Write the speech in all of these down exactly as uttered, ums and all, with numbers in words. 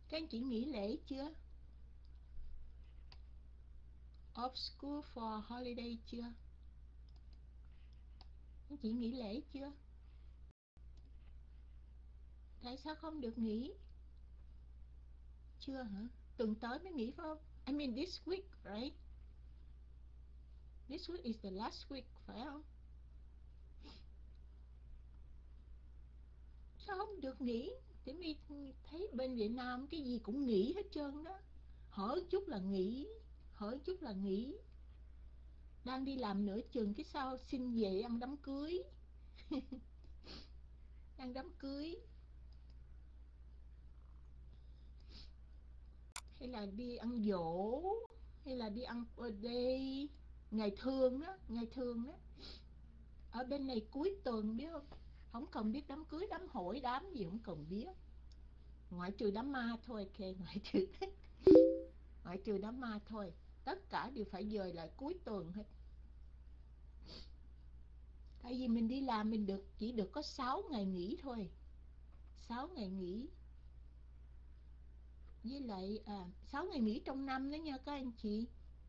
Các anh chị nghỉ lễ chưa? Off school for holiday chưa? Các anh chị nghỉ lễ chưa? Tại sao không được nghỉ? Chưa hả? Tuần tới mới nghỉ phải không? I mean this week, right? This week is the last week, phải không? Sao không được nghỉ? Thì mình thấy bên Việt Nam cái gì cũng nghỉ hết trơn đó. Hở chút là nghỉ, hở chút là nghỉ. Đang đi làm nửa chừng cái sau xin về ăn đám cưới. Ăn đám cưới. Hay là đi ăn giỗ, hay là đi ăn birthday, ngày thương đó, ngày thương đó. Ở bên này cuối tuần biết không? Không cần biết đám cưới, đám hỏi, đám gì không cần biết. Ngoại trừ đám ma thôi, ok, ngoại trừ ngoại trừ đám ma thôi. Tất cả đều phải dời lại cuối tuần hết. Tại vì mình đi làm mình được chỉ được có sáu ngày nghỉ thôi. sáu ngày nghỉ. Với lại à, sáu ngày nghỉ trong năm đó nha các anh chị.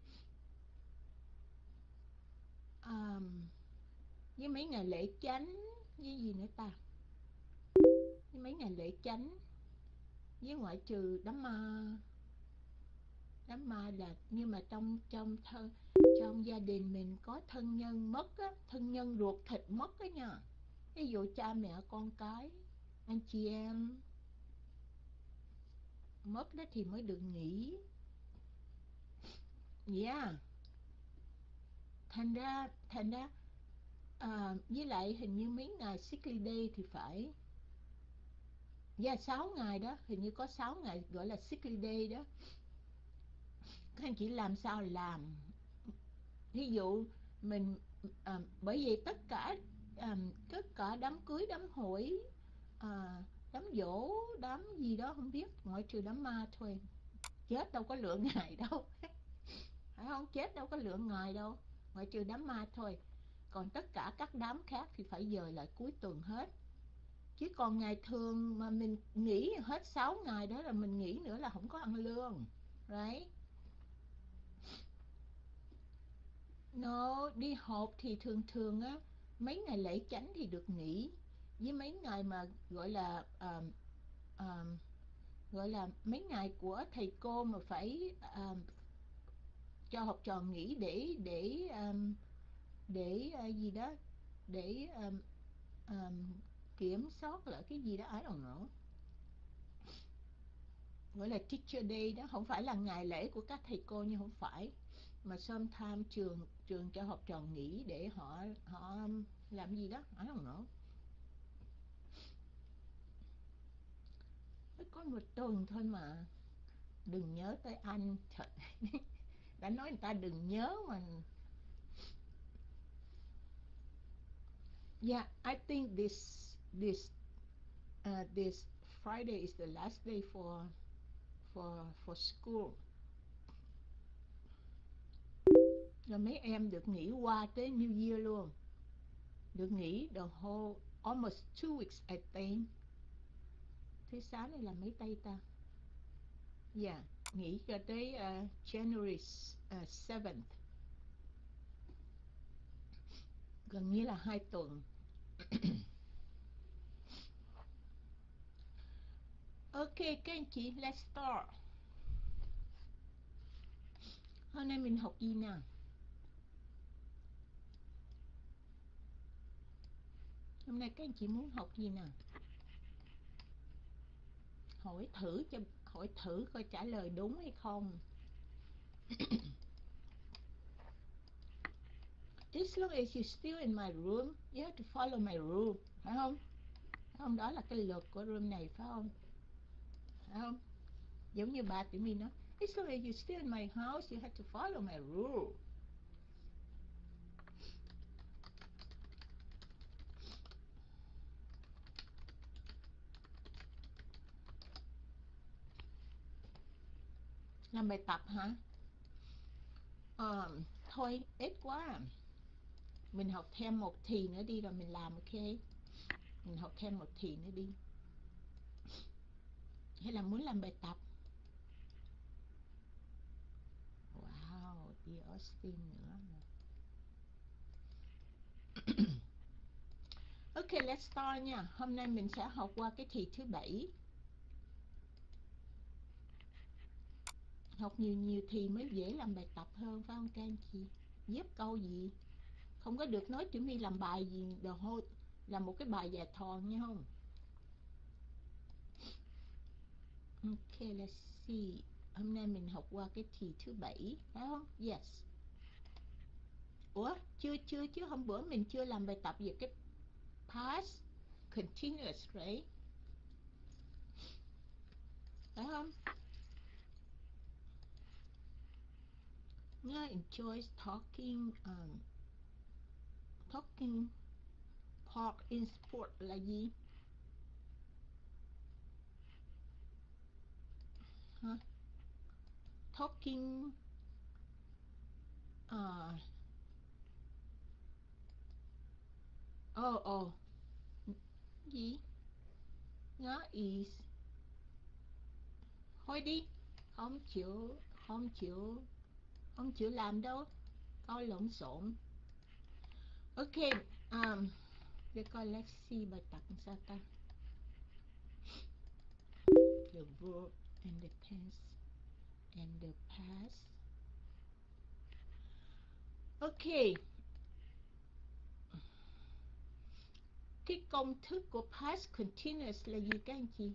À, với mấy ngày lễ chánh, với gì nữa ta? Với mấy ngày lễ chánh, với ngoại trừ đám ma. Đám ma là nhưng mà trong trong thân trong gia đình mình có thân nhân mất á, thân nhân ruột thịt mất á nha. Ví dụ cha mẹ con cái, anh chị em mất đó thì mới được nghỉ. Yeah. Thành ra thành ra à, với lại hình như mấy ngày sick day thì phải. Yeah, sáu ngày đó, hình như có sáu ngày gọi là sick day đó. Các anh chị làm sao làm. Ví dụ mình à, bởi vì tất cả à, tất cả đám cưới, đám hỏi, à, đám dỗ, đám gì đó không biết, ngoại trừ đám ma thôi. Chết đâu có lượng ngày đâu. Phải không? Chết đâu có lượng ngày đâu, ngoại trừ đám ma thôi. Còn tất cả các đám khác thì phải dời lại cuối tuần hết. Chứ còn ngày thường mà mình nghỉ hết sáu ngày đó là mình nghỉ nữa là không có ăn lương. Right? Nó đi họp thì thường thường á, mấy ngày lễ chánh thì được nghỉ. Với mấy ngày mà gọi là uh, uh, gọi là mấy ngày của thầy cô mà phải uh, cho học trò nghỉ để để um, để uh, gì đó, để um, um, kiểm soát lại cái gì đó, I don't know, gọi là teacher day đó. Không phải là ngày lễ của các thầy cô, nhưng không phải, mà sometimes trường trường cho học trò nghỉ để họ họ làm gì đó, I don't know. Mới có một tuần thôi mà. Đừng nhớ tới anh. Trời. Đã nói người ta đừng nhớ mà. Yeah, I think this this uh, this Friday is the last day for for for school. Rồi mấy em được nghỉ qua tới New Year luôn. Được nghỉ the whole almost two weeks I think. Thứ sáu này là mấy tay ta? Yeah, nghỉ cho tới uh, January uh, seventh. Gần như là hai tuần. Ok các anh chị, let's start. Hôm nay mình học gì nào? Hôm nay các anh chị muốn học gì nào? Hỏi thử cho hỏi thử coi trả lời đúng hay không. As long as you're still in my room, you have to follow my rule, phải không? Phải không? Đó là cái luật của room này, phải không? Phải không? Giống như bà Tiểu My nói, as long as you're still in my house, you have to follow my rule. Làm bài tập hả? Ờ, thôi ít quá. Mình học thêm một thì nữa đi rồi mình làm, ok? Mình học thêm một thì nữa đi. Hay là muốn làm bài tập? Be Austin nữa. Ok, let's start nha. Hôm nay mình sẽ học qua cái thì thứ bảy. Học nhiều nhiều thì mới dễ làm bài tập hơn, phải không các anh chị? Giúp câu gì? Không có được nói Tiểu My làm bài gì đồ hôi, là một cái bài dài thòn nha không? Ok, let's see. Hôm nay mình học qua cái thì thứ bảy, phải không? Yes. Ủa, chưa chưa chứ hôm bữa mình chưa làm bài tập về cái past continuous, right? Phải không? Nga enjoys talking um, talking part in sport là gì? Hả? Talking uh, oh oh gì? Nga is thôi đi, không chịu không chịu không chịu làm đâu, coi lộn xộn. Ok, um, để coi let's see bài tập sao ta. The verb and the tense and the past. Ok, cái công thức của past continuous là gì các anh chị?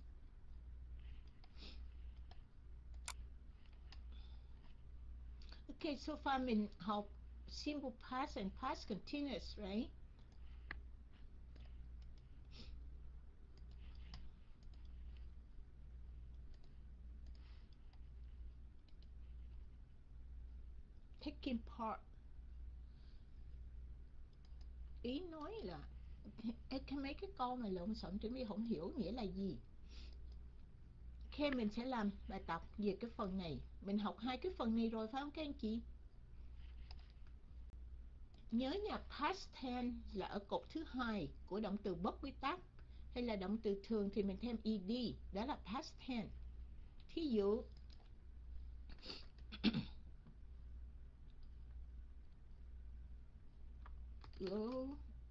Ok, so far mình học simple past and past continuous, right? Taking part. Ý nói là cái mấy cái câu mà lộn xộn chúng mình không hiểu nghĩa là gì. Khi mình sẽ làm bài tập về cái phần này. Mình học hai cái phần này rồi phải không các anh chị? Nhớ nha, past tense là ở cột thứ hai của động từ bất quy tắc, hay là động từ thường thì mình thêm ed, đó là past tense. Thí dụ go,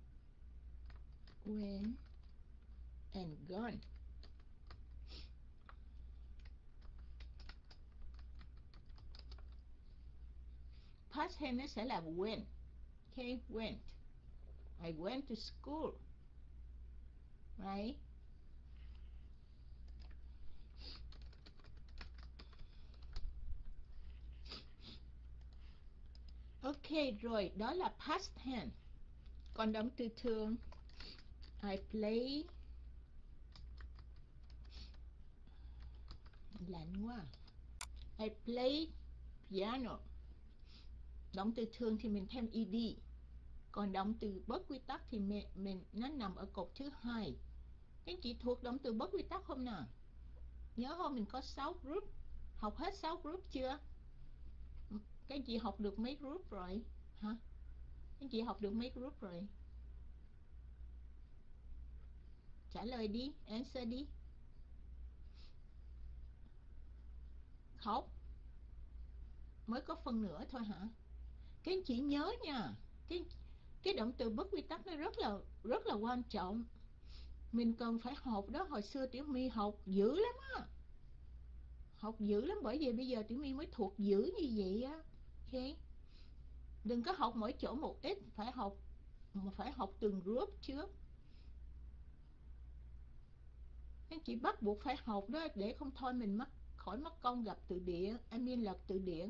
went and gone. Past tense nó sẽ là went. Okay, went. I went to school. Right? Ok, rồi, đó là past tense. Còn động từ thường, I play, lạnh quá. I play piano. Động từ thường thì mình thêm ed. Còn động từ bất quy tắc thì mình, mình nó nằm ở cột thứ hai. Các chị thuộc động từ bất quy tắc không nào? Nhớ không, mình có sáu group. Học hết sáu group chưa? Các chị học được mấy group rồi? Hả? Các chị học được mấy group rồi? Trả lời đi, answer đi. Không, mới có phần nữa thôi hả? Các anh chị nhớ nha, cái cái động từ bất quy tắc nó rất là rất là quan trọng. Mình cần phải học đó. Hồi xưa Tiểu My học dữ lắm á, học dữ lắm, bởi vì bây giờ Tiểu My mới thuộc dữ như vậy á. Ok, đừng có học mỗi chỗ một ít, phải học mà phải học từng group trước. Các anh chị bắt buộc phải học đó, để không thôi mình mắc khỏi mất công gặp từ điển, I mean là từ điển.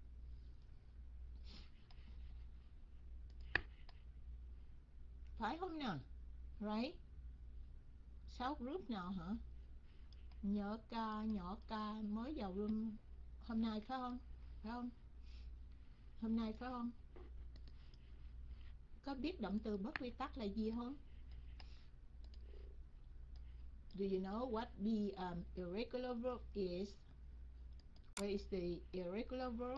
Phải không nào? Right? Sáu group nào hả? Nhỏ ca, nhỏ ca mới vào room hôm nay phải không? Phải không? Hôm nay phải không? Có biết động từ bất quy tắc là gì không? Do you know what the um, irregular verb is? What is the irregular verb?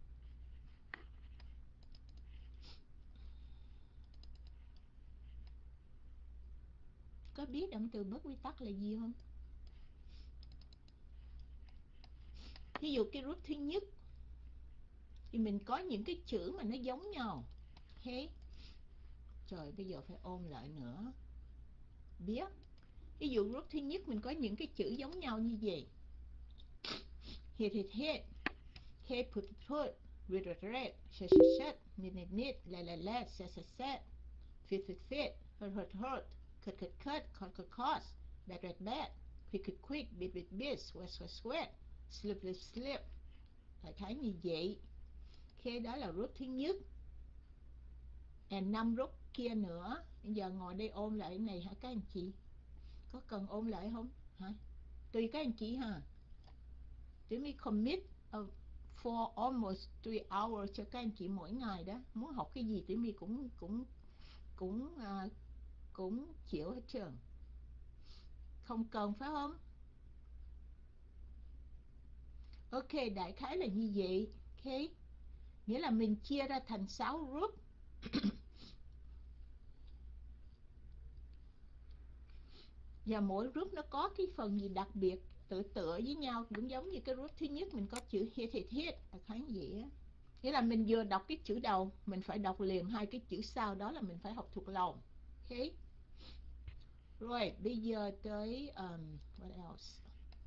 Có biết động từ bất quy tắc là gì không? Ví dụ cái group thứ nhất, thì mình có những cái chữ mà nó giống nhau. Ok. Trời, bây giờ phải ôn lại nữa. Biết. Ví dụ group thứ nhất mình có những cái chữ giống nhau như vậy. Hit hit hit. Okay, put put. Read read read. Shut shut shut. Knit knit knit. Let let let. Set set set. Fit fit fit. Hurt hurt hurt. Cut cut cut. Cut cut cut. Bad bad bad. Quick quick quick. Bit bit bit. Sweat sweat sweat. Slip slip slip. Phải thấy như vậy. Ok, đó là group thứ nhất. And năm group kia nữa. Bây giờ ngồi đây ôn lại cái này hả các anh chị? Có cần ôn lại không? Hả? Tùy các anh chị ha. Tụi mình commit uh, for almost three hours cho các anh chị mỗi ngày đó. Muốn học cái gì tụi mình cũng cũng cũng uh, cũng chịu hết trơn. Không cần phải không? Ok, đại khái là như vậy. Ok. Nghĩa là mình chia ra thành sáu group. Và mỗi group nó có cái phần gì đặc biệt tựa tựa với nhau, cũng giống như cái group thứ nhất mình có chữ hit hit hit là khá vậy á. Nghĩa là mình vừa đọc cái chữ đầu mình phải đọc liền hai cái chữ sau, đó là mình phải học thuộc lòng. Ok. Rồi bây giờ tới um, what else?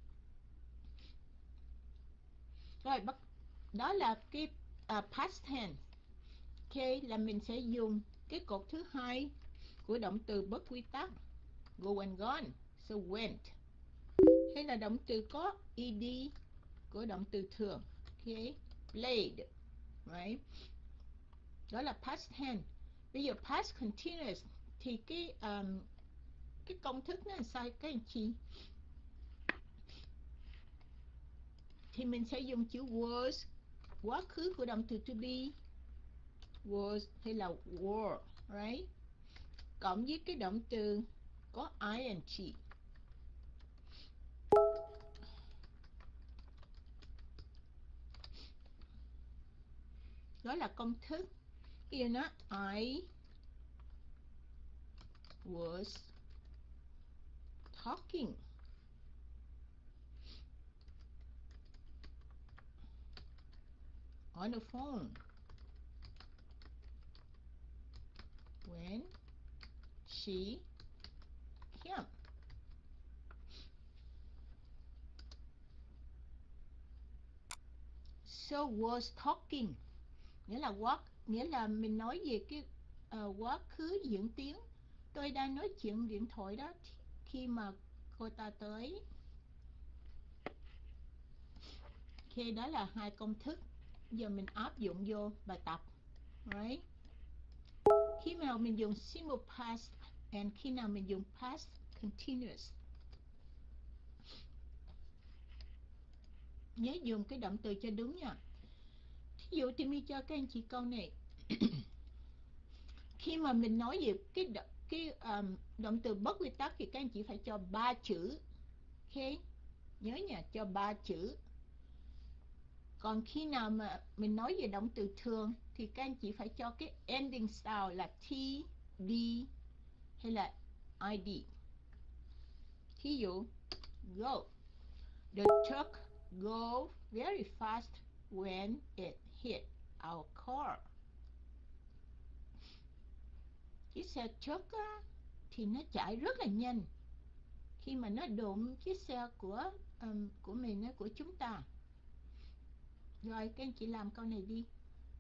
Rồi bắt đó là cái uh, past tense. Ok, là mình sẽ dùng cái cột thứ hai của động từ bất quy tắc, go and gone. So went. Hay là động từ có ed của động từ thường. Ok, played. Right? Đó là past tense. Bây giờ past continuous thì cái um, cái công thức nó là sao các anh chị? Thì mình sẽ dùng chữ was, quá khứ của động từ to be, was hay là were, right? Cộng với cái động từ có ing. Đó là công thức. Kia nó I was talking. On the phone when she came. So was talking. Nghĩa là what, nghĩa là mình nói về cái uh, quá khứ diễn tiến. Tôi đang nói chuyện điện thoại đó khi mà cô ta tới. Khi đó là hai công thức. Giờ mình áp dụng vô bài tập. Right? Khi nào mình dùng simple past and khi nào mình dùng past continuous. Nhớ dùng cái động từ cho đúng nha. Thí dụ thì mình cho các anh chị câu này. Khi mà mình nói về cái cái um, động từ bất quy tắc thì các anh chị phải cho ba chữ. Ok, nhớ nha, cho ba chữ. Còn khi nào mà mình nói về động từ thường thì các anh chị phải cho cái ending style là t, d hay là id. Thí dụ, go. The truck go very fast when it hit our car. Chiếc xe truck á, thì nó chạy rất là nhanh khi mà nó đụng chiếc xe của um, của mình á, của chúng ta. Rồi các anh chị làm câu này đi.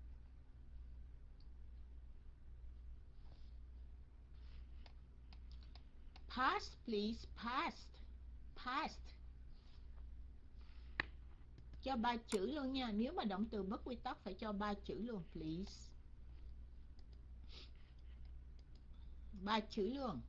Past please, past. Past. Cho ba chữ luôn nha. Nếu mà động từ bất quy tắc phải cho ba chữ luôn. Please. Ba chữ luôn.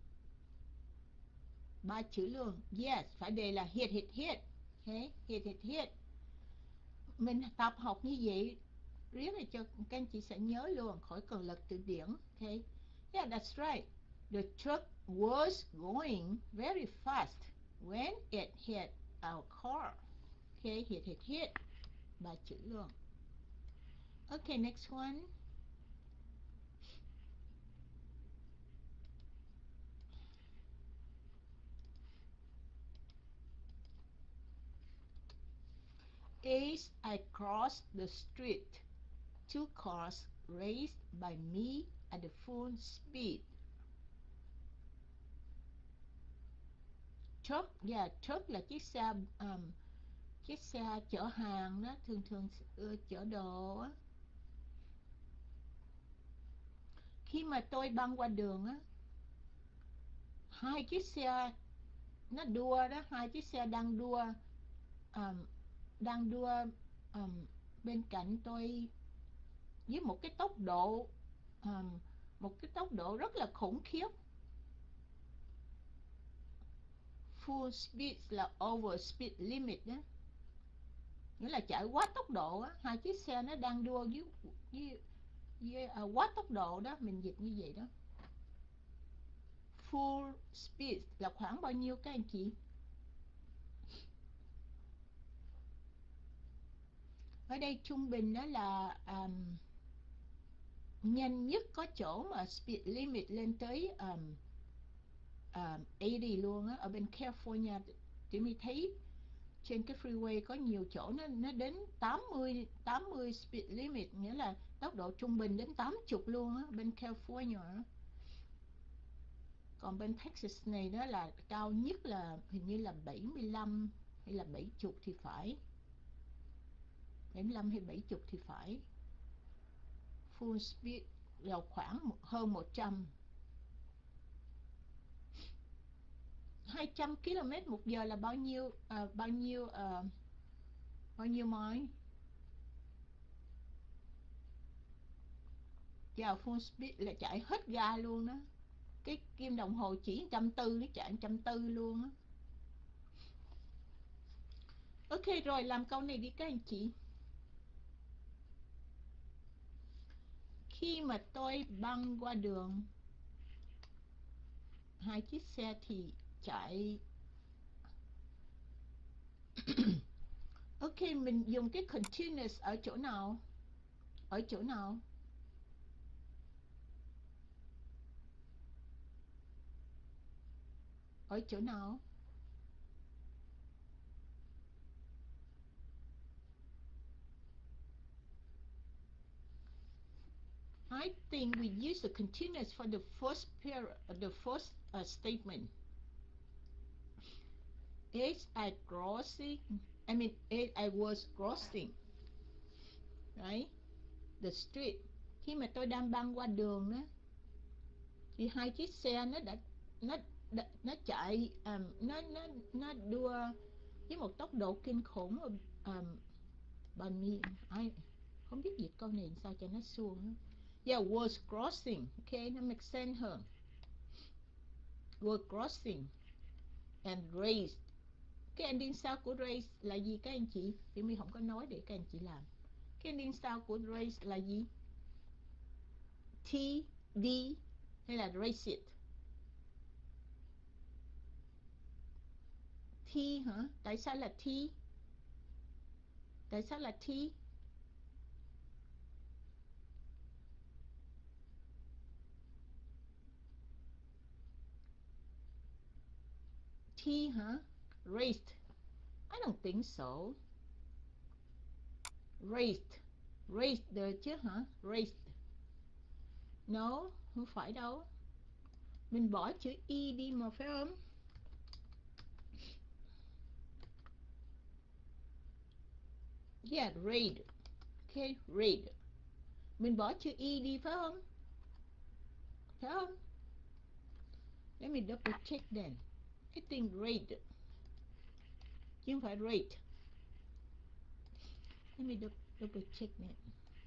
Ba chữ luôn. Yes, phải đề là hit hit hit. Okay, hit hit hit. Mình tập học như vậy riết là cho các anh chị sẽ nhớ luôn, khỏi cần lật từ điển. Okay. Yeah, that's right. The truck was going very fast when it hit our car. Okay, hit hit hit. Ba chữ luôn. Okay, next one. As I crossed the street. two cars raced by me at the full speed. Truck, yeah, truck là chiếc xe um, chiếc xe chở hàng đó, thường thường uh, chở đồ á. Khi mà tôi băng qua đường á, hai chiếc xe nó đua đó, hai chiếc xe đang đua um, đang đua um, bên cạnh tôi với một cái tốc độ um, một cái tốc độ rất là khủng khiếp. Full speed là over speed limit đó, nghĩa là chạy quá tốc độ á. Hai chiếc xe nó đang đua với, với, với uh, quá tốc độ đó, mình dịch như vậy đó. Full speed là khoảng bao nhiêu các anh chị? Ở đây trung bình đó là um, nhanh nhất có chỗ mà speed limit lên tới um, um, tám mươi luôn á. Ở bên California thì mình thấy trên cái freeway có nhiều chỗ nó nó đến tám mươi tám mươi speed limit, nghĩa là tốc độ trung bình đến tám mươi luôn á, bên California á. Còn bên Texas này đó là cao nhất là hình như là bảy mươi lăm hay là bảy mươi thì phải. bảy mươi lăm hay bảy mươi thì phải. Full speed là khoảng hơn một trăm. hai trăm ki lô mét một giờ là bao nhiêu uh, bao nhiêu uh, bao nhiêu mile? Giờ full speed là chạy hết ga luôn đó. Cái kim đồng hồ chỉ một trăm bốn mươi, nó chạy một trăm bốn mươi luôn á. Ok rồi, làm câu này đi các anh chị. Khi mà tôi băng qua đường, hai chiếc xe thì chạy ok, mình dùng cái continuous ở chỗ nào? Ở chỗ nào? Ở chỗ nào? I think we use the continuous for the first pair, the first uh, statement. As I crossing, I mean, as I was crossing, right, the street. Khi mà tôi đang băng qua đường đó, thì hai chiếc xe nó đã nó đã, nó chạy um, nó nó nó đua với một tốc độ kinh khủng. Um, bằng mi ai không biết dịch câu này sao cho nó suông. Yeah, was crossing. Okay, nó make sense hơn. Were crossing and raced. Cái ending sau của race là gì các anh chị? Thì mình không có nói để các anh chị làm. Cái ending sau của race là gì? T, D hay là race it? T hả? Tại sao là T? Tại sao là T? T hả? Raced. I don't think so. Raced. Raced được chứ hả? Raced. No, không phải đâu. Mình bỏ chữ y đi mà phải không? Yeah, raid. Okay, raid. Mình bỏ chữ y đi phải không? Phải không? Let me double check then. I think raid. Chứ không phải rate. Let me double check nè.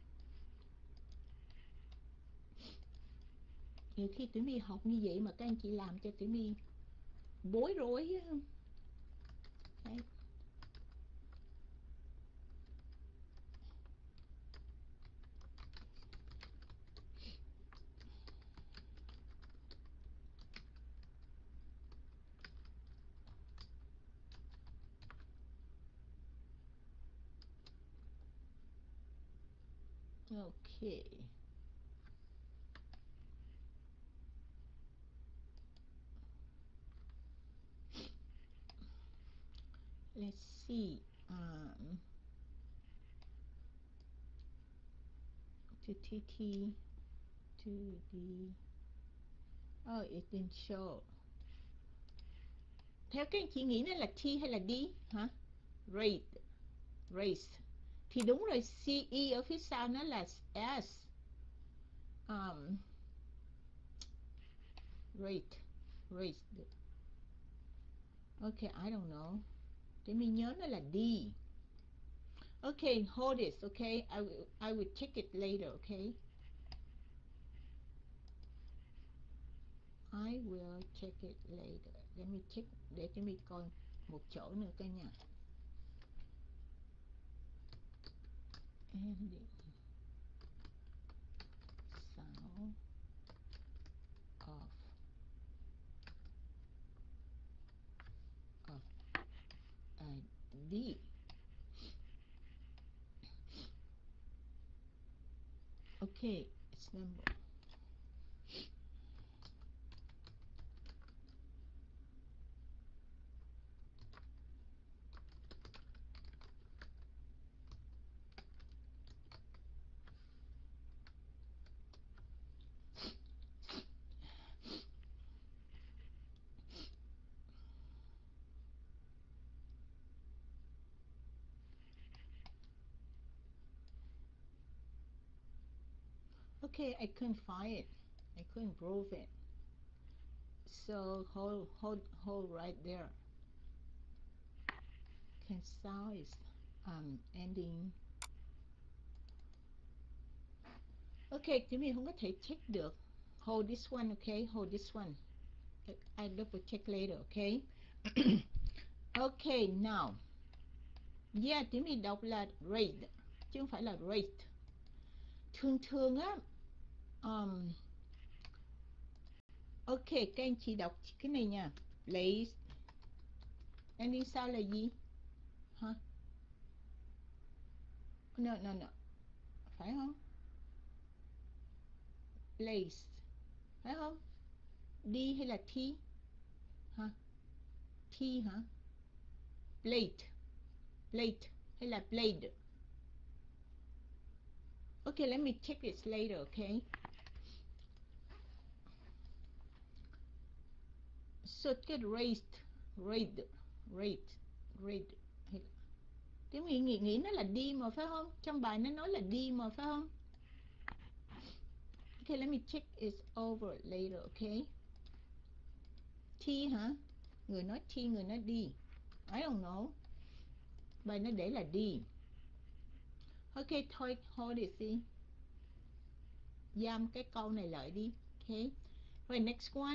Nhiều khi tụi mi học như vậy mà các anh chị làm cho tụi mi bối rối á. Đấy. Okay. Let's see. Um, to T T to D. Oh, it didn't show. Theo các anh chị nghĩ nó là T hay là D hả? Rate, race. Thì đúng rồi, C E ở phía sau nó là S. Um, rate, race. Okay, I don't know. Để mình nhớ nó là D. Okay, hold this, okay? I will, I will check it later, okay? I will check it later. Let me check, để cho mình coi một chỗ nữa cả nhà. Ending. Sound of of uh, D. Okay, it's number. Okay, I couldn't find it. I couldn't prove it. So hold, hold, hold right there. Can sound is um ending. Okay, thì mình không có thể check được. Hold this one, okay? Hold this one. I, I double check later, okay? Okay, now. Yeah, thì mình đọc là rate, chứ không phải là rate. Thường thường á, um, ok, các anh chị đọc cái này nha. Place. Ending sau là gì? Hả? Huh? No, no, no. Phải không? Place. Phải không? D hay là T? Hả? T hả? Plate. Plate hay là blade? Okay, let me check this later, okay? So get raised, raid, raid, raid. Cái mình nghĩ nghĩ nó là D mà phải không? Trong bài nó nói là D mà phải không? Okay, let me check it over later, okay? T hả? Người nói T, người nói D. I don't know. Bài nó để là D. Okay, thôi, hold it đi. Giam cái câu này lại đi. Okay. Rồi next one.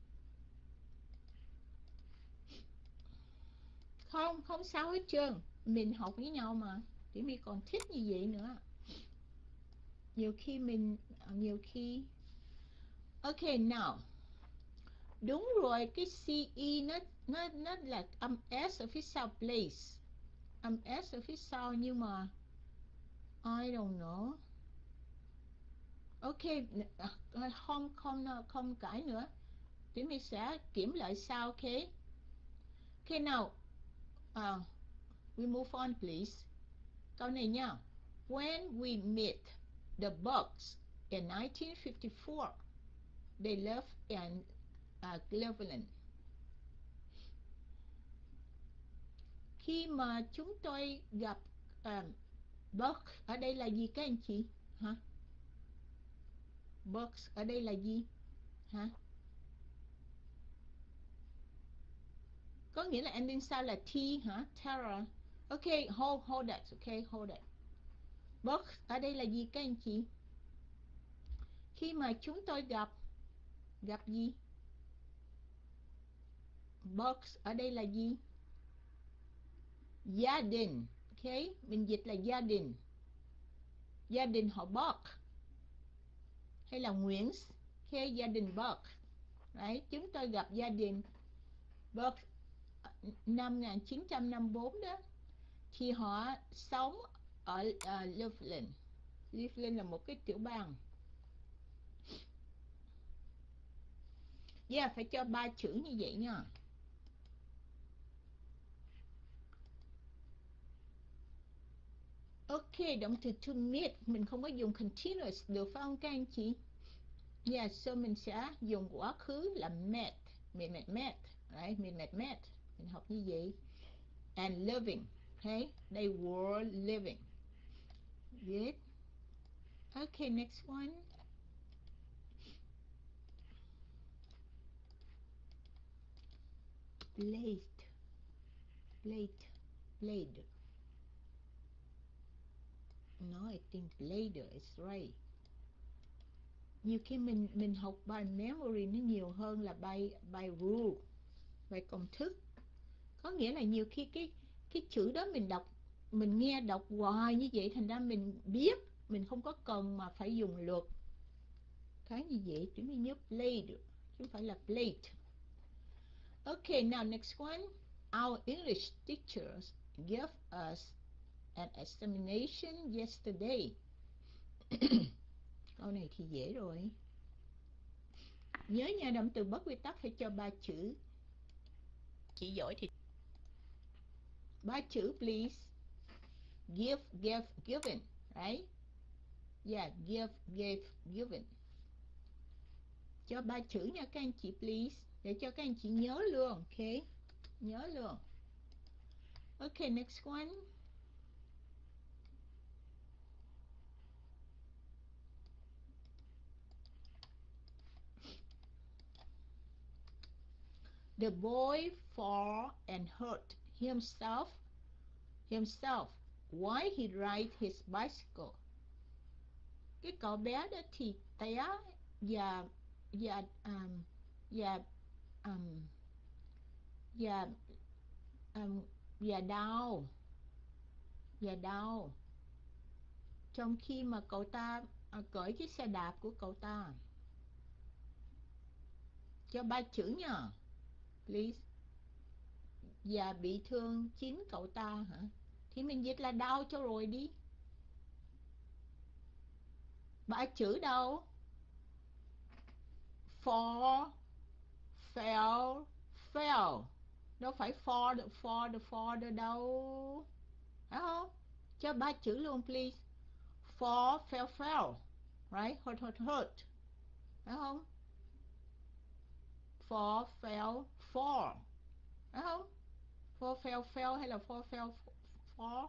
Không, không sao hết trơn. Mình học với nhau mà. Thì mình còn thích như vậy nữa. Nhiều khi mình, nhiều khi... Okay, now. Đúng rồi, cái C E nó, nó, nó là âm S ở phía sau place. Âm S ở phía sau nhưng mà... I don't know. Ok, không, không, không cãi nữa. Thì mình sẽ kiểm lại sau, ok? Ok, now, uh, we move on, please. Câu này nha. When we met the Bucks in nineteen fifty-four, they lived in uh, Cleveland. Khi mà chúng tôi gặp uh, Bucks, ở đây là gì các anh chị? Hả? Bucks ở đây là gì? Hả? Có nghĩa là ending sau là T hả? Terror. Okay, hold, hold that, okay, hold that. Bucks ở đây là gì các anh chị? Khi mà chúng tôi gặp, gặp gì? Bucks ở đây là gì? Gia đình, okay, mình dịch là gia đình. Gia đình họ Buck. Hay là Nguyễn, okay, gia đình Buck. Đấy, chúng tôi gặp gia đình Buck năm một nghìn chín trăm năm mươi tư đó. Thì họ sống ở uh, Cleveland. Cleveland là một cái tiểu bang. Yeah, phải cho ba chữ như vậy nha. Ok, động từ to meet mình không có dùng continuous được phải không các anh chị? Yeah, so mình sẽ dùng quá khứ là met, met met met, right? Met met met. Mình học như vậy. And living, okay? They were living. Good. Okay, next one. Late, late, later. No, I think later is right. Nhiều khi mình mình học by memory nó nhiều hơn là by by rule, by công thức. Có nghĩa là nhiều khi cái cái chữ đó mình đọc, mình nghe đọc hoài như vậy thành ra mình biết, mình không có cần mà phải dùng luật. Cái như vậy chúng mình nhớ play được, chứ không phải là plate. Okay, now next one. Our English teachers gave us an examination yesterday. Câu này thì dễ rồi. Nhớ nha, động từ bất quy tắc phải cho ba chữ. Chị giỏi thì ba chữ please. Give, gave, given, right? Yeah, give, gave, given. Cho ba chữ nha các anh chị please, để cho các anh chị nhớ luôn, ok? Nhớ luôn. Okay, next one. The boy fall and hurt himself himself while he ride his bicycle. Cái cậu bé đó thì té và và um, và um, và um, và đau và đau trong khi mà cậu ta à, cởi cái xe đạp của cậu ta. Cho ba chữ nha please. Và bị thương chính cậu ta hả? Thì mình dịch là đau cho rồi đi. Ba chữ đâu? For, fell, fell. Đâu phải for, for, for đâu. Phải không? Cho ba chữ luôn please. For, fell, fell. Right? Hurt, hurt, hurt. Phải không? For, fell, fall. Phải không? For, fell, fell hay là for, fell, for?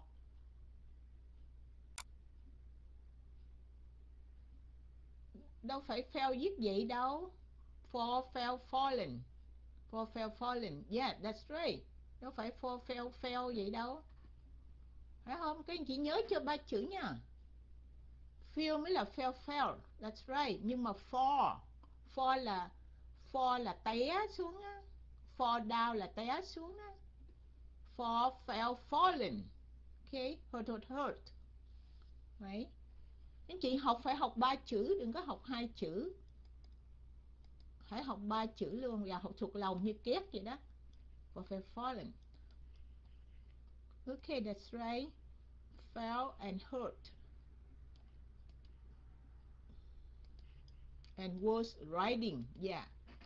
Đâu phải fell viết vậy đâu. For, fell, fallen. For, fell, fallen. Yeah, that's right. Đâu phải for, fell, fell vậy đâu. Phải không? Các anh chị nhớ cho ba chữ nha. Feel mới là fell, fell. That's right. Nhưng mà fall, fall là fall là té xuống á. Fall down là té xuống á. For, fell, fallen. Okay, hurt, hurt, hurt. Right. Anh chị học phải học ba chữ, đừng có học hai chữ. Phải học ba chữ luôn, và học thuộc lòng như két vậy đó. For, fell, fallen. Okay, that's right. Fell and hurt. And was riding, yeah.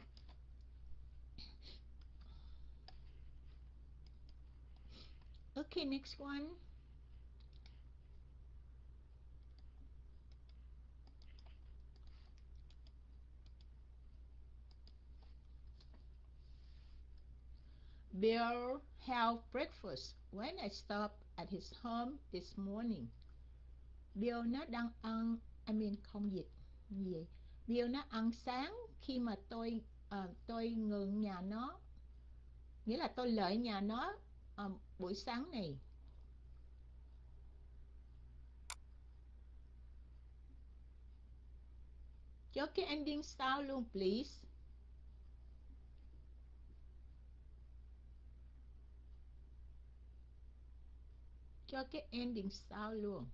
Okay, next one. Bill had breakfast when I stopped at his home this morning. Bill nó đang ăn, I mean không dịch gì vậy? Bill nó ăn sáng khi mà tôi uh, tôi ngừng nhà nó, nghĩa là tôi lợi nhà nó uh, buổi sáng này. Cho cái ending sao luôn please. Cho cái ending sao luôn.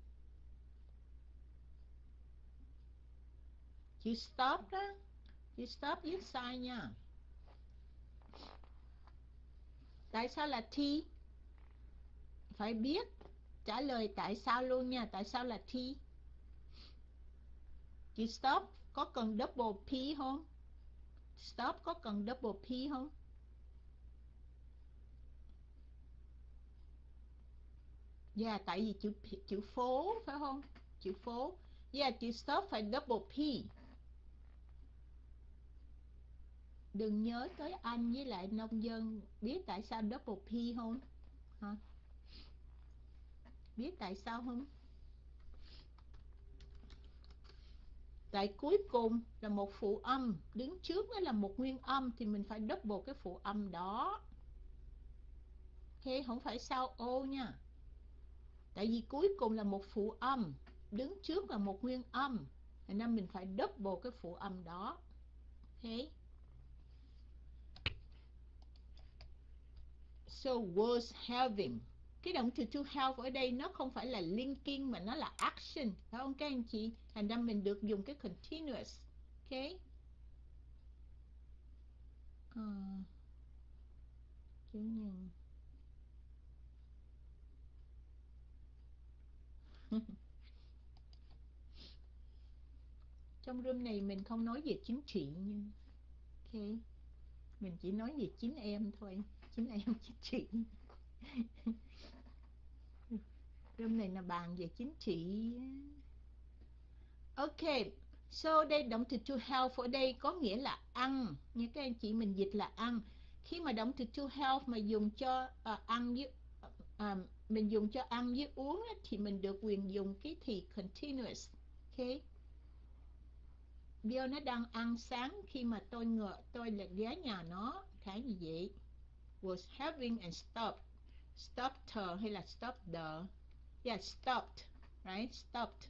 Chữ stop đó, chữ stop viết sai nha. Tại sao là T? Phải biết trả lời tại sao luôn nha. Tại sao là T? Chữ stop có cần double P không? Stop có cần double P không? Yeah, tại vì chữ chữ phố phải không? Chữ phố. Yeah, chữ stop phải double P. Đừng nhớ tới anh với lại nông dân. Biết tại sao double P không? Hả? Biết tại sao không? Tại cuối cùng là một phụ âm, đứng trước nó là một nguyên âm thì mình phải double cái phụ âm đó. Ok, không phải sau ô nha. Tại vì cuối cùng là một phụ âm, đứng trước là một nguyên âm, thành nên mình phải double cái phụ âm đó. Ok. So was having. Cái động từ to have ở đây nó không phải là linking mà nó là action, phải không các anh chị? Thành ra mình được dùng cái continuous. Ok. À, chữ nhân. Trong room này mình không nói về chính trị nha. Ok. Mình chỉ nói về chính em thôi. Chính em chính trị. Room này là bàn về chính trị. Ok. So đây động từ to help ở đây có nghĩa là ăn. Như các anh chị mình dịch là ăn. Khi mà động từ to help mà dùng cho uh, ăn với uh, mình dùng cho ăn với uống thì mình được quyền dùng cái thì continuous. Ok. Bill nó đang ăn sáng khi mà tôi ngờ tôi là ghé nhà nó, cái gì vậy? Was having and stopped. Stopped her hay là stopped the? Yeah, stopped, right? Stopped.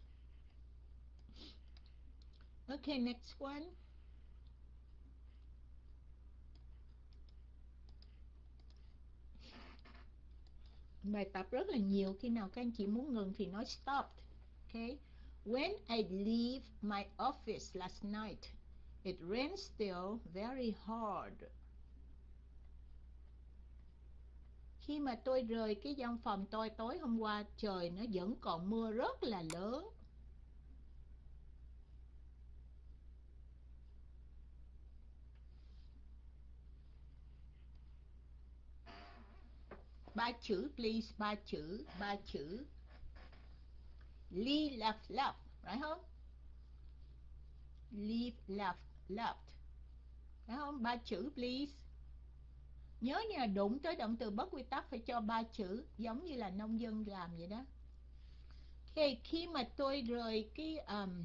Okay, next one. Bài tập rất là nhiều, khi nào các anh chị muốn ngừng thì nói stopped. Okay. When I leave my office last night, it rained still very hard. Khi mà tôi rời cái văn phòng tôi tối hôm qua, trời nó vẫn còn mưa rất là lớn. Ba chữ please, ba chữ, ba chữ. Leave, left, left, right không? Leave, left, left. Phải không? Ba chữ please. Nhớ nha, đụng tới động từ bất quy tắc phải cho ba chữ, giống như là nông dân làm vậy đó. Ok, khi mà tôi rời cái um,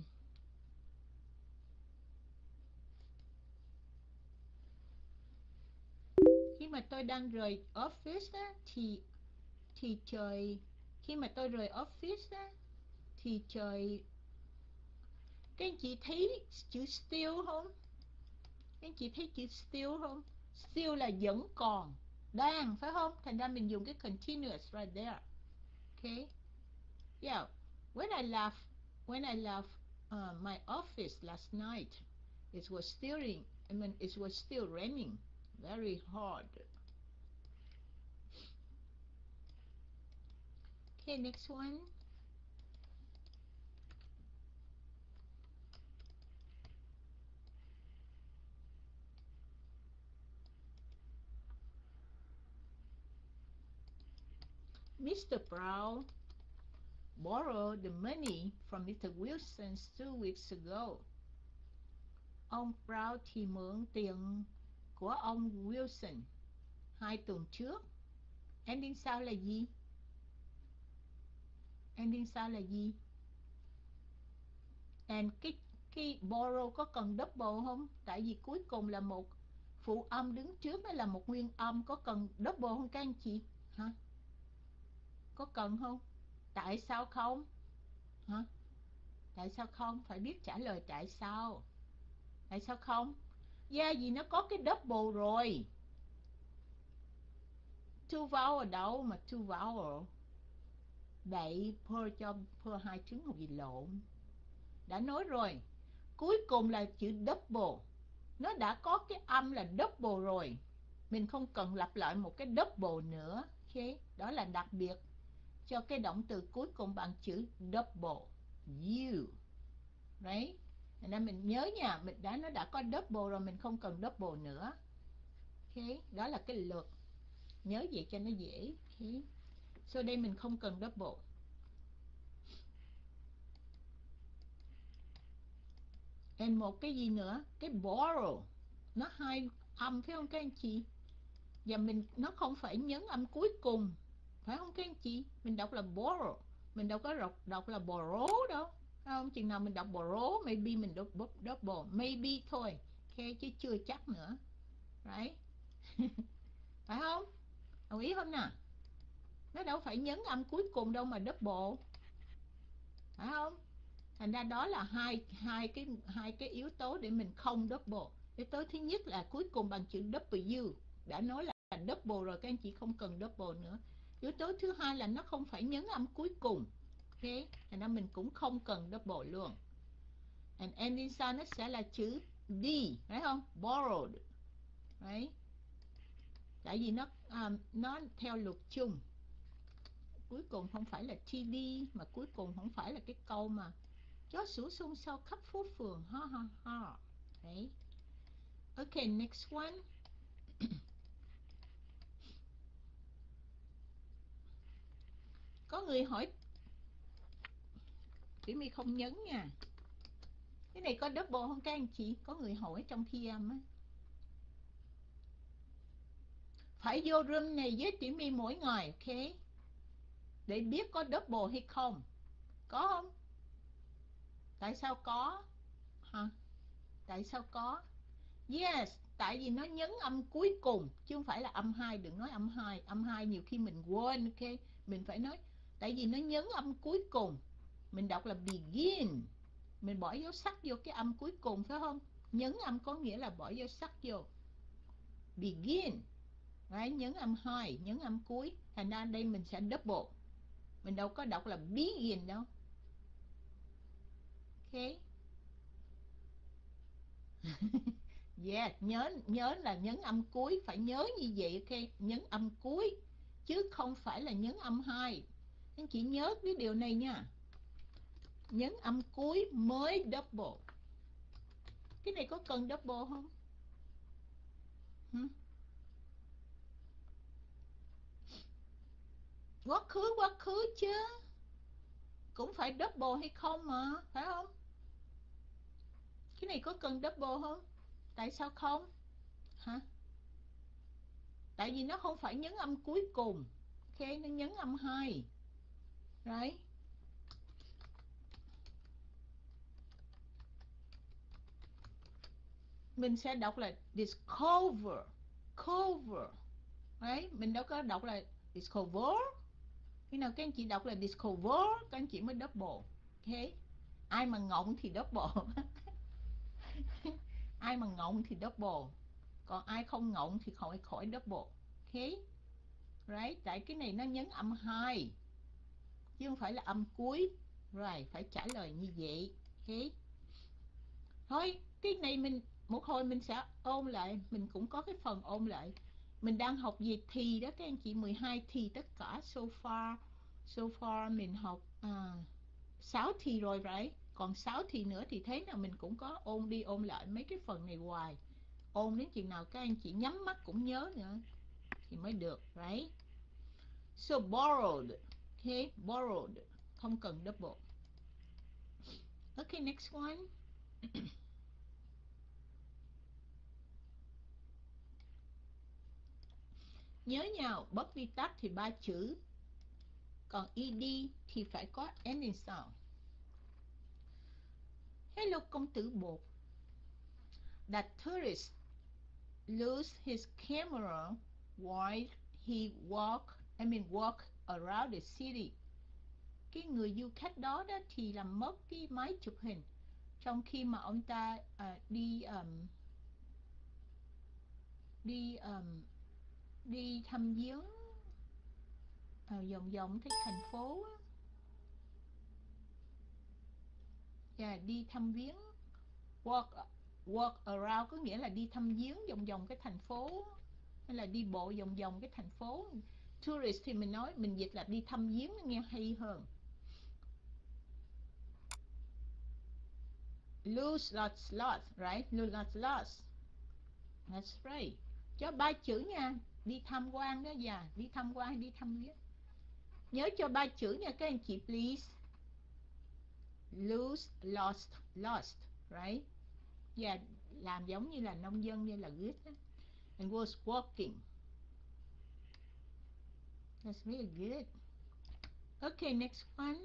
khi mà tôi đang rời office á, thì thì trời khi mà tôi rời office á, thì trời, các anh chị thấy chữ still không? Các anh chị thấy chữ still không? Still là vẫn còn, đang, phải không? Thành ra mình dùng cái continuous right there. Okay. Yeah. When I left, when I left uh, my office last night, it was still, I mean, it was still raining very hard. Okay, next one. Mister Brown borrowed the money from Mister Wilson two weeks ago. Ông Brown thì mượn tiền của ông Wilson hai tuần trước. Ending sau là gì? Ending sau là gì? And cái cái borrow có cần double không? Tại vì cuối cùng là một phụ âm, đứng trước đó là một nguyên âm, có cần double không các anh chị? Hả? Có cần không? Tại sao không? Hả? Tại sao không? Phải biết trả lời tại sao. Tại sao không? Yeah, vì nó có cái double rồi. Two vowel đâu mà two vowel. Đậy per cho per hai trứng học gì lộn. Đã nói rồi, cuối cùng là chữ double. Nó đã có cái âm là double rồi. Mình không cần lặp lại một cái double nữa. Ok, đó là đặc biệt cho cái động từ cuối cùng bằng chữ double. You. Right? Nên mình nhớ nha, mình đã nó đã có double rồi, mình không cần double nữa. Ok, đó là cái luật. Nhớ vậy cho nó dễ. Ok. So đây mình không cần double. And một cái gì nữa, cái borrow, nó hai âm phải không các anh chị? Và mình nó không phải nhấn âm cuối cùng, phải không các anh chị? Mình đọc là borrow, mình đâu có đọc, đọc là borrow đâu, phải không? Chừng nào mình đọc borrow, maybe mình đọc double, maybe thôi, okay, chứ chưa chắc nữa, right? Phải không? Đồng ý không nè? Nó đâu phải nhấn âm cuối cùng đâu mà double, phải không? Thành ra đó là hai hai cái hai cái yếu tố để mình không double. Yếu tố thứ nhất là cuối cùng bằng chữ W, đã nói là double rồi, các anh chị không cần double nữa. Yếu tố thứ hai là nó không phải nhấn âm cuối cùng, ok, thành ra mình cũng không cần double luôn. And ending sound nó sẽ là chữ D, phải không? Borrowed, right? Tại vì nó um, nó theo luật chung, cuối cùng không phải là tê đê, mà cuối cùng không phải là cái câu mà chó sủa xung sau khắp phố phường, ha ha ha. Đấy. Okay, next one. Có người hỏi, Tiểu My không nhấn nha. Cái này có double không các anh chị? Có người hỏi trong thi âm á. Phải vô room này với Tiểu My mỗi ngày, ok? Để biết có double hay không. Có không? Tại sao có? Hả? Tại sao có? Yes, tại vì nó nhấn âm cuối cùng, chứ không phải là âm hai, đừng nói âm hai. Âm hai nhiều khi mình quên, ok? Mình phải nói, tại vì nó nhấn âm cuối cùng. Mình đọc là begin, mình bỏ dấu sắc vô cái âm cuối cùng, phải không? Nhấn âm có nghĩa là bỏ dấu sắc vô. Begin, right? Nhấn âm hai, nhấn âm cuối. Thành ra đây mình sẽ double, mình đâu có đọc là begin đâu, ok? Yeah, nhớ nhớ là nhấn âm cuối, phải nhớ như vậy, ok? Nhấn âm cuối chứ không phải là nhấn âm hai. Anh chị nhớ cái điều này nha. Nhấn âm cuối mới double. Cái này có cần double không? Hmm? Quá khứ quá khứ chứ, cũng phải double hay không mà, phải không? Cái này có cần double không? Tại sao không? Hả? Tại vì nó không phải nhấn âm cuối cùng, ok? Nó nhấn âm hai, right? Mình sẽ đọc là discover, cover, right? Mình đâu có đọc là discover. Khi nào các anh chị đọc là discover, các anh chị mới double, ok? Ai mà ngọng thì double. Ai mà ngọng thì double, còn ai không ngọng thì khỏi khỏi double, ok? Right? Tại cái này nó nhấn âm hai chứ không phải là âm cuối, right? Phải trả lời như vậy, ok? Thôi cái này mình một hồi mình sẽ ôn lại, mình cũng có cái phần ôn lại. Mình đang học về thì đó các anh chị, mười hai thì tất cả so far. So far mình học à, sáu thì rồi, right? Còn sáu thì nữa thì thế nào mình cũng có ôn đi ôn lại mấy cái phần này hoài. Ôn đến chừng nào các anh chị nhắm mắt cũng nhớ nữa thì mới được, right? So borrowed, okay, borrowed, không cần double. Okay, next one. Nhớ nhau, bất vi tắc thì ba chữ, còn ed thì phải có ending sound. Hello công tử bột. That tourist lose his camera while he walk, I mean walk around the city. Cái người du khách đó đó thì làm mất cái máy chụp hình trong khi mà ông ta uh, đi um, đi um, đi thăm viếng uh, vòng vòng cái thành phố á. Yeah, đi thăm viếng, walk walk around có nghĩa là đi thăm viếng vòng vòng cái thành phố, hay là đi bộ vòng vòng cái thành phố. Tourist thì mình nói, mình dịch là đi thăm viếng nghe hay hơn. Lose lots lots, right? Lose lots lots. That's right. Cho ba chữ nha, đi tham quan đó, già, đi tham quan, đi thăm viếng. Nhớ cho ba chữ nha các anh chị please. Lose, lost, lost, right? Yeah, làm giống như là nông dân như là good. And was walking. That's really good. Okay, next one.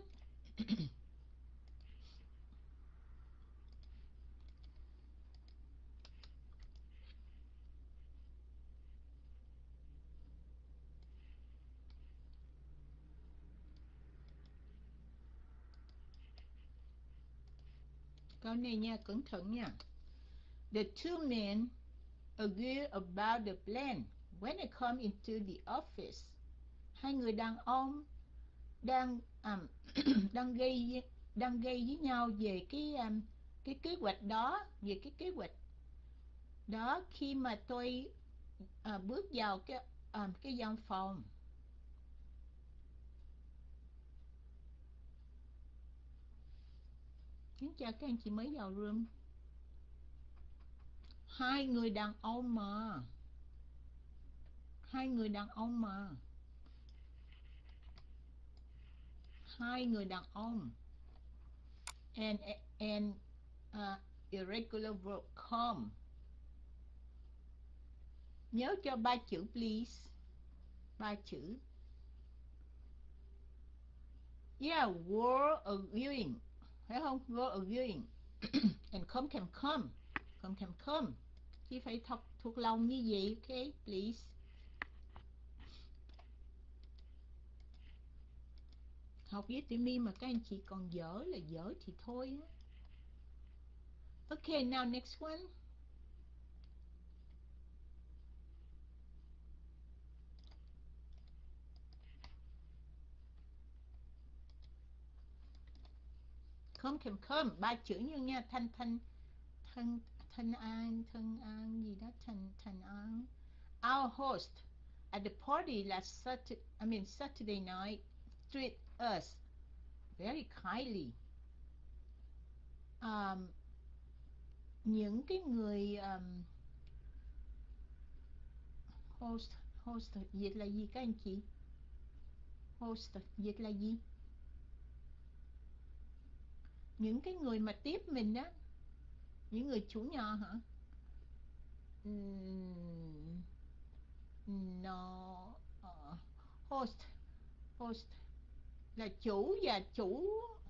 Câu này nha, cẩn thận nha. The two men agree about the plan when they come into the office. Hai người đàn ông đang um, đang gây đang gây với nhau về cái um, cái kế hoạch đó, về cái kế hoạch đó khi mà tôi uh, bước vào cái um, cái văn phòng. Xin chào các anh chị mới vào room. Hai người đàn ông mà. Hai người đàn ông mà. Hai người đàn ông. And and uh, irregular verb come. Nhớ cho ba chữ please. Ba chữ. Yeah, were arguing. Phải không? Were arguing. And come can come. Come can come. Chứ phải thuộc, thuộc lòng như vậy. Okay, please. Học với Timmy mà các anh chị còn dở là dở thì thôi. Okay, now next one. Come can come. Ba chữ như nha. Thanh thanh. Thân thân an. Thân an gì đó. Thành thành an. Our host at the party last Saturday, I mean Saturday night, treated us very kindly. Um, những cái người um, host host dịch là gì các anh chị? Host dịch là gì? Những cái người mà tiếp mình đó, những người chủ nhà hả? Mm, no, uh, host host là chủ và chủ.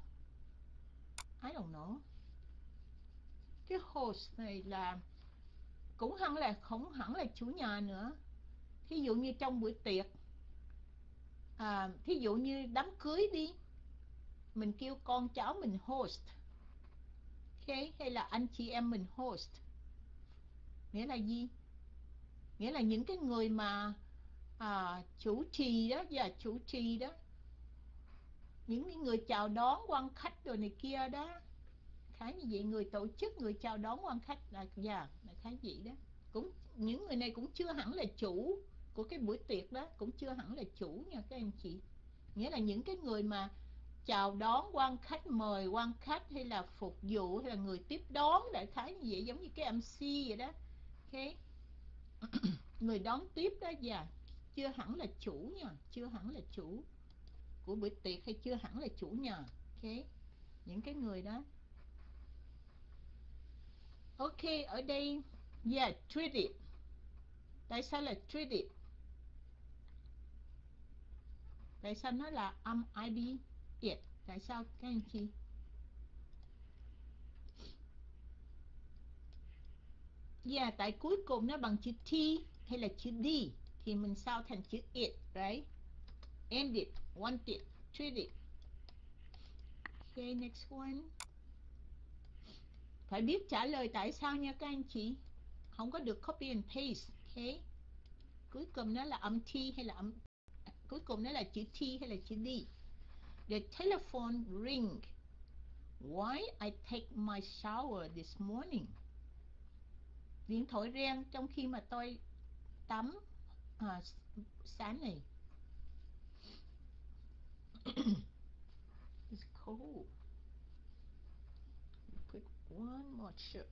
I don't know. Cái host này là cũng hẳn là không hẳn là chủ nhà nữa. Thí dụ như trong buổi tiệc, à, thí dụ như đám cưới đi, mình kêu con cháu mình host, okay? Hay là anh chị em mình host. Nghĩa là gì? Nghĩa là những cái người mà à, chủ trì đó và chủ trì đó, những cái người chào đón quan khách rồi này kia đó, khá như vậy. Người tổ chức, người chào đón quan khách là dạ, là khá vậy đó. Cũng những người này cũng chưa hẳn là chủ của cái buổi tiệc đó, cũng chưa hẳn là chủ nha các anh chị. Nghĩa là những cái người mà chào đón quan khách, mời quan khách, hay là phục vụ, hay là người tiếp đón, đại khái như vậy, giống như cái em xê vậy đó. Okay. Người đón tiếp đó, dạ, chưa hẳn là chủ nha, chưa hẳn là chủ của bữa tiệc, hay chưa hẳn là chủ nhà. Ok, những cái người đó. Ok, ở đây yeah, treated. Tại sao là treated? Tại sao nó là âm id it? Tại sao các anh chị? Yeah, tại cuối cùng nó bằng chữ T hay là chữ D thì mình sao thành chữ it, right? Ended, wanted, treated. Okay, next one. Phải biết trả lời tại sao nha các anh chị. Không có được copy and paste. Okay. Cuối cùng nó là âm T hay là âm, cuối cùng nó là chữ T hay là chữ D. The telephone ring. Why I take my shower this morning? Điện thoại reng trong khi mà tôi tắm à, sáng này. It's cold. Put one more shirt.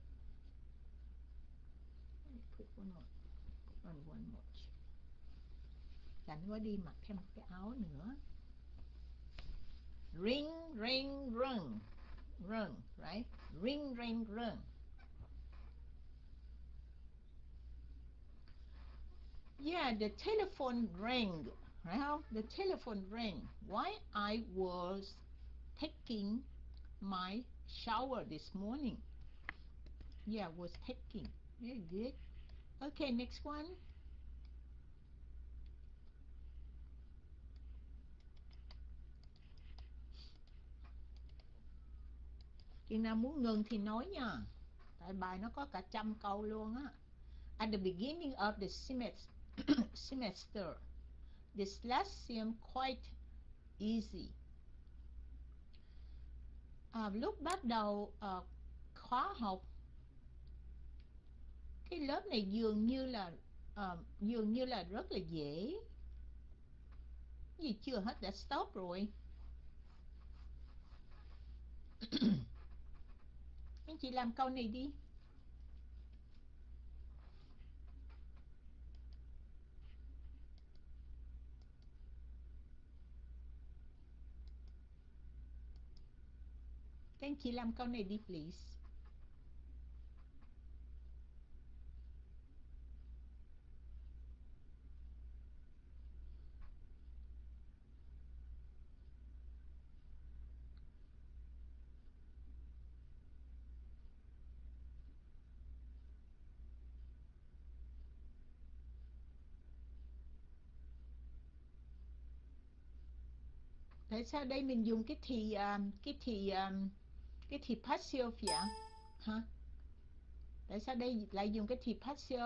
Put one more. Put on one more shirt. Lạnh quá đi mặc thêm cái áo nữa. Ring, ring, rung. Rung, right? Ring, ring, rung. Yeah, the telephone rang, right? The telephone rang while I was taking my shower this morning. Yeah, was taking. Very good. Okay, next one. Khi nào muốn ngừng thì nói nha. Tại bài nó có cả trăm câu luôn á. At the beginning of the semester, semester this last seemed quite easy. À, lúc bắt đầu uh, khóa học, cái lớp này dường như là uh, dường như là rất là dễ. Gì chưa hết đã stop rồi. Anh chị làm câu này đi. Các anh chị làm câu này đi please. Tại sao đây mình dùng cái thì um, cái thì um, cái thì passive vậy hả? Tại sao đây lại dùng cái thì passive?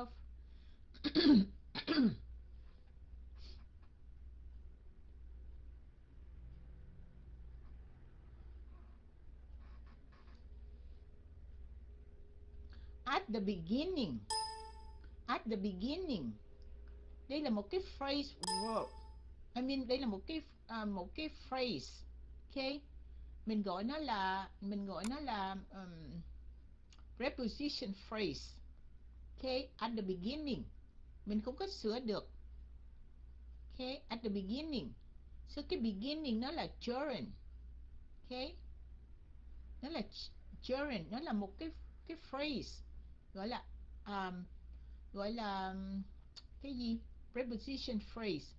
At the beginning. At the beginning. Đây là một cái phrase verb. I mean đây là một cái uh, một cái phrase. Okay? Mình gọi nó là mình gọi nó là um, preposition phrase. Okay? At the beginning. Mình không có sửa được. Okay? At the beginning. So cái beginning nó là during. Okay? Nó là during, nó là một cái cái phrase gọi là um, gọi là um, cái gì? Preposition phrase.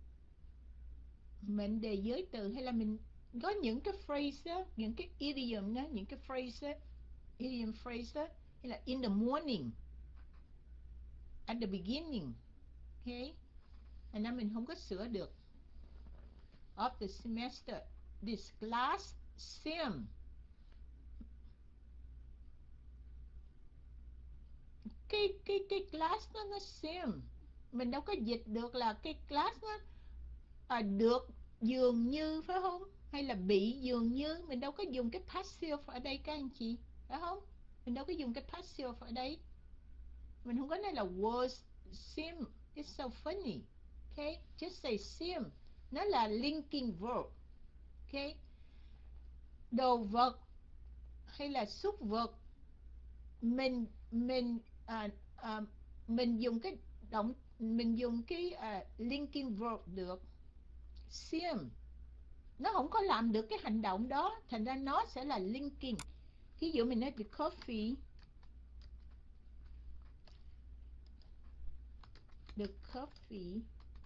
Mệnh đề giới từ hay là mình có những cái phrase đó, những cái idiom đó, những cái phrase đó, idiom phrase đó, hay là in the morning, at the beginning, okay? Thành ra mình không có sửa được. Of the semester, this class seemed. Cái cái cái class đó nó seemed. Mình đâu có dịch được là cái class đó à, được dường như, phải không? Hay là bị dường như. Mình đâu có dùng cái passive ở đây các anh chị, phải không? Mình đâu có dùng cái passive ở đây. Mình không có nói là was seem. It's so funny. Okay, just say seem. Nó là linking verb. Okay, đồ vật hay là súc vật, mình mình à, à, mình dùng cái động, mình dùng cái à, linking verb được. Seem nó không có làm được cái hành động đó, thành ra nó sẽ là linking. Ví dụ mình nói the coffee, the coffee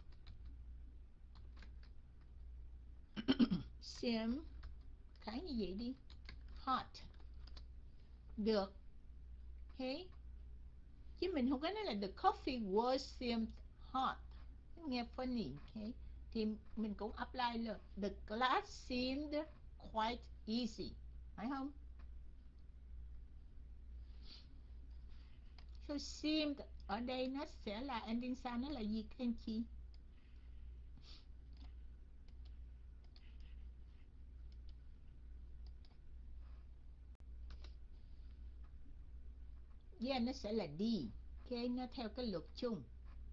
seem, khái như vậy đi, hot, được, okay? Chứ mình không có nói là the coffee was seemed hot, nghe funny, okay? Thì mình cũng apply là the class seemed quite easy, phải không? So seemed ở đây nó sẽ là ending sound, nó là gì các anh chị? Yeah, nó sẽ là D. Okay, nó theo cái luật chung.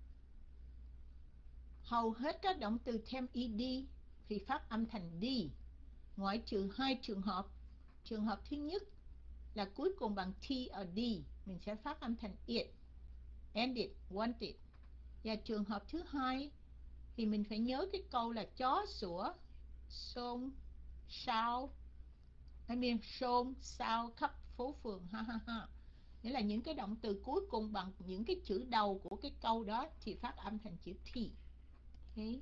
Hầu hết các động từ thêm ed thì phát âm thành D, ngoại trừ hai trường hợp. Trường hợp thứ nhất là cuối cùng bằng T ở D, mình sẽ phát âm thành it, ended, wanted. Và trường hợp thứ hai thì mình phải nhớ cái câu là chó sủa, xôn sao, I mean xôn xao khắp phố phường, ha ha ha. Nghĩa là những cái động từ cuối cùng bằng những cái chữ đầu của cái câu đó thì phát âm thành chữ T. Okay.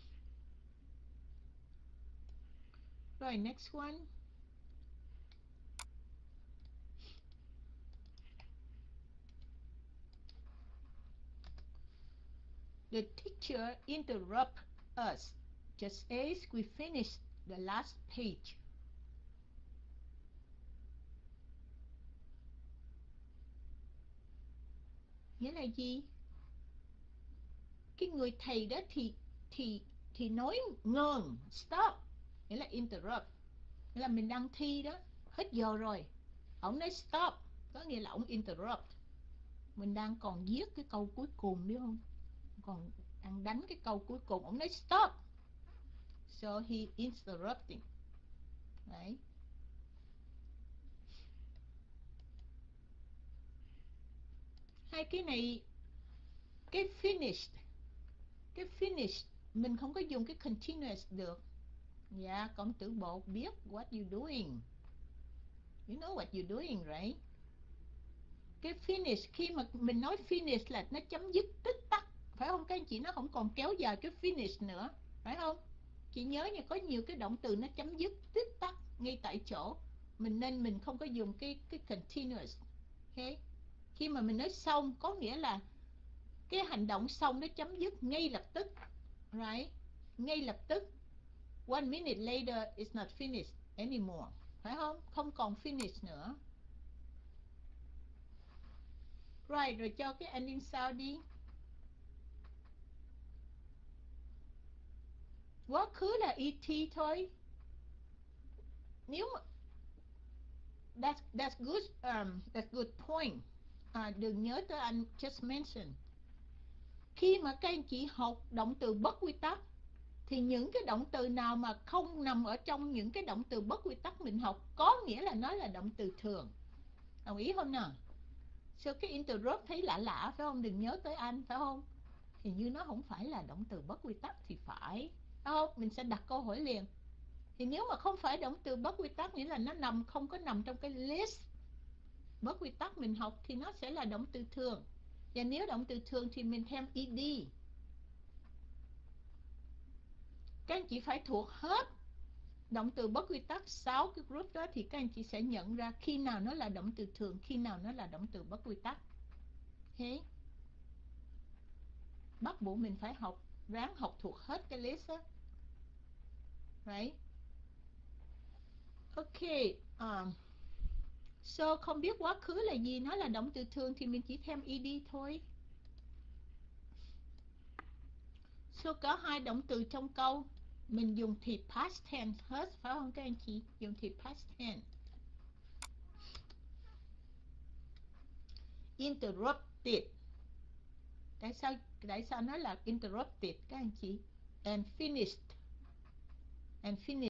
Rồi next one. The teacher interrupted us just as we finished the last page. Nghĩa là gì? Cái người thầy đó thì thì thì nói ngừng, stop, nghĩa là interrupt, nghĩa là mình đang thi đó, hết giờ rồi, ông nói stop, có nghĩa là ông interrupt. Mình đang còn viết cái câu cuối cùng, biết không? Còn đang đánh cái câu cuối cùng, ông nói stop, so he interrupting. Đấy. Hai cái này, cái finished, cái finish mình không có dùng cái continuous được. Dạ, yeah, công tử bộ biết what you doing. You know what you doing, right? Cái finish, khi mà mình nói finish là nó chấm dứt, tích tắc, phải không các anh chị? Nó không còn kéo dài cái finish nữa, phải không? Chị nhớ nha, có nhiều cái động từ nó chấm dứt, tích tắc ngay tại chỗ, mình nên mình không có dùng cái cái continuous. Okay? Khi mà mình nói xong có nghĩa là cái hành động xong nó chấm dứt ngay lập tức, right? Ngay lập tức. One minute later it's not finished anymore, phải không? Không còn finish nữa. Right, rồi cho cái ending sound đi. Quá khứ là et thôi. Nếu mà that's that's good um that's good point. À, đừng nhớ tới anh just mention. Khi mà các anh chị học động từ bất quy tắc thì những cái động từ nào mà không nằm ở trong những cái động từ bất quy tắc mình học có nghĩa là nó là động từ thường. Đồng ý không nào? So cái interrupt thấy lạ lạ phải không? Đừng nhớ tới anh, phải không? Hình như nó không phải là động từ bất quy tắc thì phải, phải không? Mình sẽ đặt câu hỏi liền. Thì nếu mà không phải động từ bất quy tắc, nghĩa là nó nằm không có nằm trong cái list bất quy tắc mình học thì nó sẽ là động từ thường. Và nếu động từ thường thì mình thêm ed. Các anh chị phải thuộc hết động từ bất quy tắc sáu cái group đó thì các anh chị sẽ nhận ra khi nào nó là động từ thường, khi nào nó là động từ bất quy tắc. Thế bắt buộc mình phải học, ráng học thuộc hết cái list đó. Right? Ok. um, So không biết quá khứ là gì, nó là động từ thường thì mình chỉ thêm ed thôi. So có hai động từ trong câu mình dùng thì past tense hết, phải không các anh chị? Dùng thì past tense. Interrupted. Tại sao tại sao nó là interrupted các anh chị? And finished. And finished.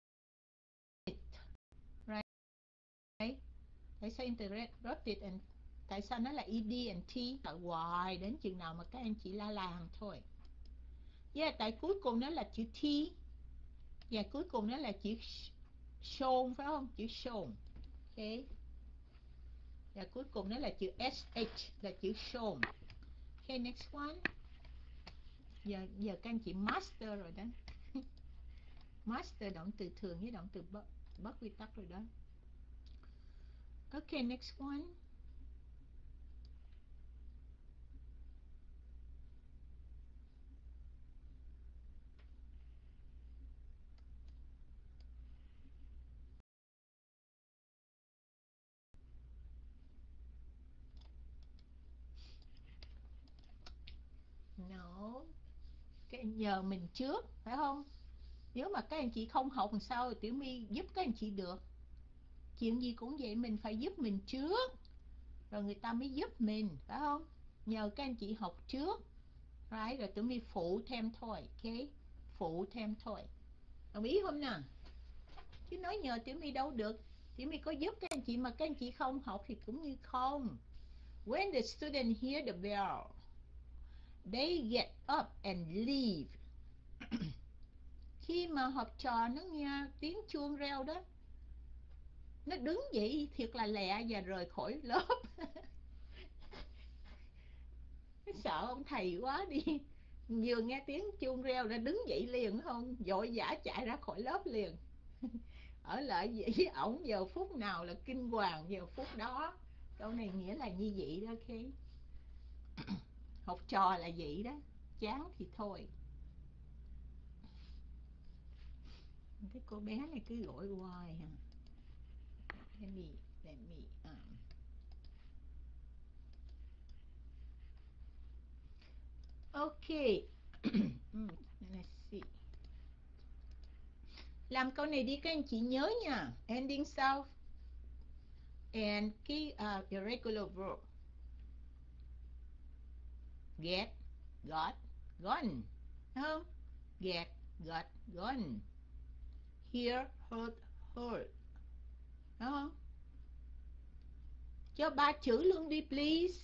Right? Tại sao interrupted and tại sao nó là ed and t? Tại hoài đến chừng nào mà các anh chị la làng thôi. Yeah, tại cuối cùng nó là chữ t. Và cuối cùng nó là chữ shown, phải không? Chữ shown. Ok. Và cuối cùng nó là chữ sh, là chữ shown. Ok, next one. Giờ giờ các anh chị master rồi đó. Master động từ thường với động từ bất, bất quy tắc rồi đó. Ok, next one. No. Cái nhờ mình trước, phải không? Nếu mà các anh chị không học làm sao Tiểu My giúp các anh chị được. Chuyện gì cũng vậy, mình phải giúp mình trước rồi người ta mới giúp mình, phải không? Nhờ các anh chị học trước, right? Rồi Tiểu My phụ thêm thôi, ok? Phụ thêm thôi. Đồng ý không nào? Chứ nói nhờ Tiểu My đâu được. Tiểu My có giúp các anh chị mà các anh chị không học thì cũng như không. When the student hear the bell, they get up and leave. Khi mà mà học trò nó nghe tiếng chuông reo đó, nó đứng dậy thiệt là lẹ và rời khỏi lớp. Sợ ông thầy quá đi, vừa nghe tiếng chuông reo đã đứng dậy liền, không vội vã chạy ra khỏi lớp liền. Ở lại với ổng giờ phút nào là kinh hoàng giờ phút đó. Câu này nghĩa là như vậy đó. Okay. Học trò là vậy đó, chán thì thôi. Cái cô bé này cứ gọi hoài hả? Let me, let me, um. Okay. Let's see. Làm câu này đi các anh chị nhớ nha. Ending self and cái uh, irregular verb. Get, got, gone. Không? Get, got, gone. Hear, heard, heard. Không? Cho ba chữ luôn đi please.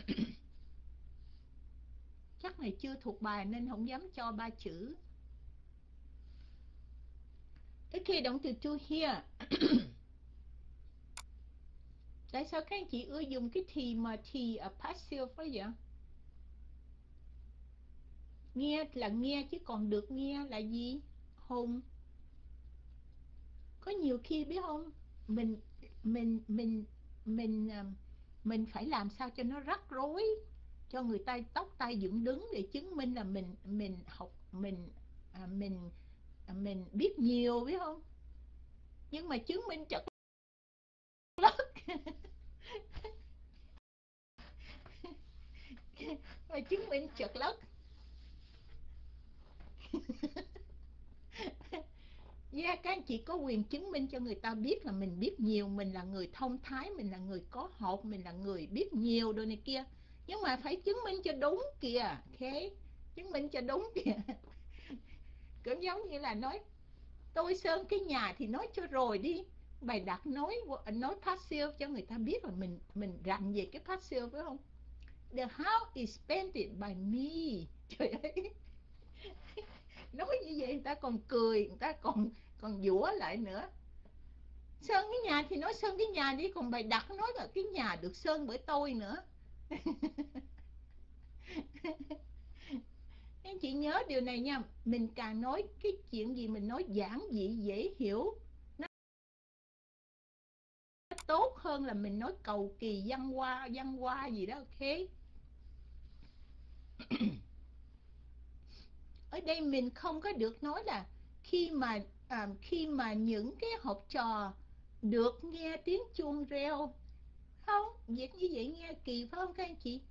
Chắc này chưa thuộc bài nên không dám cho ba chữ. Ok, động từ to hear. Tại sao các anh chị ưa dùng cái thì mà thì ở passive vậy? Nghe là nghe chứ còn được nghe là gì? Hùng. Có nhiều khi biết không, mình mình mình mình mình phải làm sao cho nó rắc rối, cho người ta tóc tay dựng đứng để chứng minh là mình mình học mình à, mình à, mình biết nhiều, biết không? Nhưng mà chứng minh chật lất. Mà chứng minh chật lất. Yeah, các anh chị có quyền chứng minh cho người ta biết là mình biết nhiều, mình là người thông thái, mình là người có học, mình là người biết nhiều đồ này kia. Nhưng mà phải chứng minh cho đúng kìa. Ok, chứng minh cho đúng kìa. Cũng giống như là nói tôi sơn cái nhà thì nói cho rồi đi. Bài đặt nói nói passive cho người ta biết là mình mình rành về cái passive, phải không? The house is painted by me. Trời ơi. Nói như vậy người ta còn cười, người ta còn còn dũa lại nữa. Sơn cái nhà thì nói sơn cái nhà đi, còn bài đặt nói là cái nhà được sơn bởi tôi nữa. Anh chị nhớ điều này nha, mình càng nói cái chuyện gì mình nói giản dị dễ hiểu, nó tốt hơn là mình nói cầu kỳ văn hoa văn hoa gì đó. Ok. Ở đây mình không có được nói là khi mà à, khi mà những cái học trò được nghe tiếng chuông reo. Không, việc như vậy nghe kỳ phải không các anh chị?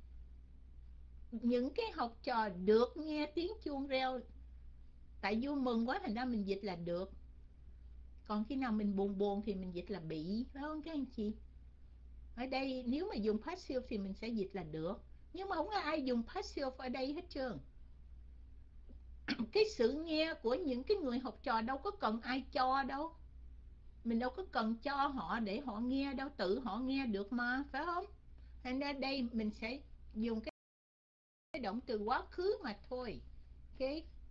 Những cái học trò được nghe tiếng chuông reo, tại vui mừng quá thành ra mình dịch là được. Còn khi nào mình buồn buồn thì mình dịch là bị, phải không các anh chị? Ở đây nếu mà dùng passive thì mình sẽ dịch là được. Nhưng mà không có ai dùng passive ở đây hết trơn. Cái sự nghe của những cái người học trò đâu có cần ai cho đâu. Mình đâu có cần cho họ để họ nghe đâu, tự họ nghe được mà, phải không? Thành ra đây mình sẽ dùng cái cái động từ quá khứ mà thôi. Ok.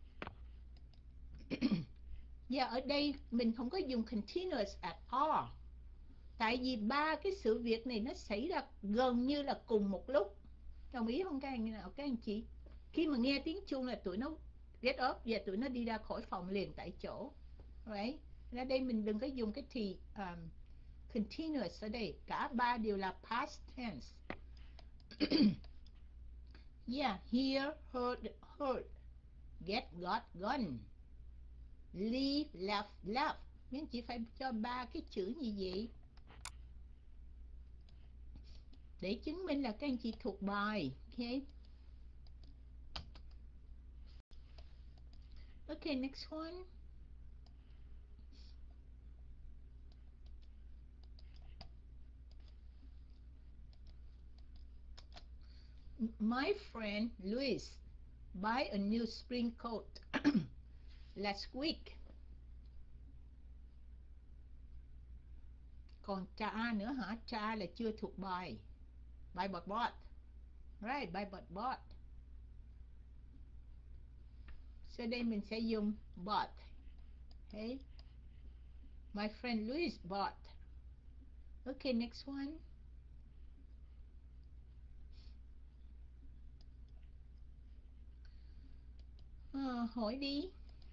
Và ở đây mình không có dùng continuous at all. Tại vì ba cái sự việc này nó xảy ra gần như là cùng một lúc. Đồng ý không các anh nào các anh chị? Khi mà nghe tiếng chuông là tụi nó get up và tụi nó đi ra khỏi phòng liền tại chỗ. Right? Ra đây mình đừng có dùng cái thì um, continuous ở đây. Cả ba đều là past tense. Yeah, hear, heard, heard. Get, got, gone. Leave, left, left. Mình chỉ phải cho ba cái chữ như vậy để chứng minh là các anh chị thuộc bài. Ok. Okay, next one. My friend Luis buy a new spring coat last week. Còn cha nữa hả? Cha là chưa thuộc bài. Buy but bought. Right, buy but bought. So đây mình sẽ dùng bought. Okay. My friend Louis bought. Okay, next one. Uh, hỏi đi.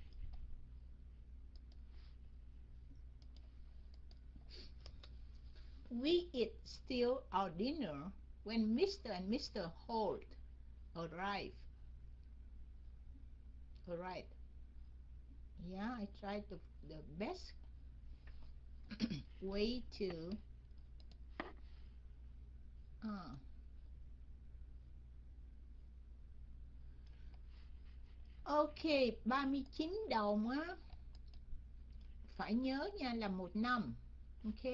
We eat still our dinner when Mister and Mister Holt arrive. Alright. Yeah, I tried the, the best way to uh, ok, ba mươi chín đồng á, phải nhớ nha, là một năm. Ok,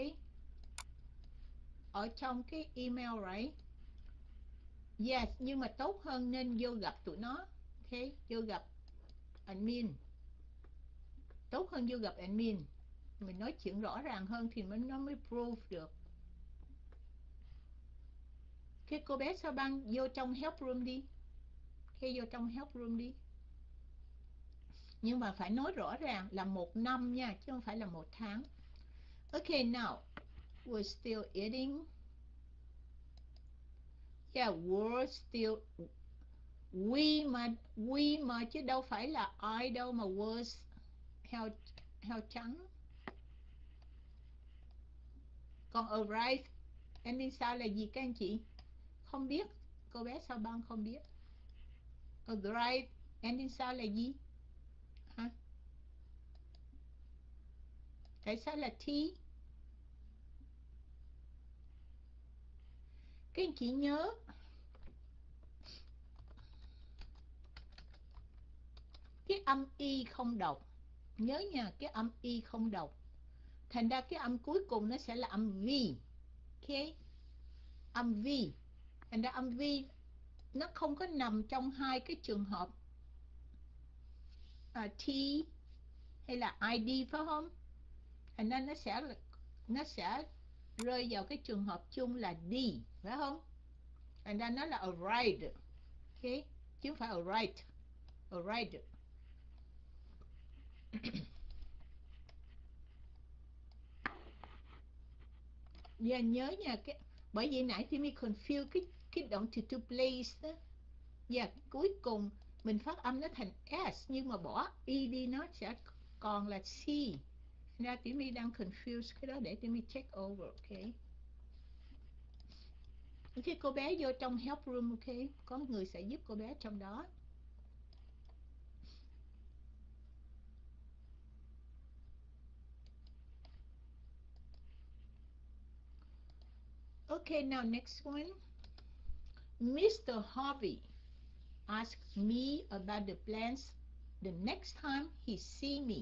ở trong cái email right. Yes, nhưng mà tốt hơn nên vô gặp tụi nó. Ok, vô gặp admin. Tốt hơn vô gặp admin. Mình nói chuyện rõ ràng hơn thì nó mới prove được. Cái cô bé Sao Băng vô trong help room đi. Khi vô trong help room đi. Nhưng mà phải nói rõ ràng là một năm nha, chứ không phải là một tháng. Okay, now we're still eating. Yeah, we're still we mà we mà chứ đâu phải là I đâu mà was heo heo trắng. Còn arrive ending sao là gì các anh chị? Không biết. Cô bé Sao Băng không biết. Arrive ending sao là gì? Hả? Tại sao là T? Các anh chị nhớ cái âm y không đọc. Nhớ nha, cái âm y không đọc. Thành ra cái âm cuối cùng nó sẽ là âm V. Ok? Âm V. Thành ra âm V nó không có nằm trong hai cái trường hợp uh, T hay là I D phải không? Thành ra nó sẽ nó sẽ rơi vào cái trường hợp chung là D, phải không? Thành ra nó là arrived. Ok? Chứ không phải arrived. Arrived. Và nhớ nha, cái bởi vì nãy thì mình confuse cái cái động từ to place đó. Và cuối cùng mình phát âm nó thành S nhưng mà bỏ E đi nó sẽ còn là C. Ra Timmy đang confuse cái đó để Timmy check over, ok? Khi cô bé vô trong help room, ok? Có người sẽ giúp cô bé trong đó. Okay, now next one. Mister Harvey asked me about the plans the next time he see me.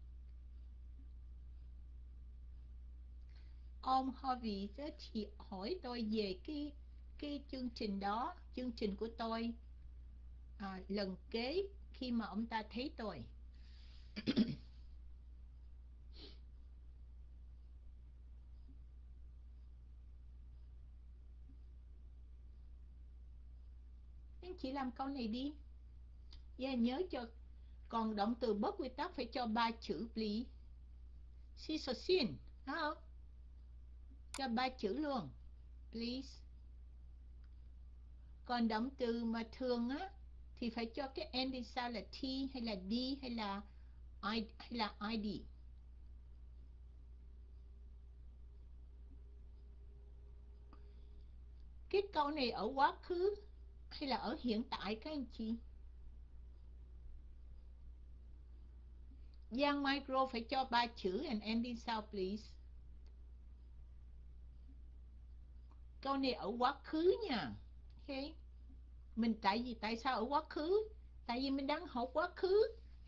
Ông Harvey thì hỏi tôi về cái cái chương trình đó, chương trình của tôi à, lần kế khi mà ông ta thấy tôi. Anh chị làm câu này đi. Yeah, nhớ cho. Còn động từ bất quy tắc phải cho ba chữ please. Si so sin, đúng không? Cho ba chữ luôn. Please. Còn động từ mà thường á thì phải cho cái ending sao là T hay là D hay là I hay là I D. Cái câu này ở quá khứ hay là ở hiện tại các anh chị? Giang Micro phải cho ba chữ and ending sao please. Câu này ở quá khứ nha. Ok. Mình tại vì tại sao ở quá khứ? Tại vì mình đang học quá khứ.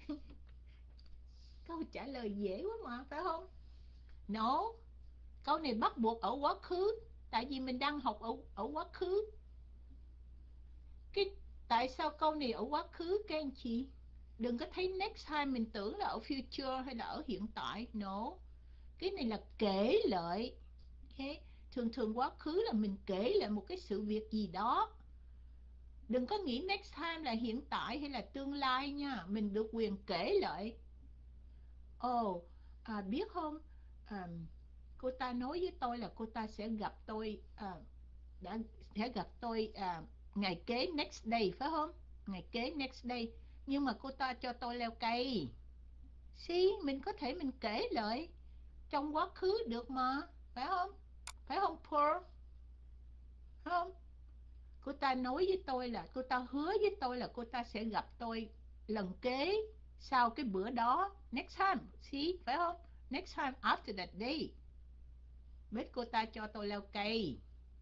Câu trả lời dễ quá mà, phải không? No. Câu này bắt buộc ở quá khứ. Tại vì mình đang học ở, ở quá khứ. Cái tại sao câu này ở quá khứ các anh chị? Đừng có thấy next time mình tưởng là ở future hay là ở hiện tại. No. Cái này là kể lại. Okay. Thường thường quá khứ là mình kể lại một cái sự việc gì đó. Đừng có nghĩ next time là hiện tại hay là tương lai nha. Mình được quyền kể lại. Ồ, à, biết không, à, cô ta nói với tôi là cô ta sẽ gặp tôi, à, đã sẽ gặp tôi à, ngày kế next day phải không? Ngày kế next day. Nhưng mà cô ta cho tôi leo cây. Xí, mình có thể mình kể lại trong quá khứ được mà, phải không? Phải không Pearl? Phải không? Cô ta nói với tôi là cô ta hứa với tôi là cô ta sẽ gặp tôi lần kế sau cái bữa đó. Next time, see, phải không? Next time after that day. Biết cô ta cho tôi leo cây.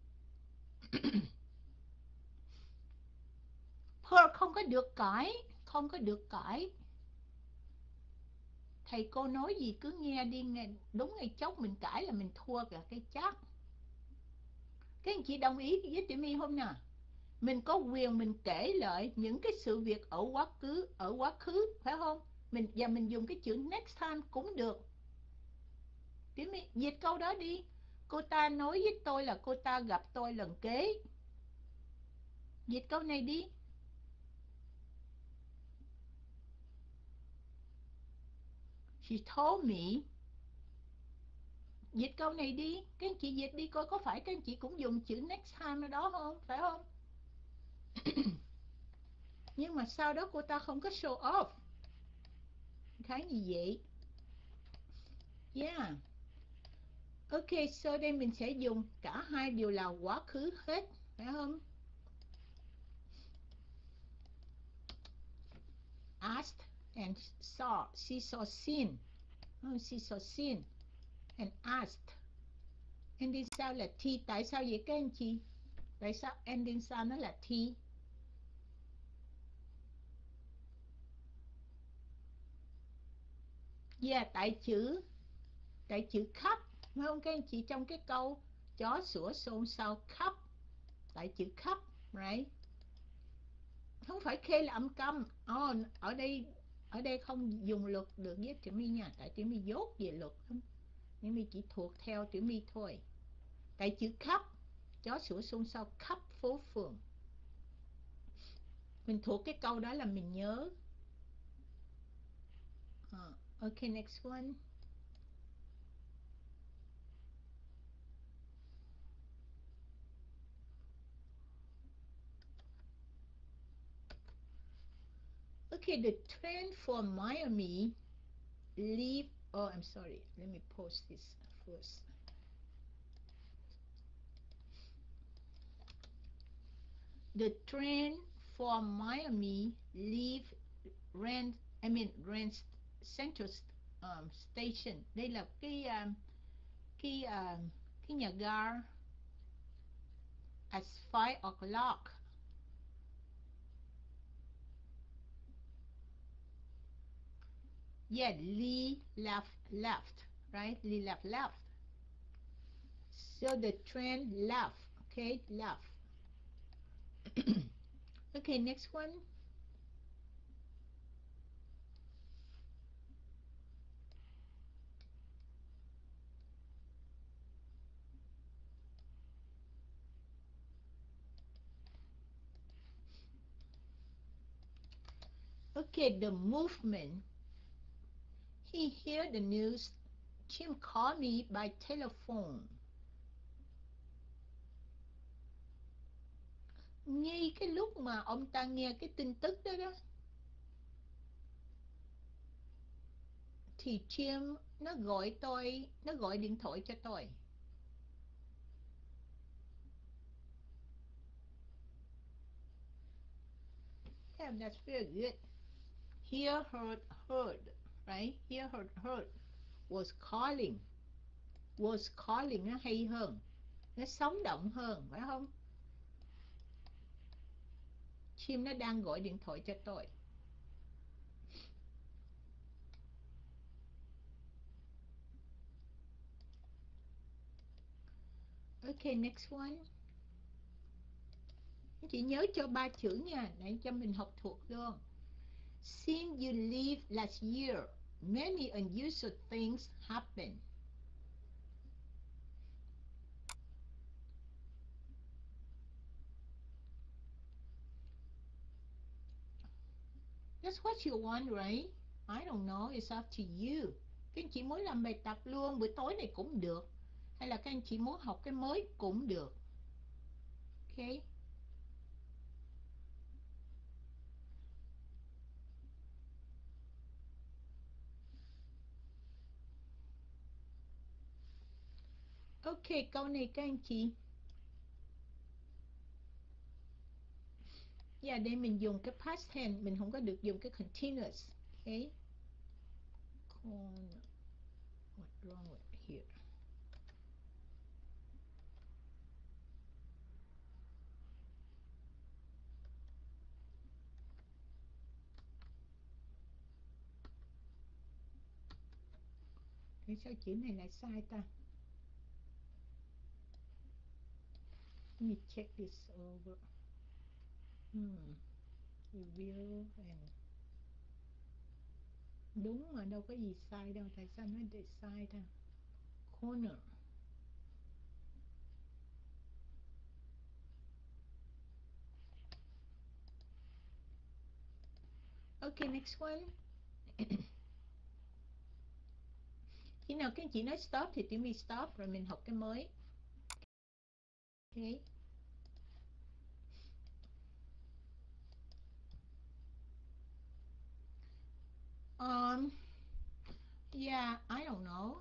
Pearl không có được cãi, không có được cãi. Thầy cô nói gì cứ nghe đi, nghe đúng ngay chốc mình cãi là mình thua cả cái chắc. Các anh chị đồng ý với Tiểu My không nào? Mình có quyền mình kể lại những cái sự việc ở quá khứ, ở quá khứ, phải không? Mình và mình dùng cái chữ next time cũng được. Tiểu My dịch câu đó đi. Cô ta nói với tôi là cô ta gặp tôi lần kế. Dịch câu này đi. She told me. Dịch câu này đi. Các anh chị dịch đi coi có phải các anh chị cũng dùng chữ next time ở đó không? Phải không? Nhưng mà sau đó cô ta không có show off. Cái gì vậy? Yeah. Ok, sau đây mình sẽ dùng cả hai đều là quá khứ hết, phải không? Asked and saw. She saw seen. Oh, she saw seen and asked. Ending sao là T. Tại sao vậy các anh chị? Tại sao ending sao nó là T? Yeah, tại chữ tại chữ khắp, phải không các anh chị? Trong cái câu chó sủa xôn xao khắp, tại chữ khắp, right? Không phải khê là âm câm. Oh, ở đây ở đây không dùng luật được với Tiểu My nha, tại Tiểu My dốt về luật không. Tiểu My chỉ thuộc theo Tiểu My thôi. Tại chữ khắp, chó sủa xôn xao khắp phố phường. Mình thuộc cái câu đó là mình nhớ. Uh, ok, next one. Okay, the trend for Miami leave. Oh, I'm sorry. Let me post this first. The trend for Miami leave rent. I mean rent Central um, Station. Đây là cái um, cái um, cái nhà ga at five o'clock. Yeah, Lee left left, right? Lee left left. So the train left. Okay, left. Okay, next one. Okay, the movement. He heard the news. Jim called me by telephone. Ngay cái lúc mà ông ta nghe cái tin tức đó đó, thì Jim nó gọi tôi, nó gọi điện thoại cho tôi. Yeah, that's very good. Hear, heard, heard, right? Hear, heard, heard. Was calling. Was calling nó hay hơn, nó sống động hơn, phải không? Chim nó đang gọi điện thoại cho tôi. Ok, next one. Chị nhớ cho ba chữ nha, để cho mình học thuộc luôn. Since you leave last year, many unusual things happen. That's what you want, right? I don't know, it's up to you. Các anh chị muốn làm bài tập luôn buổi tối này cũng được, hay là các anh chị muốn học cái mới cũng được. Ok. Ok, câu này các anh chị. Và đây mình dùng cái past tense, mình không có được dùng cái continuous. Ok. Corner. What's wrong with here? Thế sao chữ này lại sai ta? Let me check this over. Hmm. Review and... Đúng mà đâu có gì sai đâu, tại sao nó để sai ta? Corner. Ok, next one. Khi nào các anh chị nói stop thì tụi mình stop rồi mình học cái mới. Ok. Um, yeah, I don't know.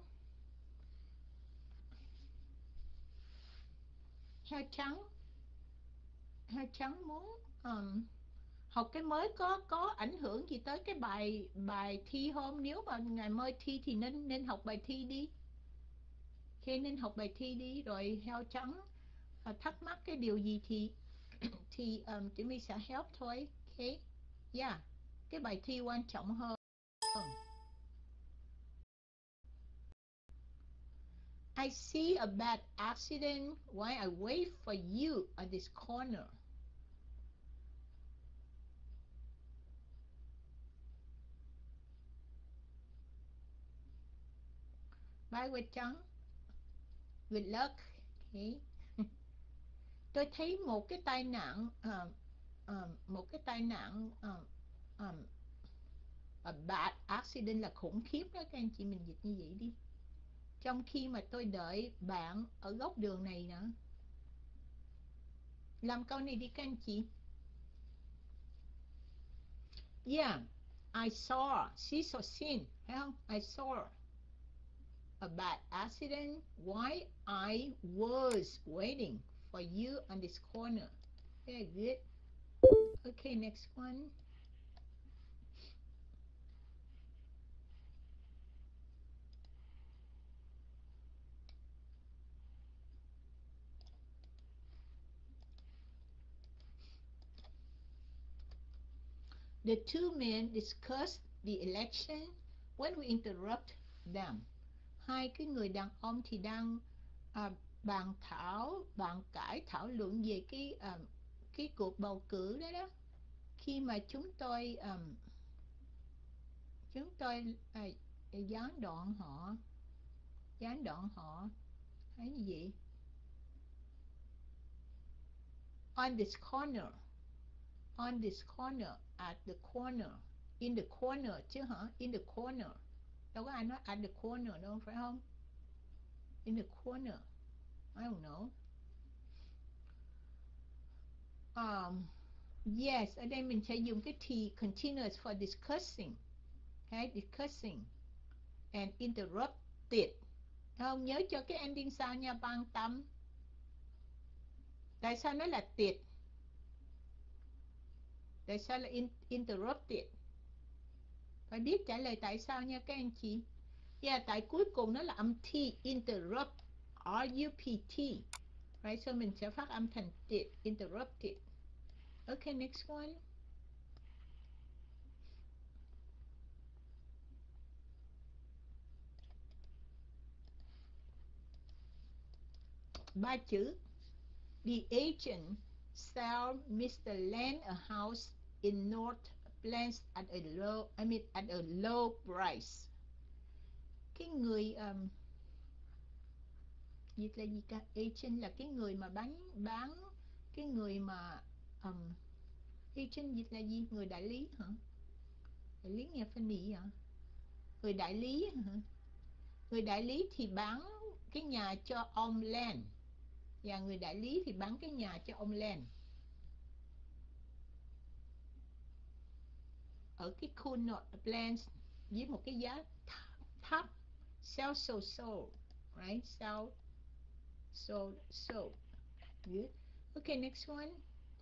Heo trắng. Heo trắng muốn um, học cái mới có có ảnh hưởng gì tới cái bài bài thi không? Nếu mà ngày mai thi thì nên nên học bài thi đi. Khi nên học bài thi đi rồi heo trắng và thắc mắc cái điều gì thì thì um, tụi mình sẽ help thôi. Ok. Yeah. Cái bài thi quan trọng hơn. I see a bad accident while I wait for you at this corner. Bye quay trắng. Good luck. Okay. Tôi thấy một cái tai nạn, uh, uh, một cái tai nạn, uh, um, a bad accident là khủng khiếp đó, các anh chị mình dịch như vậy đi. Trong khi mà tôi đợi bạn ở góc đường này nữa. Làm câu này đi các anh chị. Yeah, I saw, she saw seen, phải không? I saw a bad accident while I was waiting for you on this corner. Very good. Okay, next one. The two men discussed the election when we interrupt them. Hai cái người đàn ông thì đang à, bàn thảo, bàn cãi, thảo luận về cái à, cái cuộc bầu cử đó đó. Khi mà chúng tôi um, chúng tôi à, gián đoạn họ, gián đoạn họ, hay gì vậy? On this corner, on this corner, at the corner, in the corner chứ hả? In the corner. Đâu có ai nói at the corner đâu, phải không? In the corner. I don't know. Um, yes, ở đây mình sẽ dùng cái T continuous for discussing. Okay, discussing and interrupted. Không, nhớ cho cái ending sao nha, ban tâm. Tại sao nó là tiệt? Tại sao là in, interrupted? Phải biết trả lời tại sao nha các anh chị. Yeah, tại cuối cùng nó là âm T, interrupt, R-U-P-T. Right, so mình sẽ phát âm thành tiệt, interrupted. Okay, next one. Ba chữ. The agent sell Mister Land a house in North Plains at a low, I mean at a low price. Cái người um, dịch là gì cả? Agent là cái người mà bán bán cái người mà um, agent dịch là gì? Người đại lý hả? Đại lý nghe phân nị hả? Người đại lý hả? Người đại lý thì bán cái nhà cho ông Len. Và người đại lý thì bán cái nhà cho ông Len ở cái khu Plains với một cái giá thấp. Sell so so, right? Sell so so. Good. Okay, next one.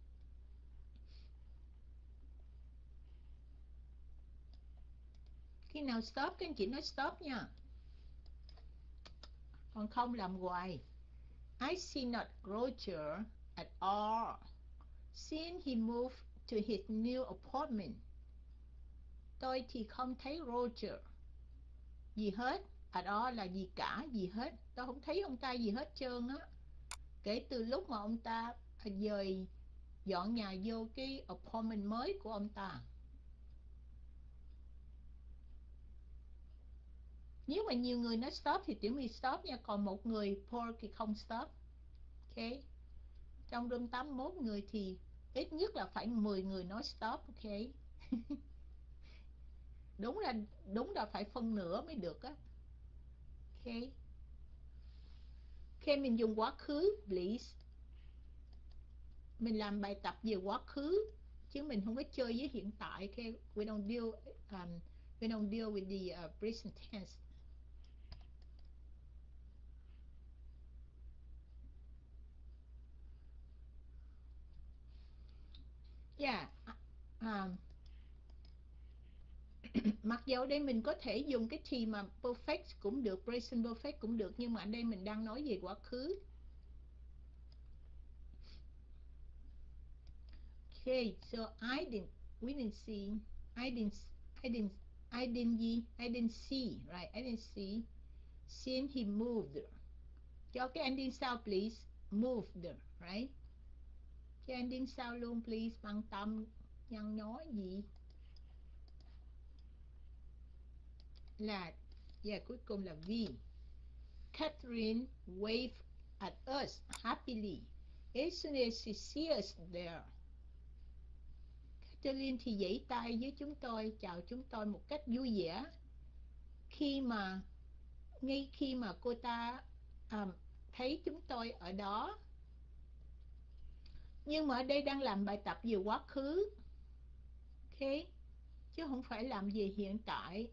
Khi nào stop các anh chị nói stop nha, còn không làm hoài. I see not Roger at all since he moved to his new apartment. Tôi thì không thấy Roger gì hết. At all là gì cả, gì hết. Tôi không thấy ông ta gì hết trơn á, kể từ lúc mà ông ta dời dọn nhà vô cái apartment mới của ông ta. Nếu mà nhiều người nói stop thì Tiểu My stop nha, còn một người Paul thì không stop. Ok, trong room tám mươi mốt người thì ít nhất là phải mười người nói stop. Ok. đúng là đúng là phải phân nửa mới được á. Ok. Ok, mình dùng quá khứ please. Mình làm bài tập về quá khứ chứ mình không có chơi với hiện tại. Okay, we don't deal um, we don't deal with the uh, present tense. Yeah. Um, mặc dầu đây mình có thể dùng cái thì mà perfect cũng được, present perfect cũng được, nhưng mà ở đây mình đang nói về quá khứ. Okay, so I didn't, we didn't see, I didn't, I didn't, I didn't, I didn't see, right? I didn't see since he moved. Cho cái ending sao please, moved, right? Cho ending sao luôn please, bằng tâm nhăn nhó gì là, yeah, cuối cùng là V. Catherine waved at us happily as soon as she sees us there. Catherine thì giãy tay với chúng tôi, chào chúng tôi một cách vui vẻ khi mà ngay khi mà cô ta um, thấy chúng tôi ở đó. Nhưng mà ở đây đang làm bài tập về quá khứ, ok, chứ không phải làm về hiện tại.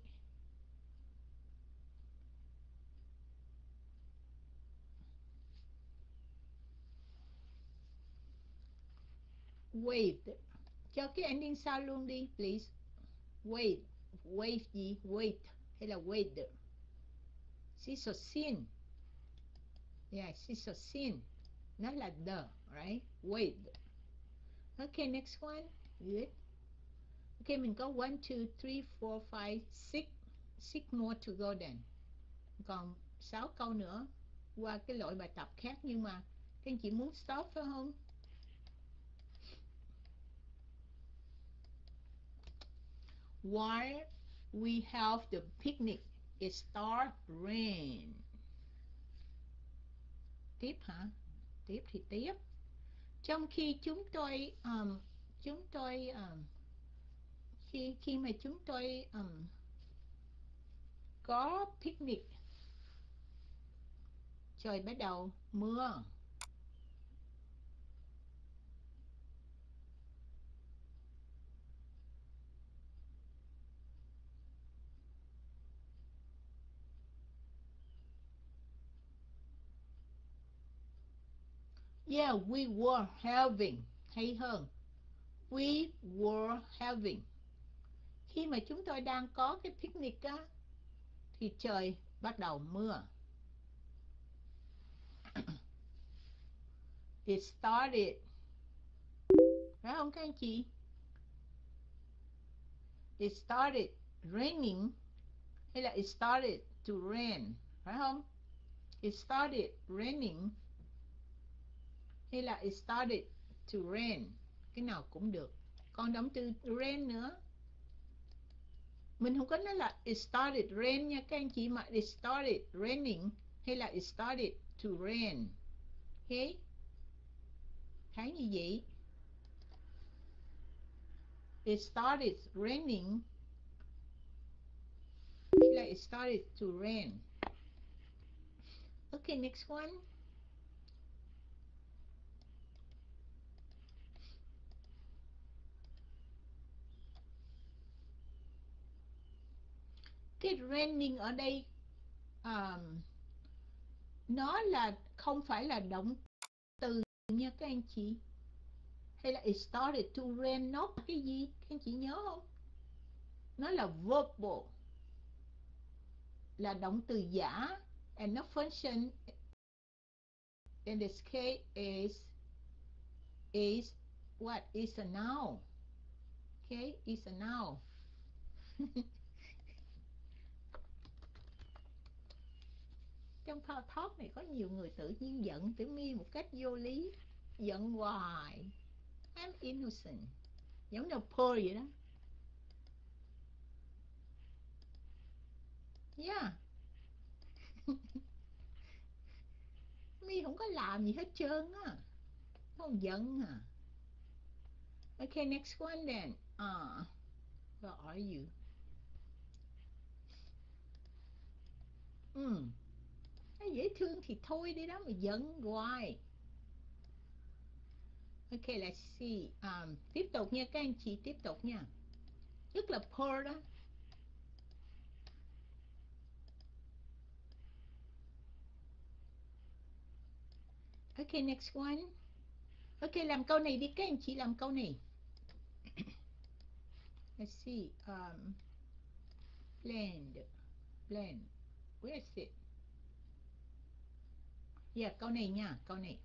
Waved, cho cái ending sao luôn đi please. Wait, wave gì, wait hay là wait. She's so sin. Yeah, she's so sin. Nó là the, right? Wait. Okay, next one. Good. Okay, mình có one, two, three, four, five, six. Six more to go then. Còn sáu câu nữa qua cái loại bài tập khác, nhưng mà các anh chị muốn stop phải không? While we have the picnic, it start rain. Tiếp hả? Tiếp thì tiếp. Trong khi chúng tôi um, chúng tôi um, khi khi mà chúng tôi um, có picnic, trời bắt đầu mưa. Yeah, we were having, hay hơn, we were having. Khi mà chúng tôi đang có cái picnic á, thì trời bắt đầu mưa. It started, phải không các anh chị? It started raining hay là it started to rain, phải không? It started raining hay là it started to rain, cái nào cũng được. Còn động từ rain nữa, mình không có nói là it started rain nha các anh chị, mà it started raining hay là it started to rain. Ok, thấy như vậy. It started raining hay là it started to rain. Okay, next one. Cái raining ở đây um, nó là không phải là động từ nha các anh chị, hay là it started to rain, nó là cái gì các anh chị nhớ không? Nó là verbal, là động từ giả, and nó function in this case is is what is a noun. Okay, is a noun. Trong thao talk này có nhiều người tự nhiên giận Tiểu My một cách vô lý, giận hoài. I'm innocent, giống như Paul vậy đó. Yeah. My không có làm gì hết trơn á, không giận à. Okay, next one then. Uh, where are you? Ừ. Nó dễ thương thì thôi đi đó mà giận hoài. Okay, let's see. Um, tiếp tục nha các anh chị, tiếp tục nha. Nhất là Paul đó. Okay, next one. Okay, làm câu này đi các anh chị, làm câu này. Let's see. Um, blend. Blend. Where is it? Yeah, câu này nha, câu này.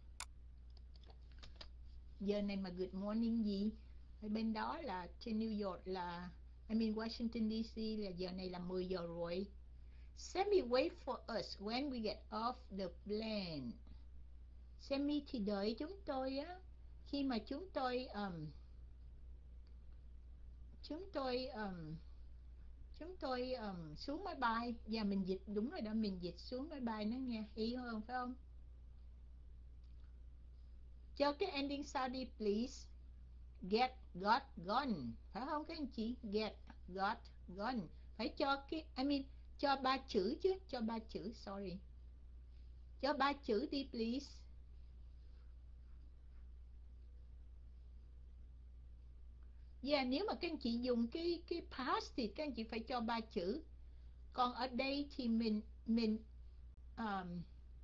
Giờ này mà good morning gì? Ở bên đó là trên New York là, I mean Washington D C là giờ này là mười giờ rồi. Sammy wait for us when we get off the plane. Sammy thì đợi chúng tôi á, khi mà chúng tôi um, chúng tôi um, chúng tôi um, xuống máy bay. Và mình dịch đúng rồi đó, mình dịch xuống máy bay nó nghe ý hơn phải không? Cho cái ending sao đi please. Get, got, gone, phải không các anh chị? Get, got, gone. Phải cho cái, I mean, cho ba chữ chứ, cho ba chữ, sorry. Cho ba chữ đi please. Yeah, nếu mà các anh chị dùng cái cái past thì các anh chị phải cho ba chữ. Còn ở đây thì mình mình um,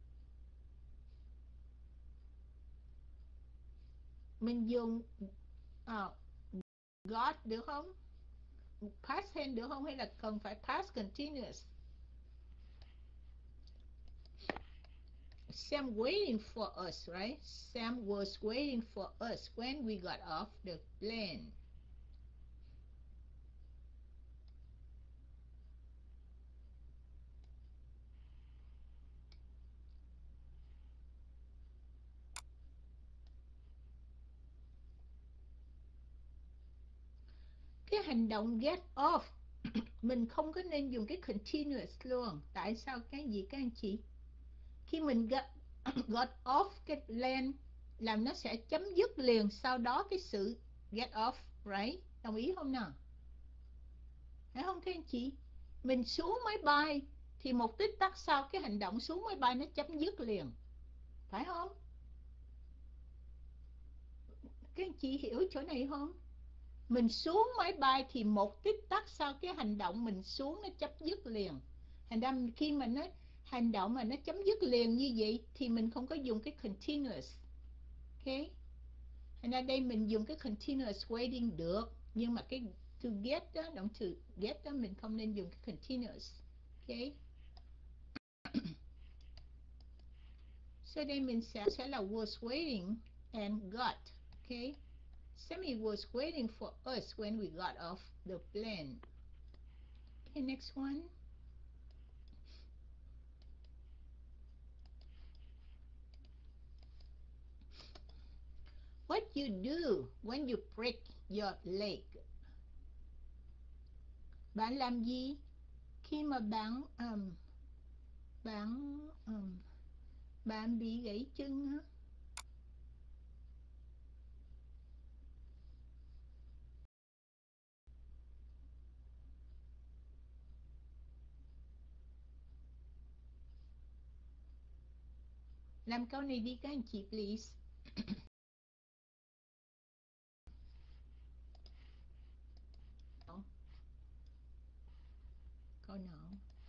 mình dùng uh, got được không? Past tense được không, hay là cần phải past continuous? Sam waiting for us, right? Sam was waiting for us when we got off the plane. Cái hành động get off mình không có nên dùng cái continuous luôn. Tại sao cái gì các anh chị? Khi mình got, got off cái plane làm nó sẽ chấm dứt liền sau đó cái sự get off, right? Đồng ý không nào? Phải không các anh chị? Mình xuống máy bay thì một tích tắc sau cái hành động xuống máy bay nó chấm dứt liền. Phải không? Các anh chị hiểu chỗ này không? Mình xuống máy bay thì một tích tắc sau cái hành động mình xuống nó chấm dứt liền. Thành ra khi mà nó hành động mà nó chấm dứt liền như vậy thì mình không có dùng cái continuous. Ok? Thành ra đây mình dùng cái continuous waiting được, nhưng mà cái to get đó, động từ get đó mình không nên dùng cái continuous. Ok? So đây mình sẽ sẽ là was waiting and got. Ok? Sammy was waiting for us when we got off the plane. Okay, next one. What you do when you break your leg? Bạn làm gì khi mà bạn um, bạn um, bạn bị gãy chân á? Làm câu này đi các anh chị please. Câu nào?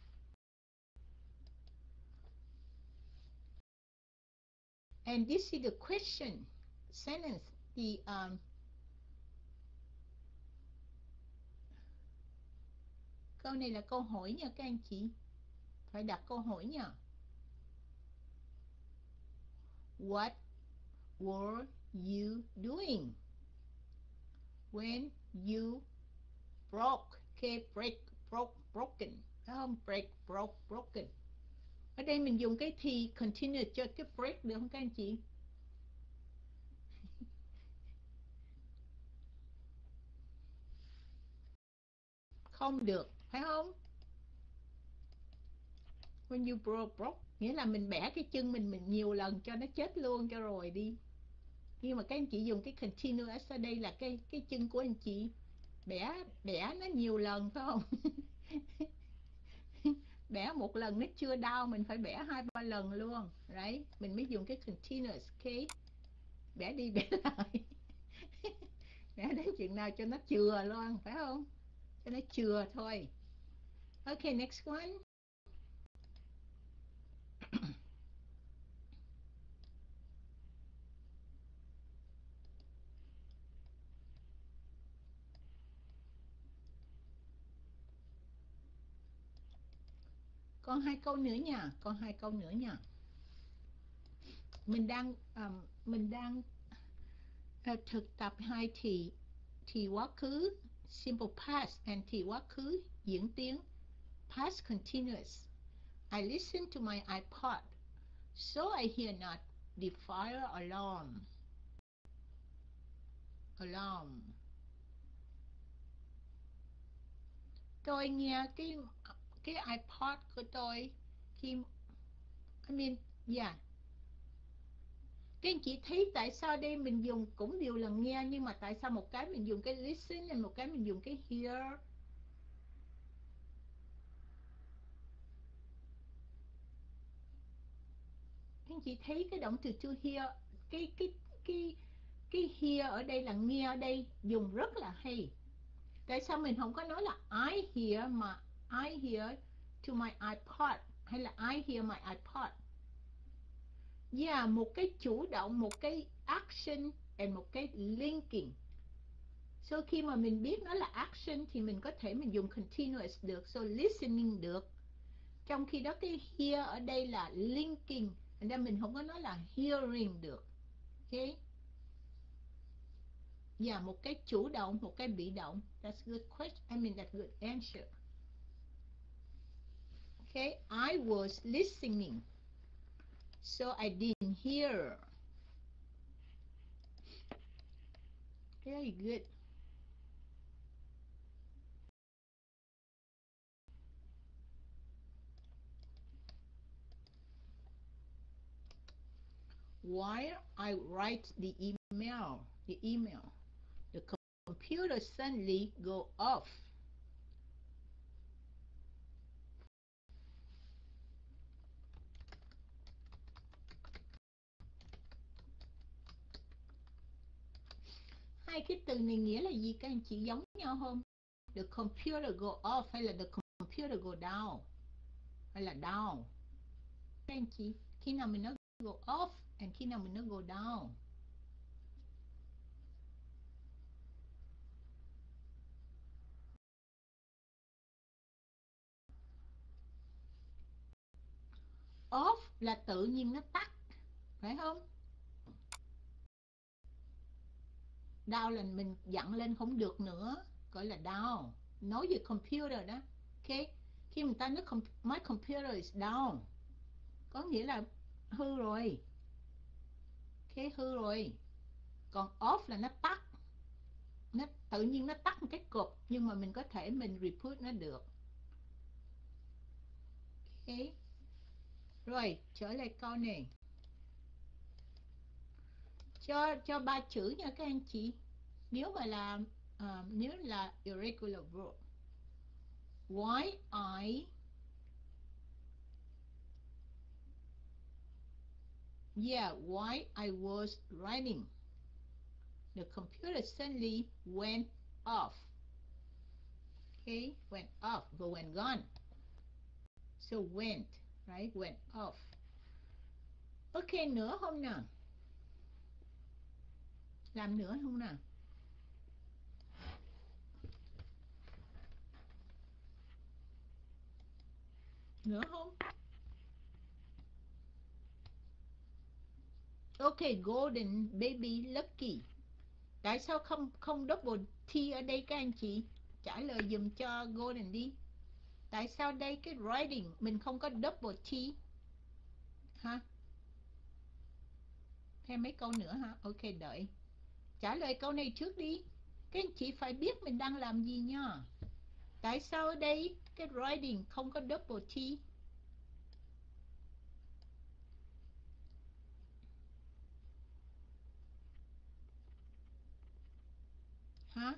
And this is the question sentence. Thì um, câu này là câu hỏi nha các anh chị. Phải đặt câu hỏi nha. What were you doing when you broke? Okay, break, broke, broken. Phải không? Break, broke, broken. Ở đây mình dùng cái thì continue cho cái break được không các anh chị? Không được, phải không? When you broke, broke nghĩa là mình bẻ cái chân mình mình nhiều lần cho nó chết luôn cho rồi đi. Nhưng mà các anh chị dùng cái continuous ở đây là cái cái chân của anh chị bẻ bẻ nó nhiều lần phải không? Bẻ một lần nó chưa đau, mình phải bẻ hai ba lần luôn. Đấy, mình mới dùng cái continuous, ok? Bẻ đi bẻ lại. Bẻ đến chuyện nào cho nó chừa luôn, phải không? Cho nó chừa thôi. Ok, next one. Còn hai câu nữa nha, còn hai câu nữa nha. Mình đang um, mình đang uh, thực tập hai thì thì quá khứ simple past and thì quá khứ diễn tiến past continuous. I listen to my iPod, so I hear not the fire alarm. Alarm. Tôi nghe cái cái iPod của tôi khi I mean, yeah. Các anh chị thấy tại sao đây mình dùng cũng đều là nghe, nhưng mà tại sao một cái mình dùng cái listen và một cái mình dùng cái hear? Các anh chị thấy cái động từ to hear, cái cái cái cái hear ở đây là nghe, ở đây dùng rất là hay. Tại sao mình không có nói là I hear mà I hear to my iPod hay là I hear my iPod? Yeah, một cái chủ động, một cái action and một cái linking. So khi mà mình biết nó là action thì mình có thể mình dùng continuous được, so listening được. Trong khi đó cái hear ở đây là linking, thành ra mình không có nói là hearing được. Okay? Yeah, một cái chủ động, một cái bị động. That's good question. I mean that's good answer. Okay, I was listening, so I didn't hear. Very good. While I write the email, the email, the computer suddenly go off. Hai cái từ này nghĩa là gì các anh chị, giống nhau không? The computer go off hay là the computer go down? Hay là down? Các anh chị, khi nào mình nói go off and khi nào mình nói go down? Off là tự nhiên nó tắt, phải không? Down là mình dặn lên không được nữa, gọi là down. Nói về computer đó, ok? Khi người ta nói my computer is down, có nghĩa là hư rồi, ok, hư rồi. Còn off là nó tắt, nó tự nhiên nó tắt một cái cụp, nhưng mà mình có thể mình reboot nó được. Ok, rồi trở lại câu này, cho cho ba chữ nha các anh chị. Nếu mà là uh, nếu là irregular verb, why I Yeah, while I was writing, the computer suddenly went off. Okay, went off, go went gone. So went, right? Went off. Ok, nữa không nào? Làm nữa không nào? Nữa không? Ok, golden baby lucky. Tại sao không không double T ở đây các anh chị? Trả lời dùm cho golden đi. Tại sao đây cái writing mình không có double T? Ha? Thêm mấy câu nữa ha? Ok, đợi. Trả lời câu này trước đi. Các anh chị phải biết mình đang làm gì nha. Tại sao ở đây cái writing không có double T? Hả?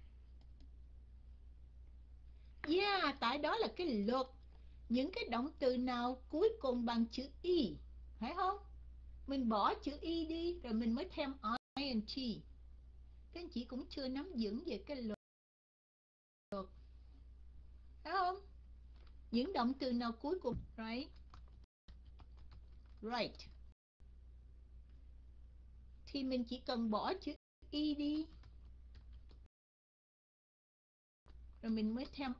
Yeah, tại đó là cái luật. Những cái động từ nào cuối cùng bằng chữ y, phải không? Mình bỏ chữ y đi rồi mình mới thêm ing. Các anh chị cũng chưa nắm vững về cái luật, phải không? Những động từ nào cuối cùng, right? Right. Thì mình chỉ cần bỏ chữ y đi rồi mình mới thêm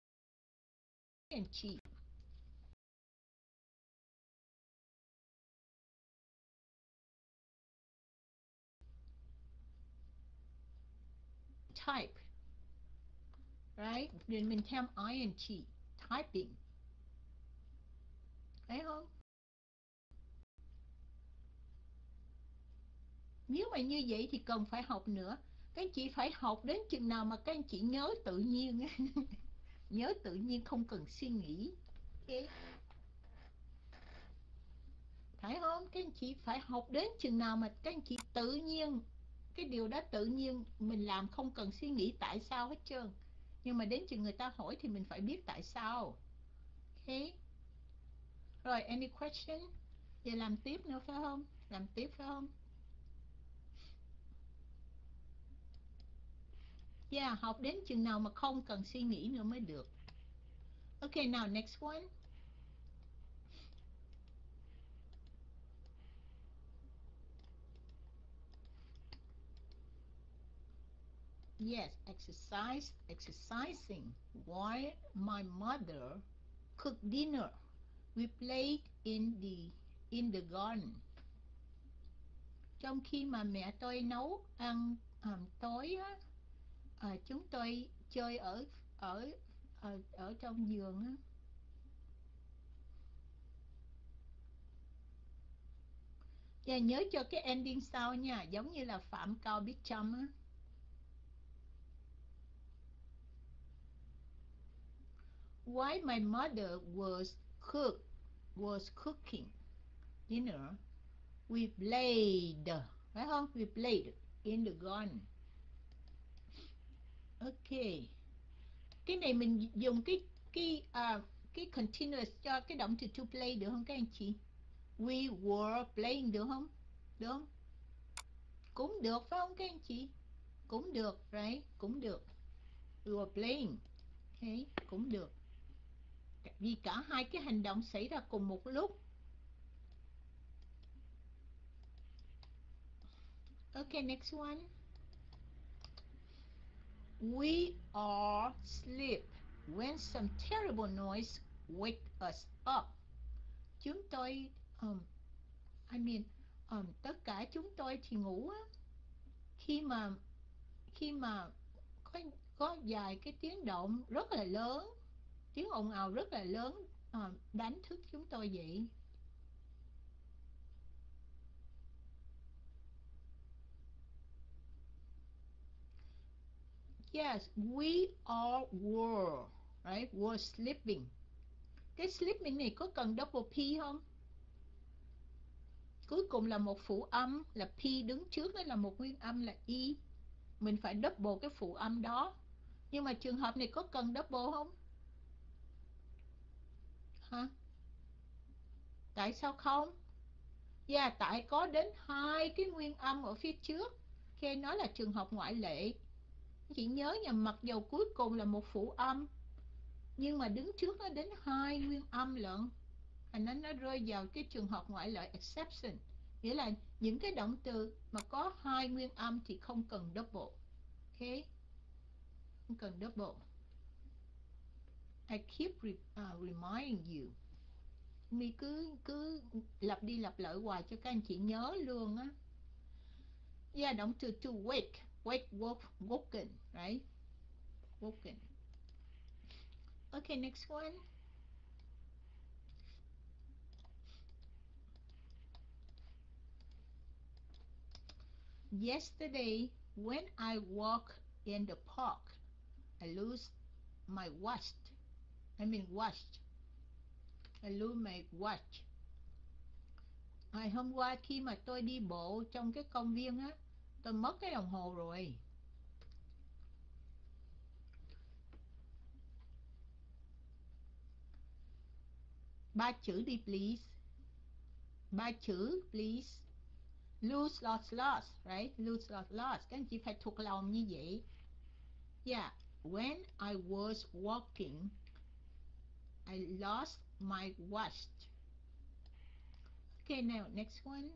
ing. Type, right? Rồi mình thêm ing. Typing, phải không? Nếu mà như vậy thì cần phải học nữa. Các anh chị phải học đến chừng nào mà các anh chị nhớ tự nhiên. Nhớ tự nhiên không cần suy nghĩ. Okay. Phải không? Các anh chị phải học đến chừng nào mà các anh chị tự nhiên, cái điều đó tự nhiên mình làm không cần suy nghĩ tại sao hết trơn. Nhưng mà đến chừng người ta hỏi thì mình phải biết tại sao. Ok. Rồi, any question? Giờ làm tiếp nữa phải không? Làm tiếp phải không? Yeah, học đến chừng nào mà không cần suy nghĩ nữa mới được. Okay, now next one. Yes, exercise, exercising. While my mother cooked dinner, we played in the in the garden. Trong khi mà mẹ tôi nấu ăn um, tối á, à, chúng tôi chơi ở ở ở, ở trong vườn á. Và nhớ cho cái ending sau nha, giống như là Phạm Cao Biết Trâm á. While my mother was cook was cooking dinner, we played, phải không? We played in the garden. Ok. Cái này mình dùng cái cái uh, cái continuous cho cái động từ to play được không các anh chị? We were playing được không? Được không? Cũng được phải không các anh chị? Cũng được, right? Cũng được. We were playing. Ok, cũng được. Vì cả hai cái hành động xảy ra cùng một lúc. Ok, next one. We are asleep when some terrible noise wake us up. Chúng tôi, um, I mean, um, tất cả chúng tôi thì ngủ á. Khi mà, khi mà có, có vài cái tiếng động rất là lớn, tiếng ồn ào rất là lớn um, đánh thức chúng tôi dậy. Yes, we all were, right? Were sleeping. Cái sleeping này có cần double P không? Cuối cùng là một phụ âm, là P đứng trước đó là một nguyên âm là Y. Mình phải double cái phụ âm đó. Nhưng mà trường hợp này có cần double không? Hả? Tại sao không? Yeah, tại có đến hai cái nguyên âm ở phía trước. Ok, nó là trường hợp ngoại lệ. Chị nhớ nha, mặc dầu cuối cùng là một phụ âm, nhưng mà đứng trước nó đến hai nguyên âm lận. Thành nên nó rơi vào cái trường hợp ngoại lệ exception. Nghĩa là những cái động từ mà có hai nguyên âm thì không cần double. Ok, không cần double. I keep re, uh, reminding you. Mi cứ cứ lặp đi lặp lại hoài cho các anh chị nhớ luôn á. Yeah, động từ to wake, wake, woke, woken, right? Woken. Okay, next one. Yesterday, when I walk in the park, I lose my watch. I mean watch. I lose my watch. Ngày hôm qua khi mà tôi đi bộ trong cái công viên á, tôi mất cái đồng hồ rồi. Ba chữ đi please. Ba chữ please. Lose, lost, lost, right? Lose, lost, lost. Các anh chị phải thuộc lòng như vậy. Yeah, when I was walking, I lost my watch. Okay, now next one.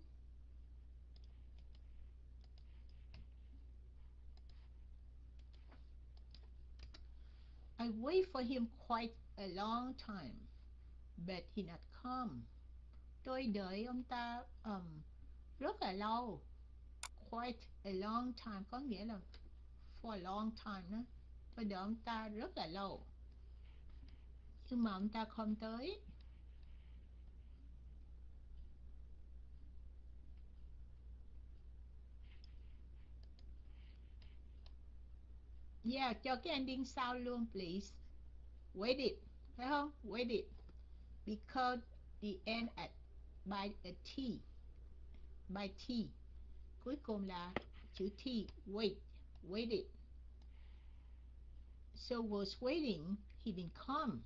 I wait for him quite a long time, but he not come. Tôi đợi ông ta um, rất là lâu. Quite a long time có nghĩa là for a long time đó. Tôi đợi ông ta rất là lâu, nhưng mà ông ta không tới. Yeah, cho cái ending sau luôn please. Waited, phải không? Waited. Because the end at by a T. By T. Cuối cùng là chữ T. Wait. Waited. So was waiting, he didn't come.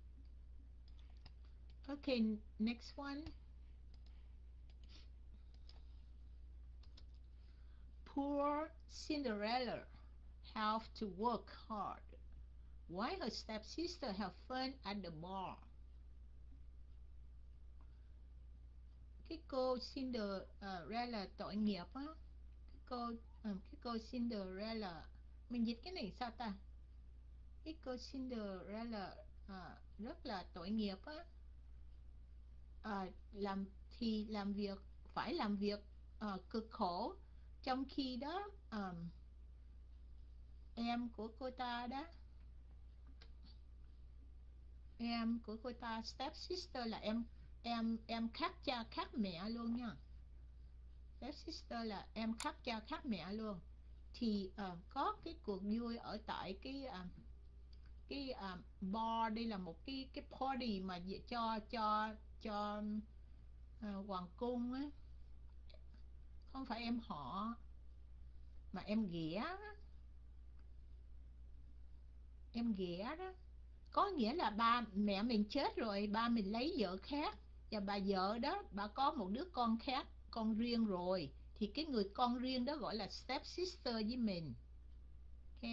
Okay, next one. Poor Cinderella have to work hard. Why her stepsister have fun at the bar? Cái cô Cinderella tội nghiệp á. Cái cô um, cái cô Cinderella, mình dịch cái này sao ta? Cái cô Cinderella à, rất là tội nghiệp á. À, làm thì làm việc phải làm việc uh, cực khổ, trong khi đó um, em của cô ta đó, em của cô ta step sister là em em em khác cha khác mẹ luôn nha. Step sister là em khác cha khác mẹ luôn. Thì uh, có cái cuộc vui ở tại cái uh, cái uh, bar. Đây là một cái cái party mà cho cho cho uh, hoàng cung á. Không phải em họ mà em ghẻ, em ghẻ đó. Có nghĩa là ba mẹ mình chết rồi, ba mình lấy vợ khác, và bà vợ đó bà có một đứa con khác, con riêng rồi, thì cái người con riêng đó gọi là step sister với mình. Ok.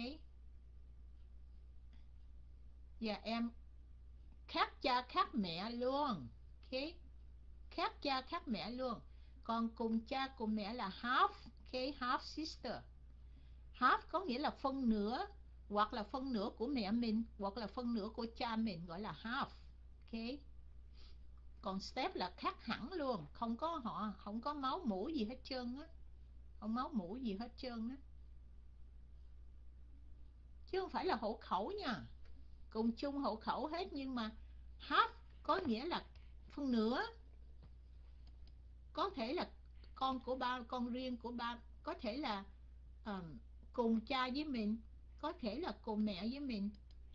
Và em khác cha khác mẹ luôn. Ok, khác cha khác mẹ luôn. Còn cùng cha cùng mẹ là half. Ok, half sister. Half có nghĩa là phân nửa, hoặc là phân nửa của mẹ mình, hoặc là phân nửa của cha mình, gọi là half. Ok. Còn step là khác hẳn luôn, không có họ, không có máu mủ gì hết trơn á, không máu mủ gì hết trơn á, chứ không phải là hộ khẩu nha, cùng chung hộ khẩu hết, nhưng mà half có nghĩa là phân nửa. Có thể là con của ba, con riêng của ba, có thể là um, cùng cha với mình, có thể là cùng mẹ với mình.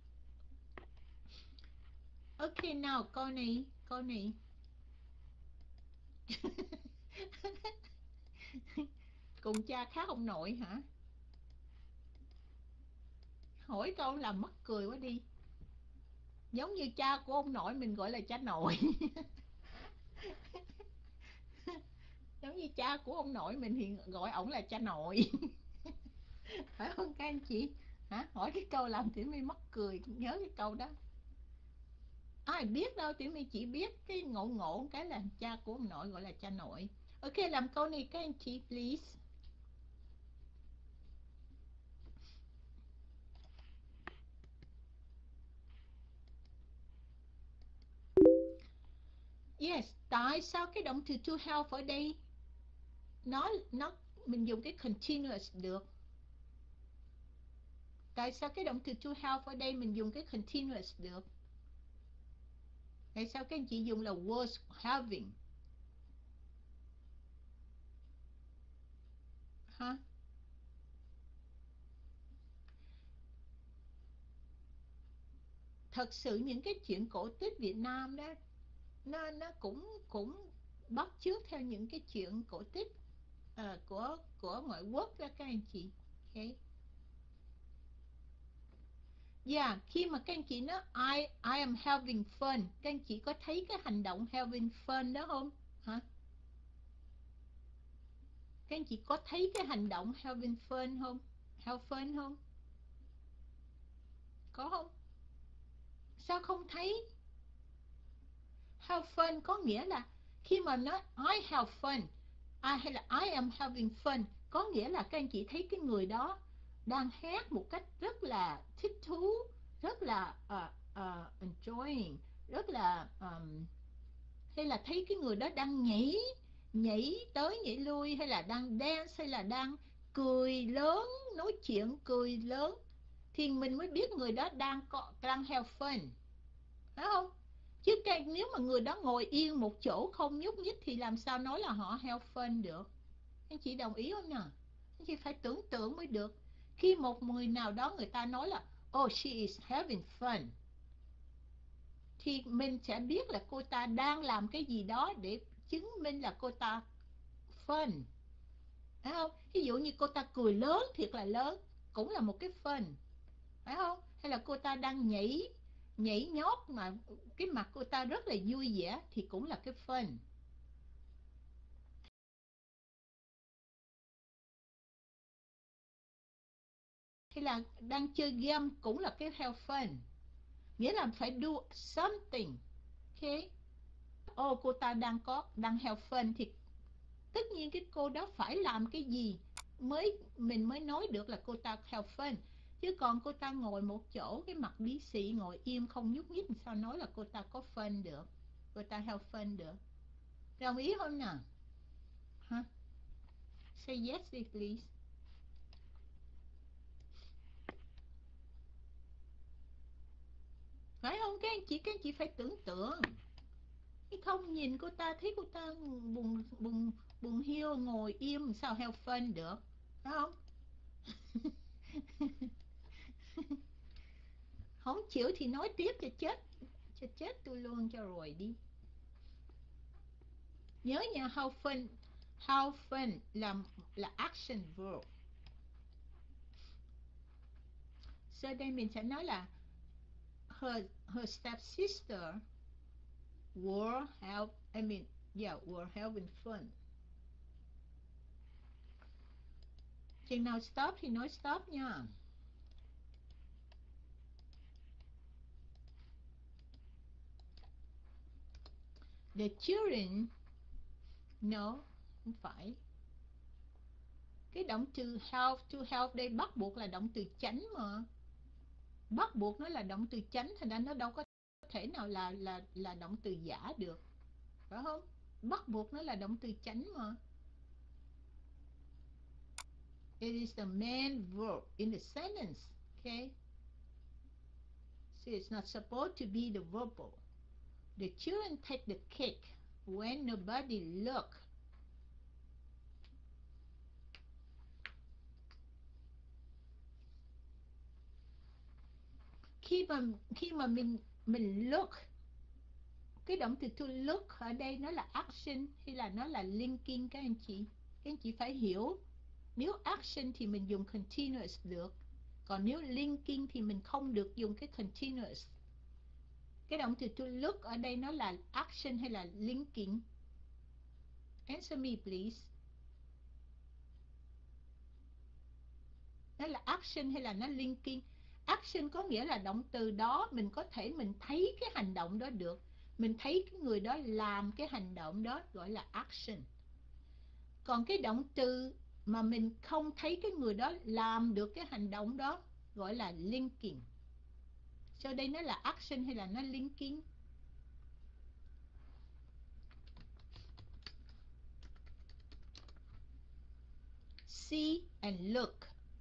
Ok, nào câu này, câu này. Cùng cha khác ông nội hả? Hỏi câu làm mắc cười quá đi. Giống như cha của ông nội mình gọi là cha nội. Giống như cha của ông nội mình thì gọi ổng là cha nội. Phải không các anh chị? Hả? Hỏi cái câu làm Tiểu My mắc cười, nhớ cái câu đó. Ai biết đâu, Tiểu My chỉ biết cái ngộ ngộ cái là cha của ông nội gọi là cha nội. Ok, làm câu này các anh chị please. Yes, tại sao cái động từ to help ở đây nó nó mình dùng cái continuous được? Tại sao cái động từ to help ở đây mình dùng cái continuous được? Tại sao các anh chị dùng là was having? Hả? Thật sự những cái chuyện cổ tích Việt Nam đó nó nó cũng cũng bắt chước theo những cái chuyện cổ tích uh, của của ngoại quốc đó các anh chị. Okay. Yeah, khi mà các anh chị nói I I am having fun, các anh chị có thấy cái hành động having fun đó không? Hả? Các anh chị có thấy cái hành động having fun không? Have fun không? Có không? Sao không thấy? Have fun có nghĩa là khi mà nói I have fun, I, hay là I am having fun, có nghĩa là các anh chị thấy cái người đó đang hát một cách rất là thích thú, rất là uh, uh, enjoying, rất là um, hay là thấy cái người đó đang nhảy nhảy tới nhảy lui, hay là đang dance, hay là đang cười lớn, nói chuyện cười lớn, thì mình mới biết người đó đang có đang have fun, phải không? Chứ cái, nếu mà người đó ngồi yên một chỗ không nhúc nhích thì làm sao nói là họ have fun được? Anh chị đồng ý không nhỉ? Anh chị phải tưởng tượng mới được. Khi một người nào đó người ta nói là oh she is having fun, thì mình sẽ biết là cô ta đang làm cái gì đó để chứng minh là cô ta fun, phải không? Ví dụ như cô ta cười lớn, thiệt là lớn, cũng là một cái fun, phải không? Hay là cô ta đang nhảy nhảy nhót mà cái mặt cô ta rất là vui vẻ thì cũng là cái fun. Hay là đang chơi game cũng là cái have fun, nghĩa là phải do something. Ok, ô cô ta đang có đang have fun thì tất nhiên cái cô đó phải làm cái gì mới mình mới nói được là cô ta have fun. Chứ còn cô ta ngồi một chỗ cái mặt bí xị ngồi im không nhúc nhích, sao nói là cô ta có fun được, cô ta have fun được? Đồng ý không nào? Hả? Say yes đi please. Phải không các anh chị? Các anh chị phải tưởng tượng, cái không nhìn cô ta thấy cô ta bùng bùng bùng hiêu ngồi im, sao have fun được, phải không? Không chịu thì nói tiếp cho chết, cho chết tôi luôn cho rồi đi. Nhớ nha, how fun, how fun là là action verb. Sau đây mình sẽ nói là her her stepsister were have I mean yeah were having fun. Chừng nào stop thì nói stop nha. The children, no, không phải. Cái động từ help, to help đây bắt buộc là động từ chánh mà. Bắt buộc nó là động từ chánh, thành ra nó đâu có thể nào là là là động từ giả được, phải không? Bắt buộc nó là động từ chánh mà. It is the main verb in the sentence, okay? So it's not supposed to be the verbal. The children take the cake when nobody look. Khi mà khi mà mình mình look, cái động từ to look ở đây nó là action hay là nó là linking các anh chị? Các anh chị phải hiểu. Nếu action thì mình dùng continuous được, còn nếu linking thì mình không được dùng cái continuous. Cái động từ to look ở đây nó là action hay là linking? Answer me please. Nó là action hay là nó linking? Action có nghĩa là động từ đó mình có thể mình thấy cái hành động đó được. Mình thấy cái người đó làm cái hành động đó gọi là action. Còn cái động từ mà mình không thấy cái người đó làm được cái hành động đó gọi là linking. Sau đây nó là action hay là nó linking? See and look.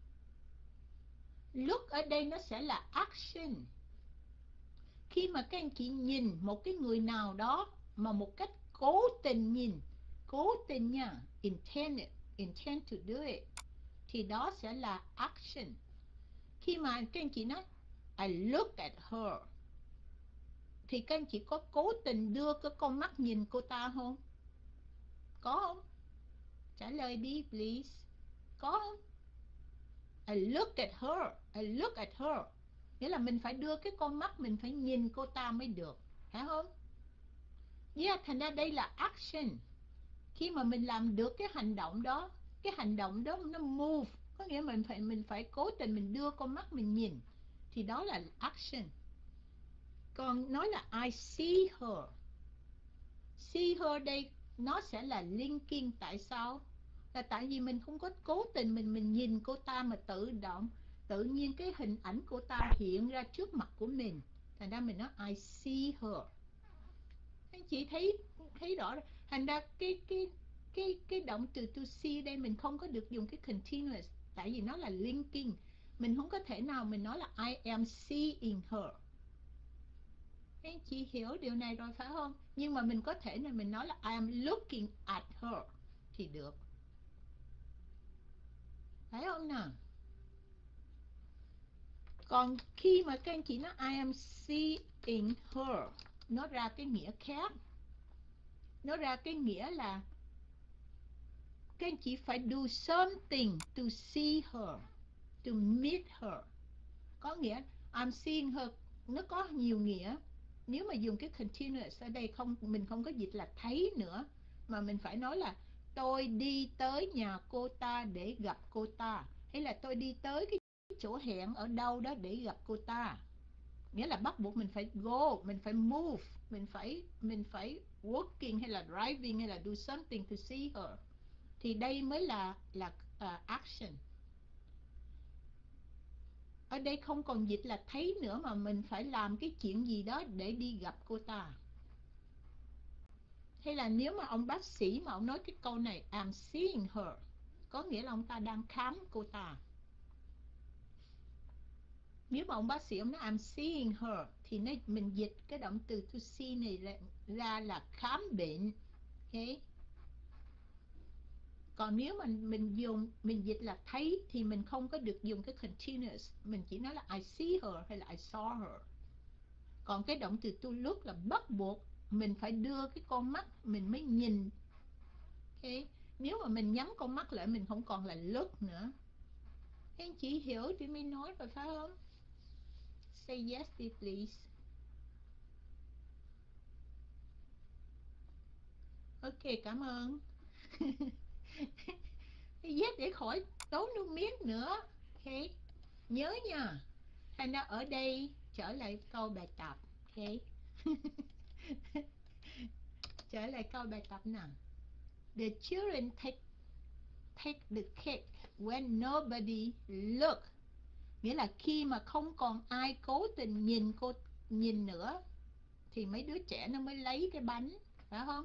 Look ở đây nó sẽ là action. Khi mà các anh chị nhìn một cái người nào đó mà một cách cố tình nhìn, cố tình nha, intend it, intend to do it, thì đó sẽ là action. Khi mà các anh chị nói I look at her, thì các anh chị có cố tình đưa cái con mắt nhìn cô ta không? Có không? Trả lời đi please. Có không? I look at her, I look at her, nghĩa là mình phải đưa cái con mắt mình phải nhìn cô ta mới được, phải không? Yeah, thành ra đây là action. Khi mà mình làm được cái hành động đó, cái hành động đó nó move, có nghĩa mình phải mình phải cố tình mình đưa con mắt mình nhìn, thì đó là action. Còn nói là I see her, see her đây nó sẽ là linking. Tại sao? Là tại vì mình không có cố tình mình mình nhìn cô ta mà tự động tự nhiên cái hình ảnh của ta hiện ra trước mặt của mình, thành ra mình nói I see her. Anh chị thấy thấy rõ rồi. Thành ra cái cái cái cái động từ to see đây mình không có được dùng cái continuous, tại vì nó là linking. Mình không có thể nào mình nói là I am seeing her. Anh chị hiểu điều này rồi phải không? Nhưng mà mình có thể là mình nói là I am looking at her thì được, phải không nào? Còn khi mà các anh chị nói I am seeing her, nó ra cái nghĩa khác. Nó ra cái nghĩa là các anh chị phải do something to see her, to meet her. Có nghĩa I'm seeing her nó có nhiều nghĩa. Nếu mà dùng cái continuous ở đây không, mình không có dịch là thấy nữa, mà mình phải nói là tôi đi tới nhà cô ta để gặp cô ta, hay là tôi đi tới cái chỗ hẹn ở đâu đó để gặp cô ta. Nghĩa là bắt buộc mình phải go, mình phải move, mình phải mình phải working hay là driving hay là do something to see her, thì đây mới là là uh, action. Ở đây không còn dịch là thấy nữa, mà mình phải làm cái chuyện gì đó để đi gặp cô ta. Hay là nếu mà ông bác sĩ mà ông nói cái câu này I'm seeing her, có nghĩa là ông ta đang khám cô ta. Nếu mà ông bác sĩ ông nói I'm seeing her, thì nó, mình dịch cái động từ to see này ra, ra là khám bệnh. Okay. Còn nếu mình mình dùng mình dịch là thấy thì mình không có được dùng cái continuous, mình chỉ nói là I see her hay là I saw her. Còn cái động từ to look là bắt buộc mình phải đưa cái con mắt mình mới nhìn. Okay. Nếu mà mình nhắm con mắt lại mình không còn là look nữa. Các anh chị hiểu thì mình nói rồi phải không? Say yes đi please. Ok, cảm ơn. Yes để khỏi tốn nước miếng nữa. Ok, nhớ nha. Thành ra ở đây trở lại câu bài tập. Ok. Trở lại câu bài tập nào. The children take take the cake when nobody look. Nghĩa là khi mà không còn ai cố tình nhìn cô nhìn nữa, thì mấy đứa trẻ nó mới lấy cái bánh, phải không?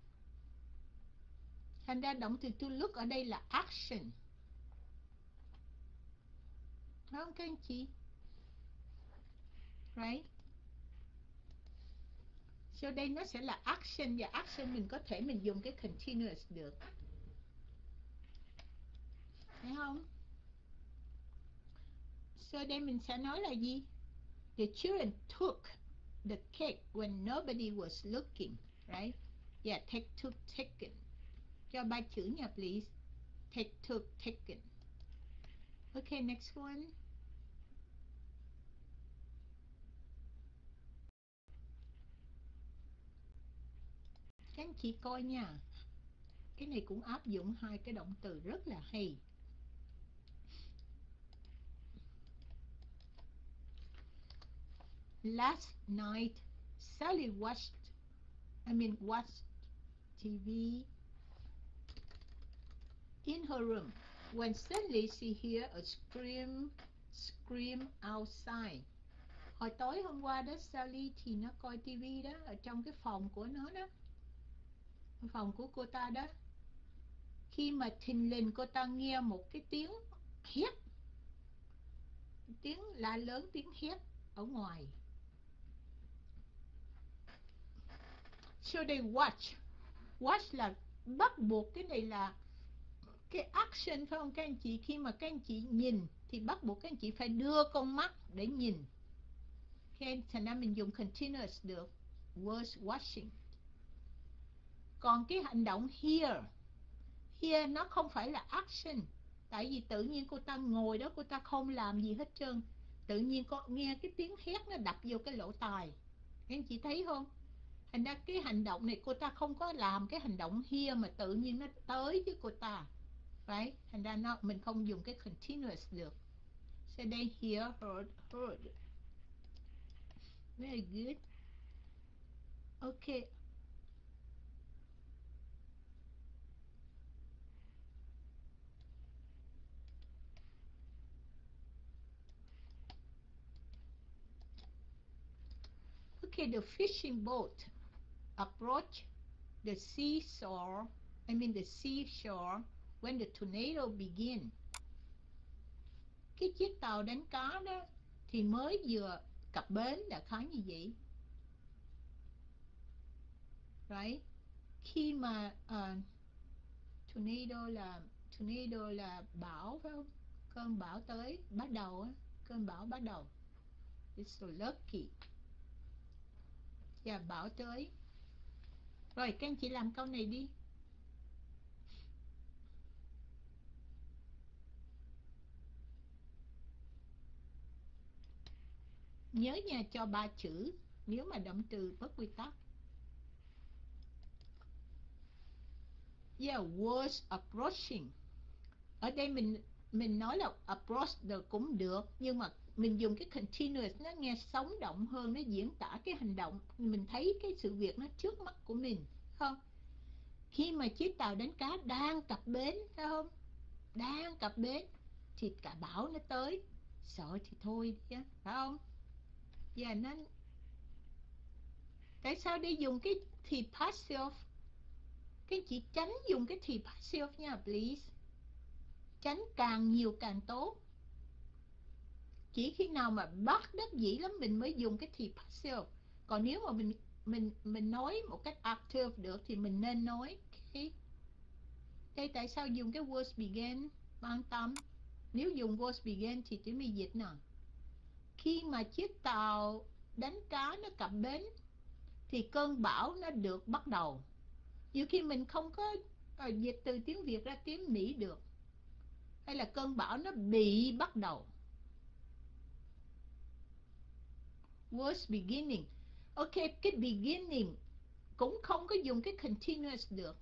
Thành ra động từ to look ở đây là action, phải không các anh chị? Right? So đây nó sẽ là action, và action mình có thể mình dùng cái continuous được, phải không? So đây mình sẽ nói là gì? The children took the cake when nobody was looking, right? Yeah, take, took, taken. Cho ba chữ nha, please. Take, took, taken. Okay, next one. Các anh chị coi nha. Cái này cũng áp dụng hai cái động từ rất là hay. Last night, Sally watched, I mean watched ti vi in her room. When suddenly she heard a scream, scream outside. Hồi tối hôm qua đó, Sally thì nó coi tivi đó, ở trong cái phòng của nó đó, phòng của cô ta đó. Khi mà thình lình cô ta nghe một cái tiếng hét, tiếng la lớn, tiếng hét ở ngoài. So they watch. Watch là bắt buộc, cái này là cái action phải không các anh chị? Khi mà các anh chị nhìn thì bắt buộc các anh chị phải đưa con mắt để nhìn. Okay, thành ra mình dùng continuous được, was watching. Còn cái hành động hear, hear nó không phải là action. Tại vì tự nhiên cô ta ngồi đó, cô ta không làm gì hết trơn. Tự nhiên có nghe cái tiếng hét nó đập vô cái lỗ tai. Các anh chị thấy không? Thành ra cái hành động này cô ta không có làm cái hành động hear mà tự nhiên nó tới với cô ta. Right? Thành ra nó, mình không dùng cái continuous được. So they hear, heard, heard. Very good. Okay. Okay, the fishing boat approached the seashore, I mean the seashore when the tornado began. Cái chiếc tàu đánh cá đó thì mới vừa cập bến, là khá như vậy. Right? Khi mà uh, tornado là tornado là bão phải không? Cơn bão tới, bắt đầu á, cơn bão bắt đầu. It's so lucky. Và bão tới. Rồi các anh chị làm câu này đi. Nhớ nha, cho ba chữ nếu mà động từ bất quy tắc. Yeah, was approaching. Ở đây mình mình nói là approach được cũng được, nhưng mà mình dùng cái continuous, nó nghe sống động hơn, nó diễn tả cái hành động, mình thấy cái sự việc nó trước mắt của mình, không? Khi mà chiếc tàu đánh cá đang cập bến, phải không? Đang cập bến thì cả bão nó tới, sợ thì thôi đi, phải không? Và nó, tại sao đi dùng cái thì passive? Cái chị tránh dùng cái thì passive nha, please. Tránh càng nhiều càng tốt. Chỉ khi nào mà bắt đắc dĩ lắm mình mới dùng cái thì passive. Còn nếu mà mình mình mình nói một cách active được thì mình nên nói cái đây. Tại sao dùng cái was began? Quan tâm. Nếu dùng was began thì chỉ mới dịch nào. Khi mà chiếc tàu đánh cá nó cập bến thì cơn bão nó được bắt đầu. Nhiều khi mình không có uh, dịch từ tiếng Việt ra tiếng Mỹ được. Hay là cơn bão nó bị bắt đầu. Was beginning. Ok, cái beginning cũng không có dùng cái continuous được.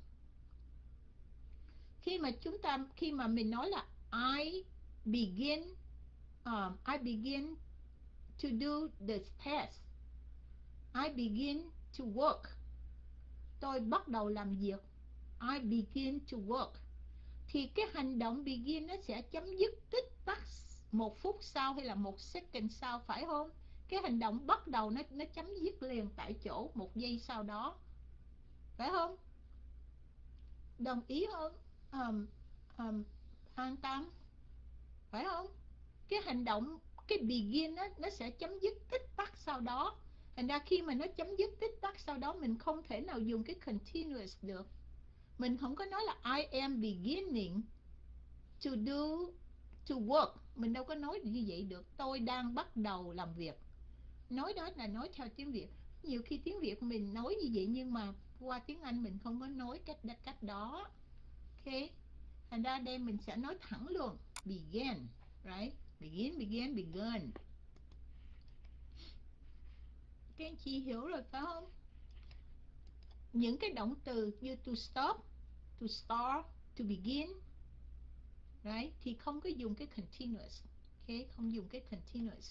Khi mà chúng ta, khi mà mình nói là I begin, um, I begin to do the test. I begin to work. Tôi bắt đầu làm việc. I begin to work. Thì cái hành động begin nó sẽ chấm dứt tích tắc một phút sau hay là một second sau, phải không? Cái hành động bắt đầu nó nó chấm dứt liền tại chỗ một giây sau đó, phải không? Đồng ý không? Um, um, an tâm, phải không? Cái hành động, cái begin đó, nó sẽ chấm dứt tích tắc sau đó. Thành ra khi mà nó chấm dứt tích tắc sau đó, mình không thể nào dùng cái continuous được. Mình không có nói là I am beginning to do, to work. Mình đâu có nói như vậy được. Tôi đang bắt đầu làm việc. Nói đó là nói theo tiếng Việt. Nhiều khi tiếng Việt mình nói như vậy, nhưng mà qua tiếng Anh mình không có nói cách cách đó. Ok. Thành ra đây mình sẽ nói thẳng luôn. Begin. Right? Begin, begin, begun. Các anh chị hiểu rồi phải không? Những cái động từ như to stop, to start, to begin, right? Thì không có dùng cái continuous. Okay, không dùng cái continuous.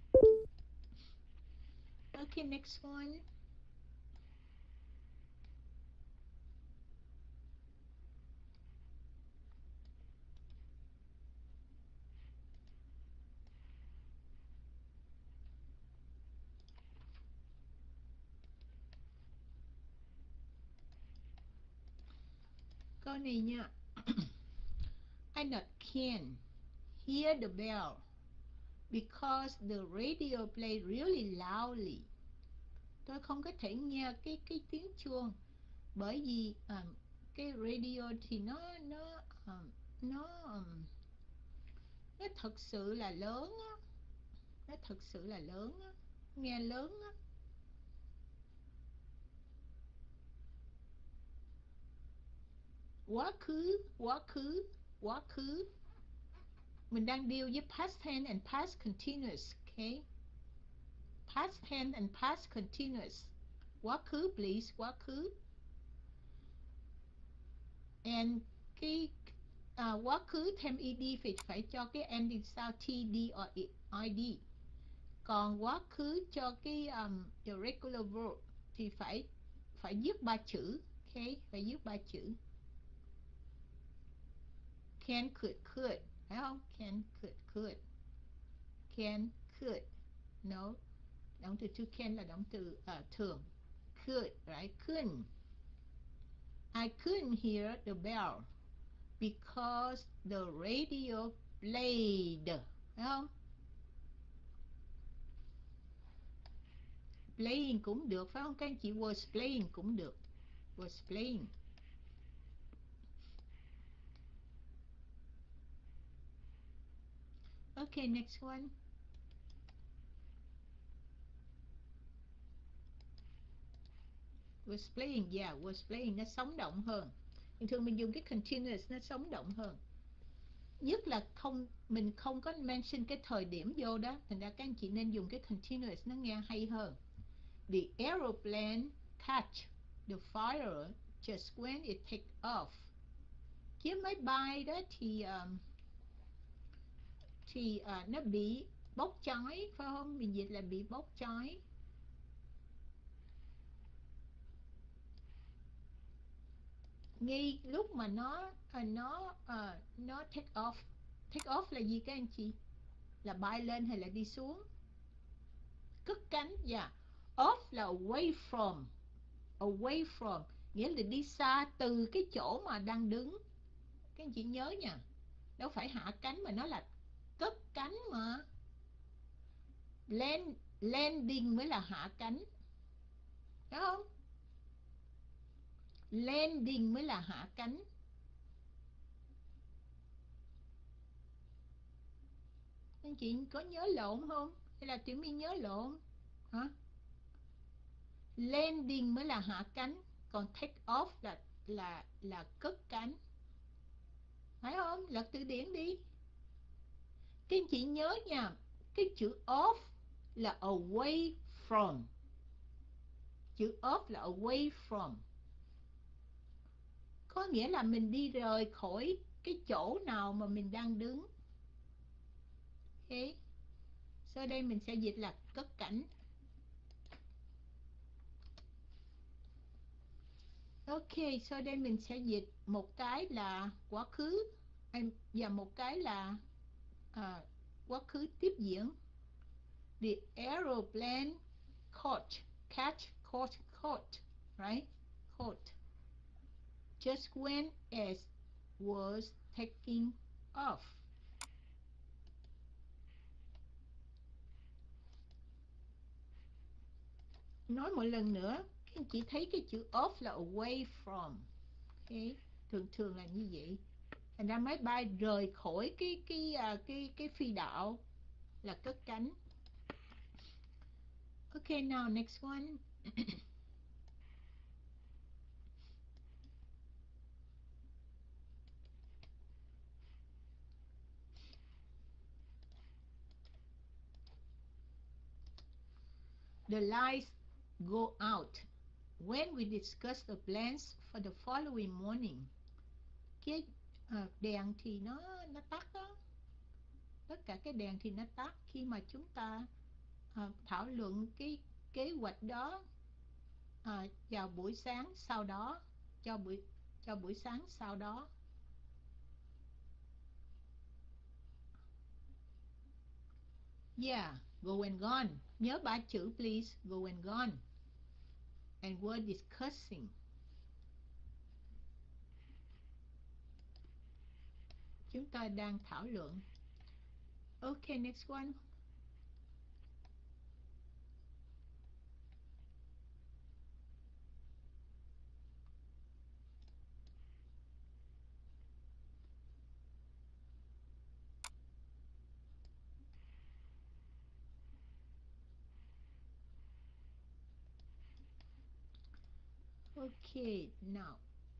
Okay, next one. Câu này nha. I not can hear the bell because the radio play really loudly. Tôi không có thể nghe cái cái tiếng chuông bởi vì um, cái radio thì nó nó um, nó um, nó thật sự là lớn á, nó thật sự là lớn á, nghe lớn á. Quá khứ, quá khứ, quá khứ. Mình đang deal với past tense and past continuous, okay? Past tense and past continuous. Quá khứ, please, quá khứ. And cái à, quá khứ thêm ed phải phải cho cái ending sau td or id. Còn quá khứ cho cái um, irregular verb thì phải phải viết ba chữ, okay? Phải viết ba chữ. Can, could, could, phải không? Can, could, could. Can, could. No. Động từ to can là động từ uh, thường. Could, right? Couldn't. I couldn't hear the bell because the radio played. Phải không? Playing cũng được, phải không? Các anh chị was playing cũng được. Was playing. Okay, next one. Was playing, yeah, was playing. Nó sống động hơn. Bình thường mình dùng cái continuous nó sống động hơn. Nhất là không mình không có mention cái thời điểm vô đó, thành ra các anh chị nên dùng cái continuous nó nghe hay hơn. The aeroplane catch the fire just when it take off. Chiếc máy bay đó thì um, thì uh, nó bị bốc cháy, phải không? Mình dịch là bị bốc cháy. Ngay lúc mà nó uh, nó uh, nó take off. Take off là gì các anh chị? Là bay lên hay là đi xuống? Cất cánh, yeah. Off là away from. Away from nghĩa là đi xa từ cái chỗ mà đang đứng. Các anh chị nhớ nha, đâu phải hạ cánh mà nó là cất cánh mà. Land, landing mới là hạ cánh, phải không? Landing mới là hạ cánh. Anh chị có nhớ lộn không? Hay là Tiểu My nhớ lộn? Hả? Landing mới là hạ cánh, còn take off là là là cất cánh. Phải không? Lật từ điển đi. Các anh chị nhớ nha, cái chữ off là away from. Chữ off là away from. Có nghĩa là mình đi rời khỏi cái chỗ nào mà mình đang đứng. Ok. Sau đây mình sẽ dịch là cất cảnh. Ok, sau đây mình sẽ dịch một cái là quá khứ và một cái là à, quá khứ tiếp diễn. The aeroplane caught, catch, caught, caught, right? Caught. Just when it was taking off. Nói một lần nữa, các anh chị thấy cái chữ off là away from. Okay. Thường thường là như vậy. Thành ra máy bay rời khỏi cái cái cái cái, cái phi đạo là cất cánh. Okay, now next one. The lights go out when we discuss the plans for the following morning. cái à, đèn thì nó nó tắt đó, tất cả cái đèn thì nó tắt khi mà chúng ta à, thảo luận cái kế hoạch đó à, vào buổi sáng sau đó, cho buổi cho buổi sáng sau đó. Yeah, go and gone. Nhớ ba chữ please, go and gone. And we're discussing. Chúng ta đang thảo luận. Okay, next one. Okay, now.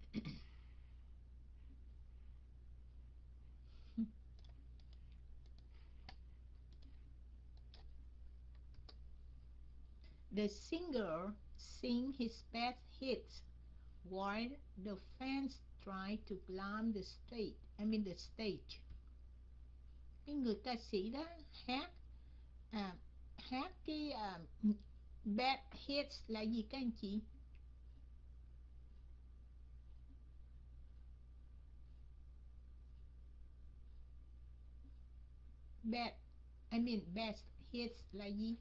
The singer sing his best hits while the fans try to climb the stage. I mean the stage. Cái người ca sĩ đó hát à, hát cái à, best hits là gì các anh chị? Best, I mean best hits là gì?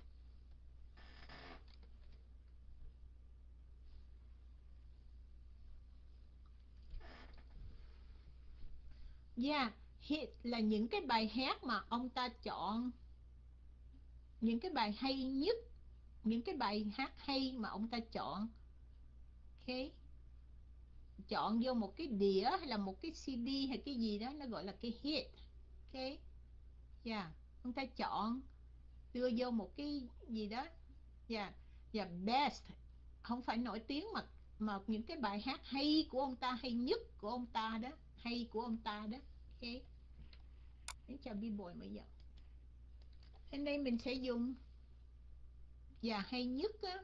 Yeah, hit là những cái bài hát mà ông ta chọn, những cái bài hay nhất, những cái bài hát hay mà ông ta chọn. Ok, chọn vô một cái đĩa hay là một cái xê đê hay cái gì đó, nó gọi là cái hit. Ok, yeah, ông ta chọn đưa vô một cái gì đó. Yeah, yeah, best không phải nổi tiếng mà mà những cái bài hát hay của ông ta, hay nhất của ông ta đó, hay của ông ta đó. Ok, để cho B-boy bây giờ. Hôm nay mình sẽ dùng và hay nhất á.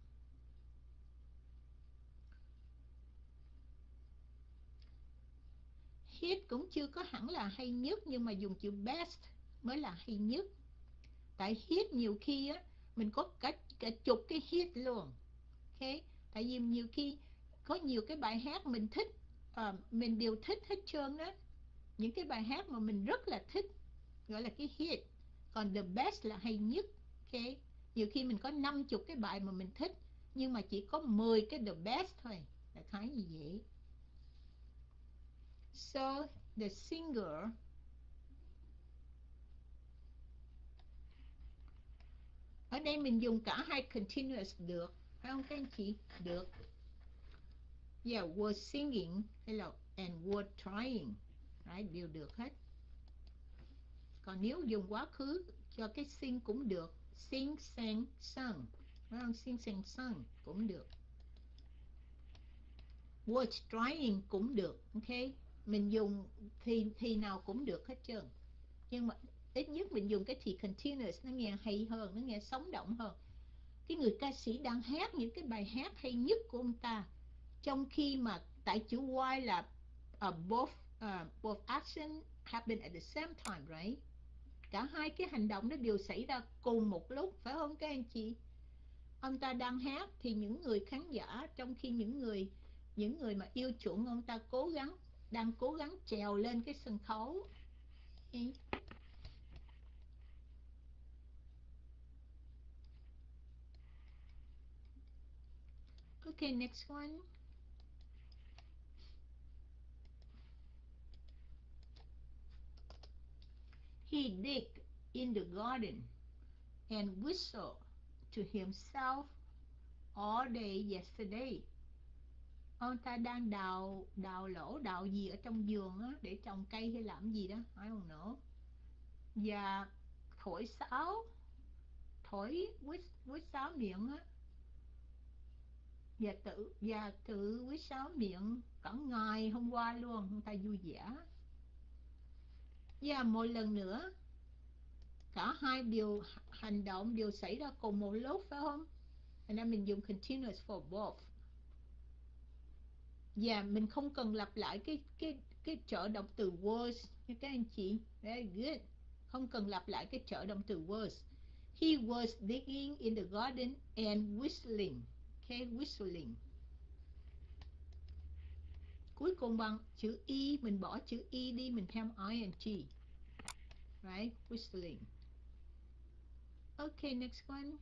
Hit cũng chưa có hẳn là hay nhất, nhưng mà dùng chữ best mới là hay nhất. Tại hit nhiều khi á mình có cả cả chục cái hit luôn. Ok, tại vì nhiều khi có nhiều cái bài hát mình thích, à, mình đều thích hết trơn đó. Những cái bài hát mà mình rất là thích gọi là cái hit, còn the best là hay nhất. Ok, nhiều khi mình có năm chục cái bài mà mình thích, nhưng mà chỉ có mười cái the best thôi, là thấy như vậy. So the singer, ở đây mình dùng cả hai continuous được, phải không các anh chị? Được. Yeah, was singing hay là and were trying, right? Đều được hết. Còn nếu dùng quá khứ cho cái sing cũng được, sing, sang, sung, phải không? Sing, sang, sung cũng được. Was trying cũng được. Ok, mình dùng thì thì nào cũng được hết trơn, nhưng mà ít nhất mình dùng cái thì continuous, nó nghe hay hơn, nó nghe sống động hơn. Cái người ca sĩ đang hát những cái bài hát hay nhất của ông ta, trong khi mà tại chữ while là uh, both uh, both action happen at the same time, right? Cả hai cái hành động nó đều xảy ra cùng một lúc, phải không các anh chị? Ông ta đang hát thì những người khán giả, trong khi những người những người mà yêu chuộng ông ta cố gắng đang cố gắng trèo lên cái sân khấu. Okay. Okay, next one. He dig in the garden and whistle to himself all day yesterday. Ông ta đang đào đào lỗ, đào gì ở trong vườn á, để trồng cây hay làm gì đó, I don't know. Và thổi sáo, thổi quýt quýt sáo miệng á, và tự và tự quýt sáo miệng cả ngày hôm qua luôn, ông ta vui vẻ. Và một lần nữa, cả hai điều hành động đều xảy ra cùng một lúc, phải không? Thành ra mình dùng continuous for both. Và mình không cần lặp lại cái cái cái trợ động từ was nha các anh chị. Very good. Không cần lặp lại cái trợ động từ was. He was digging in the garden and whistling. Okay, whistling. Cuối cùng bằng chữ y, mình bỏ chữ y đi, mình thêm ing. Right, whistling. Okay, next one.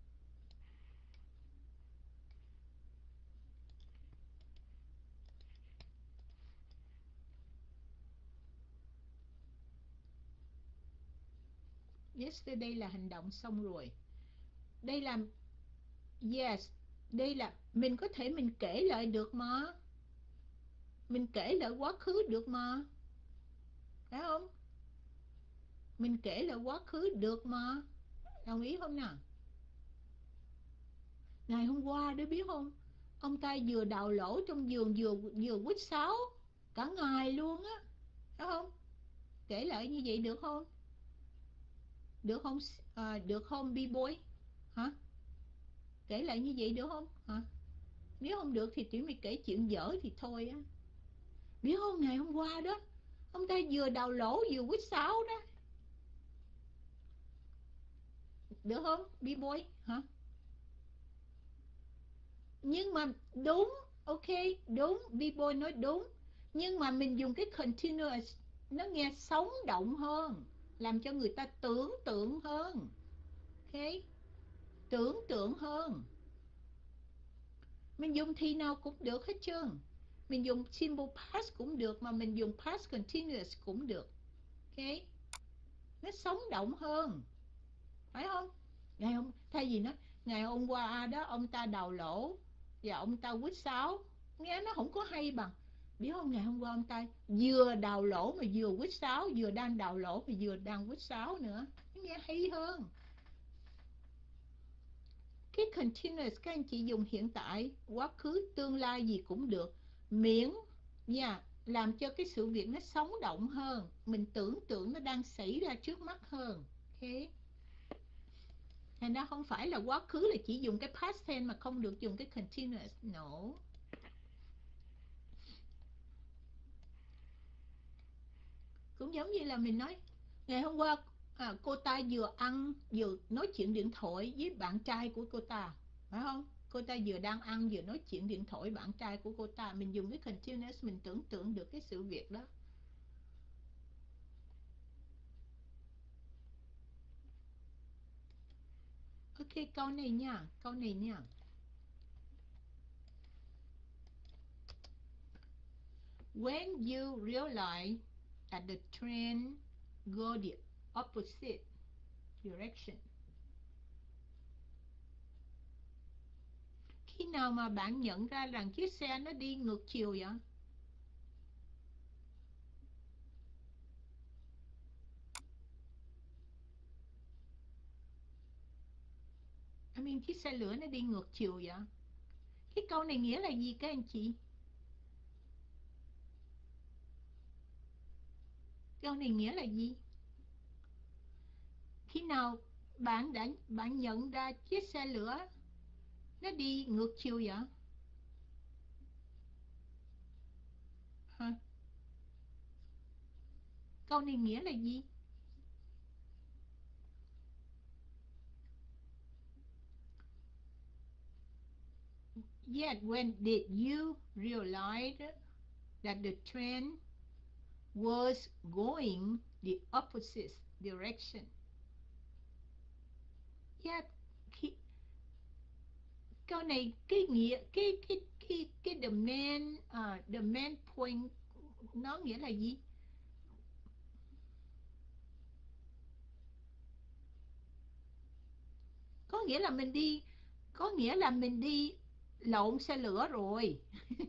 Yesterday là hành động xong rồi. Đây là yes, đây là mình có thể mình kể lại được mà. Mình kể lại quá khứ được mà. Phải không? Mình kể lại quá khứ được mà. Đồng ý không nào? Ngày hôm qua đó biết không? Ông ta vừa đào lỗ trong vườn vừa vừa quýt sáo cả ngày luôn á. Phải không? Kể lại như vậy được không? Được không? À, được không B-boy? Hả? Kể lại như vậy được không? Hả? Nếu không được thì tụi mày kể chuyện dở thì thôi á. Biết không, ngày hôm qua đó ông ta vừa đào lỗ vừa quýt sáo đó. Được không B-boy? Hả? Nhưng mà đúng. Ok, đúng, B-boy nói đúng. Nhưng mà mình dùng cái continuous, nó nghe sống động hơn, làm cho người ta tưởng tượng hơn. Ok, tưởng tượng hơn. Mình dùng thì nào cũng được hết trơn. Mình dùng simple past cũng được, mà mình dùng past continuous cũng được. Ok, nó sống động hơn, phải không? Ngày hôm thay vì nói ngày hôm qua đó ông ta đào lỗ và ông ta quýt sáo, nghe nó không có hay bằng. Biết không, ngày hôm qua ông ta vừa đào lỗ mà vừa quýt sáo, vừa đang đào lỗ mà vừa đang quýt sáo nữa, nghe hay hơn. Cái continuous các anh chị dùng hiện tại, quá khứ, tương lai gì cũng được, miễn nha, yeah, làm cho cái sự việc nó sống động hơn, mình tưởng tượng nó đang xảy ra trước mắt hơn. Ok, thành ra không phải là quá khứ là chỉ dùng cái past tense mà không được dùng cái continuous. No. Cũng giống như là mình nói ngày hôm qua à, cô ta vừa ăn vừa nói chuyện điện thoại với bạn trai của cô ta, phải không? Cô ta vừa đang ăn vừa nói chuyện điện thoại bạn trai của cô ta, mình dùng cái continuous, mình tưởng tượng được cái sự việc đó. Ok, câu này nha, câu này nha. When you realize that the train go the opposite direction. Khi nào mà bạn nhận ra rằng chiếc xe nó đi ngược chiều vậy? I mean, chiếc xe lửa nó đi ngược chiều vậy? Cái câu này nghĩa là gì các anh chị? Câu này nghĩa là gì? Khi nào bạn đã bạn nhận ra chiếc xe lửa nó đi ngược chiều vậy? Hả? Câu này nghĩa là gì? Yet when did you realize that the train was going the opposite direction? Yet khi, câu này cái nghĩa cái cái cái cái the main uh, the main point nó nghĩa là gì? Có nghĩa là mình đi có nghĩa là mình đi lộn xe lửa rồi.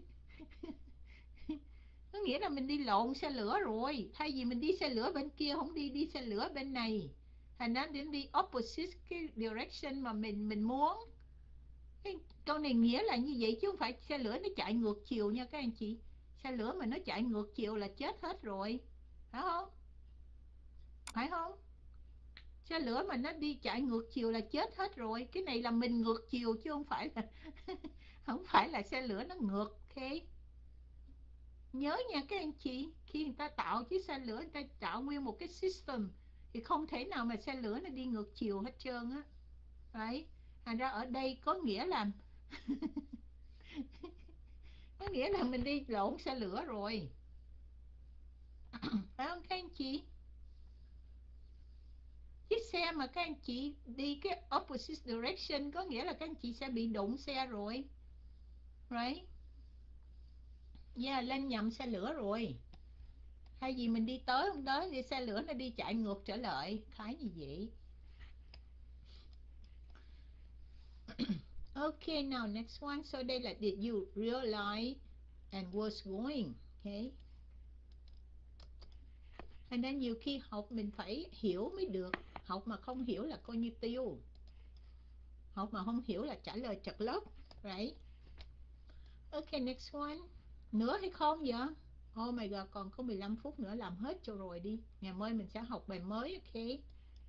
Có nghĩa là mình đi lộn xe lửa rồi, thay vì mình đi xe lửa bên kia không đi đi xe lửa bên này, thành ra đến đi opposite cái direction mà mình mình muốn. Cái câu này nghĩa là như vậy chứ không phải xe lửa nó chạy ngược chiều nha các anh chị. Xe lửa mà nó chạy ngược chiều là chết hết rồi, phải không? Phải không? Xe lửa mà nó đi chạy ngược chiều là chết hết rồi. Cái này là mình ngược chiều chứ không phải là không phải là xe lửa nó ngược. Ok, Nhớ nha các anh chị, khi người ta tạo chiếc xe lửa, người ta tạo nguyên một cái system thì không thể nào mà xe lửa nó đi ngược chiều hết trơn á. Đấy, thành ra ở đây có nghĩa là có nghĩa là mình đi lộn xe lửa rồi. Phải không các anh chị? Chiếc xe mà các anh chị đi cái opposite direction có nghĩa là các anh chị sẽ bị đụng xe rồi. Right? Yeah, lên nhầm xe lửa rồi. Hay gì mình đi tới không tới thì xe lửa nó đi chạy ngược trở lại, khái như vậy. Okay, now next one. So đây là did you realize and was going. Okay. And then nhiều khi học mình phải hiểu mới được. Học mà không hiểu là coi như tiêu. Học mà không hiểu là trả lời trật lớp. Right? Okay, next one. Nữa hay không vậy? Oh my god, còn có mười lăm phút nữa làm hết cho rồi đi. Ngày mai mình sẽ học bài mới, okay?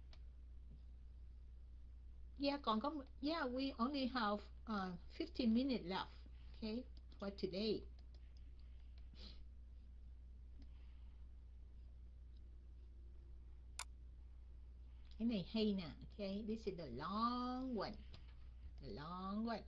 Yeah, còn có yeah, we only have uh, fifteen minutes left, okay, for today. Cái này hay nè, okay? This is the long one. The long one.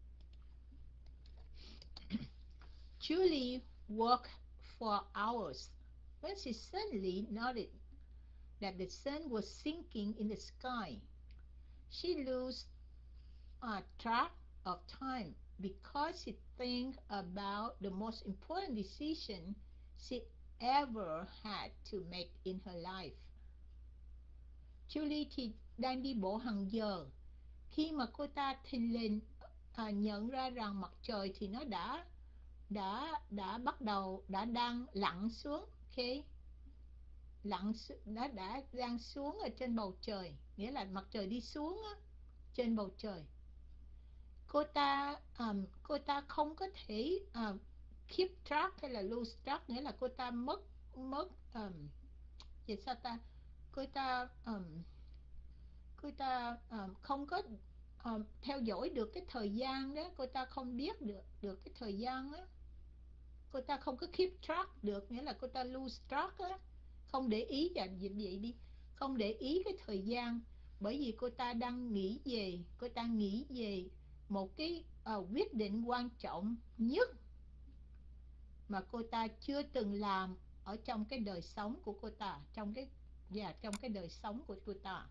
Julie walked for hours when she suddenly noted that the sun was sinking in the sky. She lost uh, track of time because she think about the most important decision she ever had to make in her life. Julie thì đang đi bộ hàng giờ khi mà cô ta thình lình à, nhận ra rằng mặt trời thì nó đã đã đã bắt đầu đã đang lặn xuống, okay? Lặn nó đã đang xuống ở trên bầu trời, nghĩa là mặt trời đi xuống á, trên bầu trời. Cô ta um, cô ta không có thể um, keep track hay là lose track, nghĩa là cô ta mất mất um, vậy sao ta cô ta um, cô ta um, không có um, theo dõi được cái thời gian đó, cô ta không biết được được cái thời gian á, cô ta không có keep track được, nghĩa là cô ta lose track á, không để ý dành gì vậy đi, không để ý cái thời gian, bởi vì cô ta đang nghĩ về cô ta nghĩ về một cái uh, quyết định quan trọng nhất mà cô ta chưa từng làm ở trong cái đời sống của cô ta, trong cái yeah, trong cái đời sống của cô ta.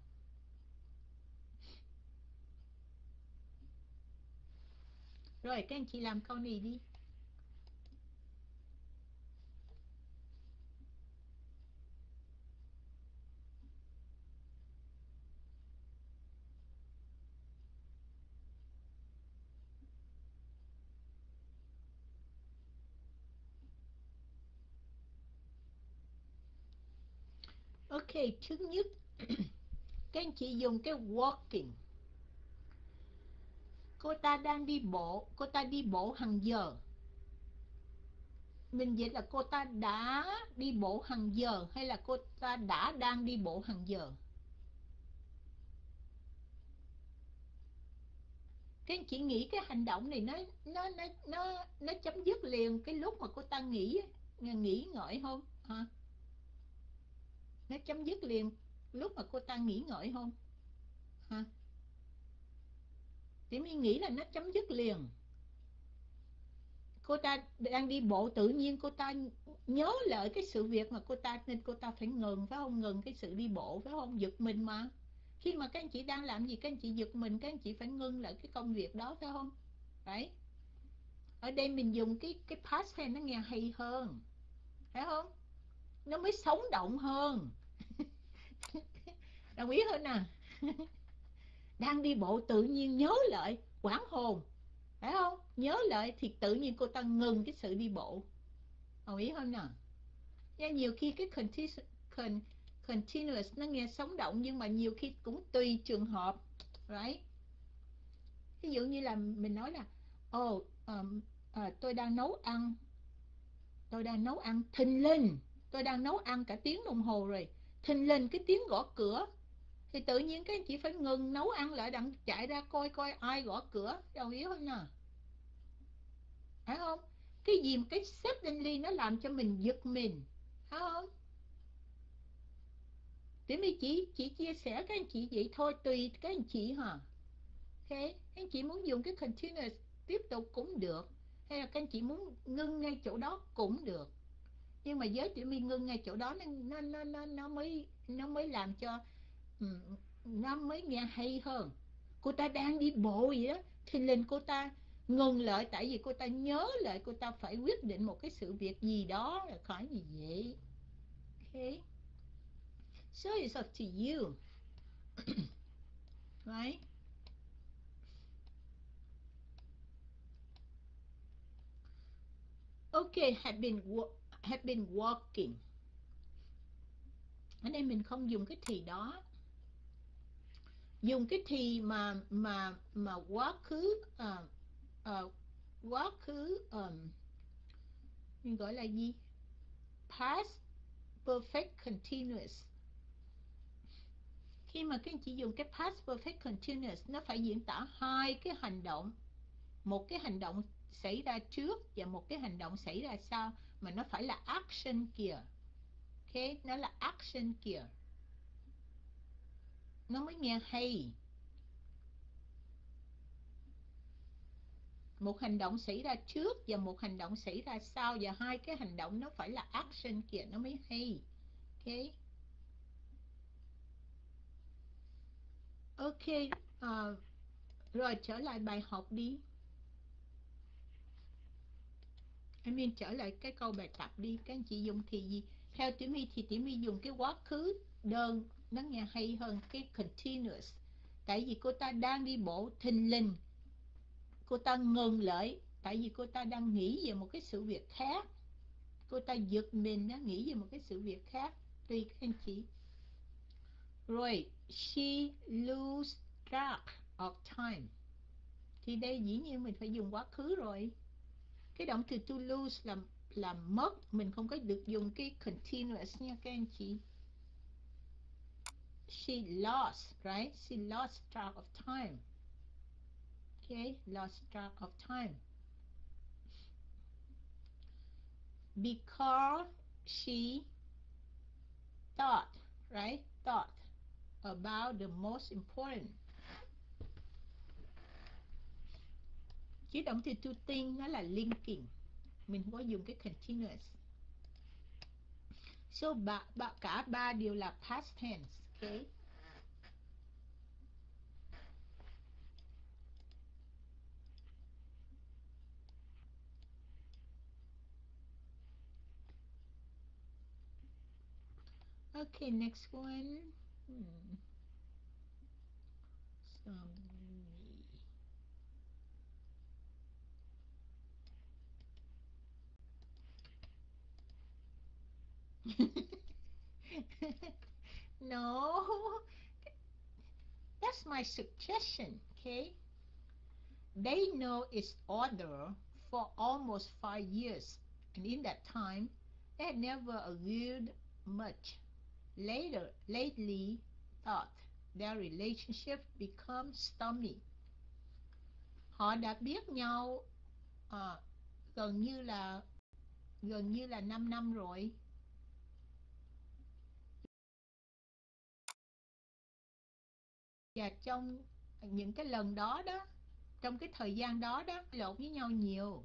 Rồi các anh chị làm câu này đi. Ok, thứ nhất các anh chị dùng cái walking. Cô ta đang đi bộ, cô ta đi bộ hàng giờ. Mình dịch là cô ta đã đi bộ hàng giờ hay là cô ta đã đang đi bộ hàng giờ. Các anh chị nghĩ cái hành động này nó nó nó nó nó chấm dứt liền cái lúc mà cô ta nghĩ nghĩ ngợi không hả? Nó chấm dứt liền lúc mà cô ta nghĩ ngợi không hả? Thì mình nghĩ là nó chấm dứt liền. Cô ta đang đi bộ tự nhiên cô ta nhớ lại cái sự việc mà cô ta, nên cô ta phải ngừng, phải không? Ngừng cái sự đi bộ, phải không? Giật mình mà. Khi mà các anh chị đang làm gì các anh chị giật mình, các anh chị phải ngưng lại cái công việc đó, phải không? Đấy. Ở đây mình dùng cái cái past tense nó nghe hay hơn, phải không? Nó mới sống động hơn. Đồng ý hơn nè. Đang đi bộ tự nhiên nhớ lại, quảng hồn, phải không? Nhớ lại thì tự nhiên cô ta ngừng cái sự đi bộ. Đồng ý không nè? Nên nhiều khi cái continuous, continuous nó nghe sống động, nhưng mà nhiều khi cũng tùy trường hợp, right? Ví dụ như là mình nói là ồ oh, um, uh, tôi đang nấu ăn tôi đang nấu ăn thình lình tôi đang nấu ăn cả tiếng đồng hồ rồi, thình lình cái tiếng gõ cửa, thì tự nhiên các anh chị phải ngừng nấu ăn lại, đặng chạy ra coi coi ai gõ cửa. Đồng ý không nè? Phải không? cái gì mà cái suddenly nó làm cho mình giật mình, phải không? Thì mình chỉ chỉ chia sẻ các anh chị vậy thôi, tùy các anh chị hả. Ok, các anh chị muốn dùng cái continuous tiếp tục cũng được, hay là các anh chị muốn ngưng ngay chỗ đó cũng được. Nhưng mà với tụi mình ngưng ngay chỗ đó nó nó nó nó mới nó mới làm cho um, nó mới nghe hay hơn. Cô ta đang đi bộ vậy đó, thì lên cô ta ngừng lại, tại vì cô ta nhớ lại cô ta phải quyết định một cái sự việc gì đó, là khỏi gì vậy. Ok, so it's up to you. Right? Okay, have been have been walking. Ở đây mình không dùng cái thì đó, dùng cái thì mà mà mà quá khứ, uh, uh, quá khứ, um, mình gọi là gì, past perfect continuous. Khi mà các anh chị dùng cái past perfect continuous, nó phải diễn tả hai cái hành động, một cái hành động xảy ra trước và một cái hành động xảy ra sau, mà nó phải là action kìa. Ok, nó là action kìa, nó mới nghe hay. Một hành động xảy ra trước và một hành động xảy ra sau, và hai cái hành động nó phải là action kìa, nó mới hay. Ok, ok, uh, rồi trở lại bài học đi. Em Yên trở lại cái câu bài tập đi. Các anh chị dùng thì gì? Theo Tiểu My thì Tiểu My dùng cái quá khứ đơn, nó nghe hay hơn cái continuous. Tại vì cô ta đang đi bộ, thình lình cô ta ngừng lại, tại vì cô ta đang nghĩ về một cái sự việc khác. Cô ta giật mình, nó nghĩ về một cái sự việc khác. Tùy các anh chị. Rồi, she lose track of time. Thì đây dĩ nhiên mình phải dùng quá khứ rồi. Cái động từ to lose là là mất, mình không có được dùng cái continuous nha các anh chị. She lost, right? She lost track of time. Okay, lost track of time. Because she thought, right? Thought about the most important. Chứ động từ to think nó là linking, mình không có dùng cái continuous. So ba, ba, cả ba đều là past tense. Okay. Okay, next one. Hmm. No, that's my suggestion. Okay, they know its author for almost five years, and in that time they had never agreed much. Later, lately thought their relationship become stormy. Họ đã biết nhau uh, gần như là gần như là 5 năm rồi. Và trong những cái lần đó đó, trong cái thời gian đó đó, lộn với nhau nhiều.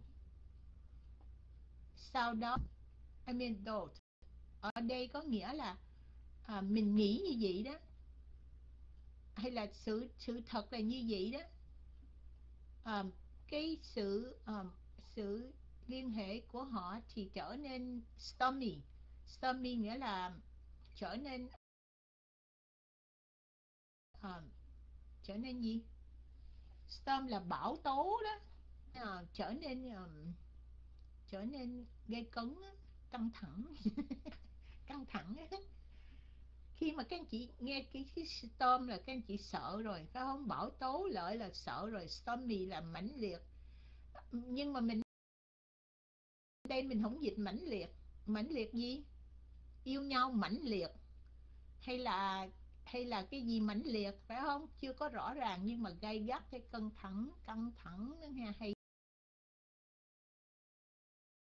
Sau đó, I mean thought, ở đây có nghĩa là à, mình nghĩ như vậy đó, hay là sự sự thật là như vậy đó. À, cái sự à, sự liên hệ của họ thì trở nên stormy. Stormy nghĩa là trở nên à, trở nên gì? Storm là bão tố đó. À, trở nên um, trở nên gây cấn, căng thẳng. Căng thẳng á. Khi mà các anh chị nghe cái, cái storm là các anh chị sợ rồi, phải không? Bão tố lợi là sợ rồi, stormy là mãnh liệt. Nhưng mà mình đây mình không dịch mãnh liệt. Mãnh liệt gì? Yêu nhau mãnh liệt, hay là hay là cái gì mãnh liệt, phải không? Chưa có rõ ràng, nhưng mà gay gắt hay căng thẳng, căng thẳng nó nghe hay.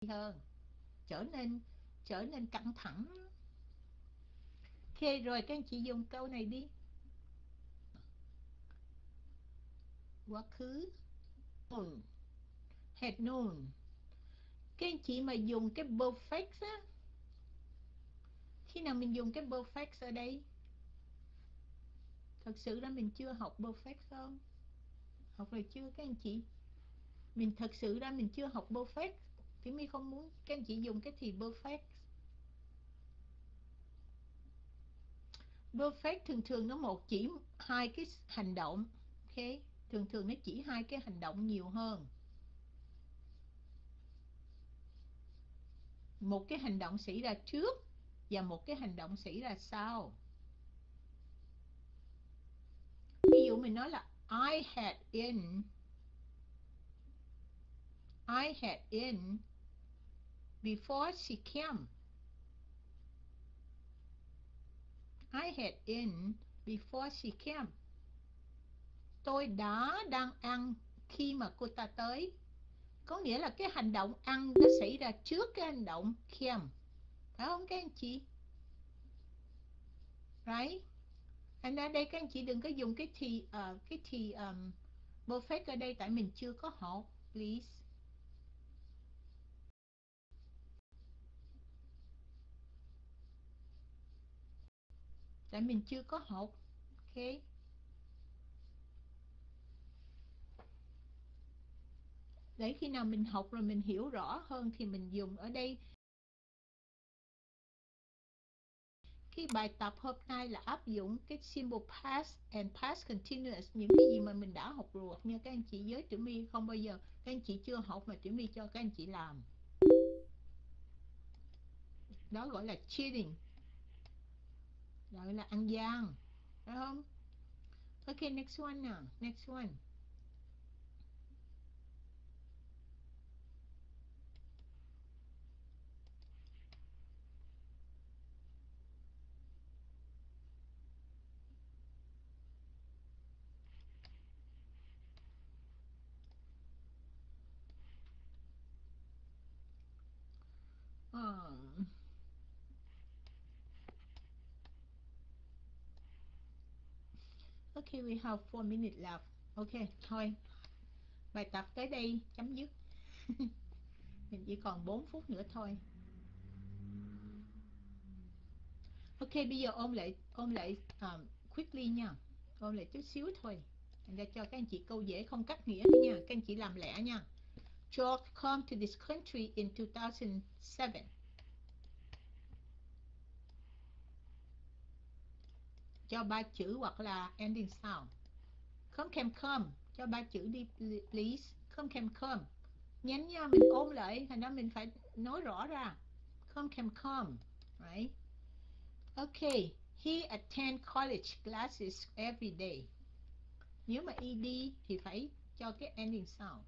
hơn, trở nên trở nên căng thẳng. Ok, rồi các anh chị dùng câu này đi. Quá khứ noon, had noon. Các anh chị mà dùng cái perfect á, khi nào mình dùng cái perfect ở đây? Thật sự ra mình chưa học perfect không? Học rồi chưa các anh chị? Mình thật sự ra mình chưa học perfect. Thì mình không muốn các anh chị dùng cái thì perfect. Perfect thường thường nó một chỉ hai cái hành động. Ok, thường thường nó chỉ hai cái hành động nhiều hơn. Một cái hành động xảy ra trước và một cái hành động xảy ra sau. Ví dụ mình nói là I had in I had in before she came. I had in before she came. Tôi đã đang ăn khi mà cô ta tới. Có nghĩa là cái hành động ăn nó xảy ra trước cái hành động came. Phải không các anh chị? Right? Anh ở đây các anh chị đừng có dùng cái thì uh, cái thì um, perfect ở đây tại mình chưa có học. Please. Tại mình chưa có học. Ok. Để khi nào mình học rồi mình hiểu rõ hơn thì mình dùng ở đây. Cái bài tập hôm nay là áp dụng cái simple past and past continuous, những cái gì mà mình đã học rồi nha các anh chị. Với Tiểu My không bao giờ các anh chị chưa học mà Tiểu My cho các anh chị làm. Đó gọi là cheating, gọi là ăn gian, phải không? Ok, next one nào, next one. Uh, ok, we have four minutes left. Ok, thôi, bài tập tới đây chấm dứt. Mình chỉ còn bốn phút nữa thôi. Ok, bây giờ ôm lại ôm lại um, quickly nha. Ôm lại chút xíu thôi. Thành ra cho các anh chị câu dễ không cắt nghĩa nữa nha. Các anh chị làm lẹ nha. George came to this country in two thousand seven. Cho ba chữ hoặc là ending sound. Come, came, come. Cho ba chữ đi please. Come, came, come. Nhánh nha, mình ôm lại. Thành ra mình phải nói rõ ra. Come, came, come. Right? Okay. He attend college classes every day. Nếu mà ed thì phải cho cái ending sound.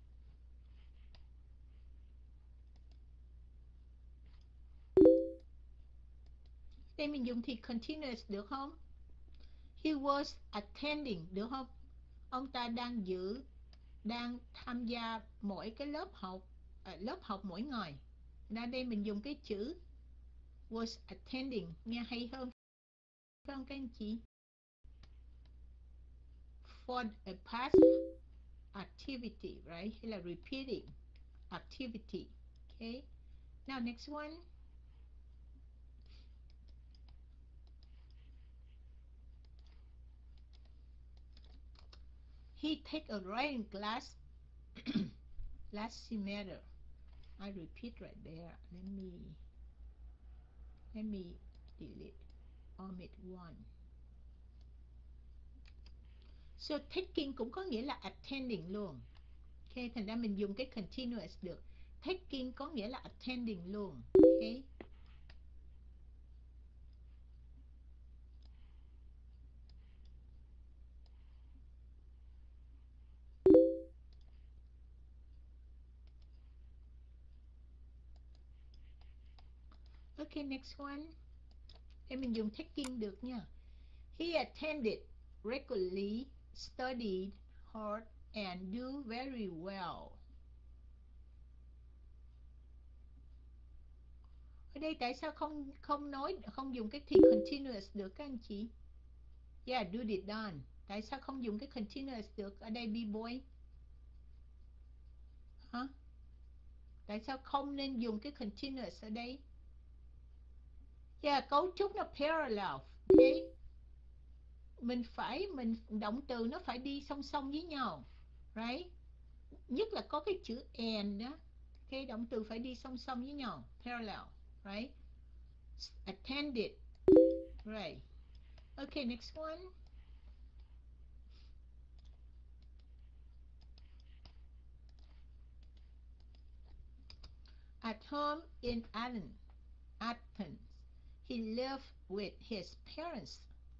Đây mình dùng thì continuous được không? He was attending được không? Ông ta đang giữ, đang tham gia mỗi cái lớp học, à, lớp học mỗi ngày. Ra đây mình dùng cái chữ was attending, nghe hay hơn phải không các anh chị? For a past activity, right? Hay là repeating activity. Okay. Now next one. He take a writing class last semester. I repeat right there. Let me let me delete omit one. So taking cũng có nghĩa là attending luôn. Ok, thành ra mình dùng cái continuous được. Taking có nghĩa là attending luôn. Ok. Ok, next one. Để mình dùng taking được nha. He attended regularly, studied hard and do very well. đây tại sao không không nói không dùng cái thì continuous được các anh chị? Yeah, do it done. Tại sao không dùng cái continuous được ở đây be boy? Hả? Tại sao không nên dùng cái continuous ở đây? Yeah, cấu trúc nó parallel. Okay. Mình phải mình động từ nó phải đi song song với nhau. Right? Nhất là có cái chữ and đó. Okay, động từ phải đi song song với nhau, parallel, right? Attended. Right. Okay, next one. At home in Athens, Athens, he lived with his parents.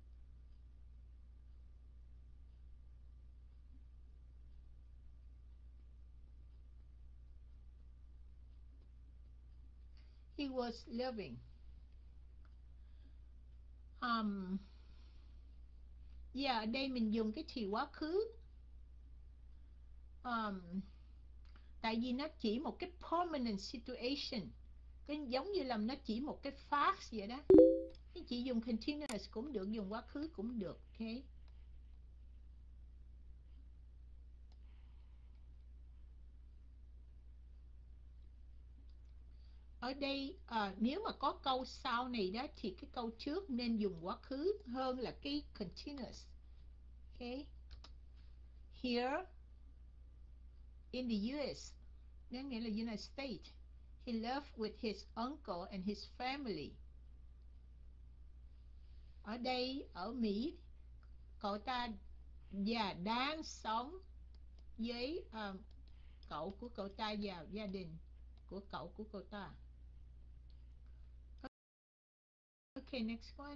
He was living. Um, yeah, ở đây mình dùng cái thì quá khứ. Um, tại vì nó chỉ một cái permanent situation. Cái giống như là nó chỉ một cái fact vậy đó. Chỉ dùng continuous cũng được, dùng quá khứ cũng được. Okay. Ở đây à, nếu mà có câu sau này đó thì cái câu trước nên dùng quá khứ hơn là cái continuous. Okay. Here in the u ét, đó nghĩa là United States, he lived with his uncle and his family. Ở đây ở Mỹ, cậu ta và đang sống với uh, cậu của cậu ta và gia đình của cậu của cậu ta. Okay, next one.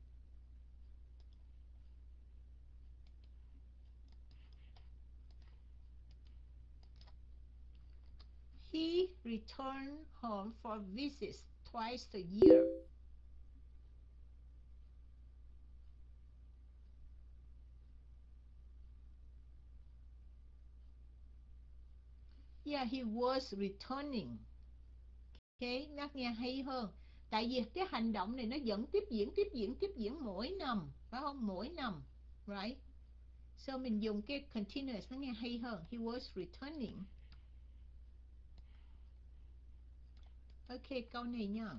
He returned home for visits twice a year. Yeah, he was returning. Okay, nó nghe hay hơn. Tại vì cái hành động này nó vẫn tiếp diễn, tiếp diễn, tiếp diễn mỗi năm. Phải không? Mỗi năm. Right? So mình dùng cái continuous nó nghe hay hơn. He was returning. Ok, câu này nha.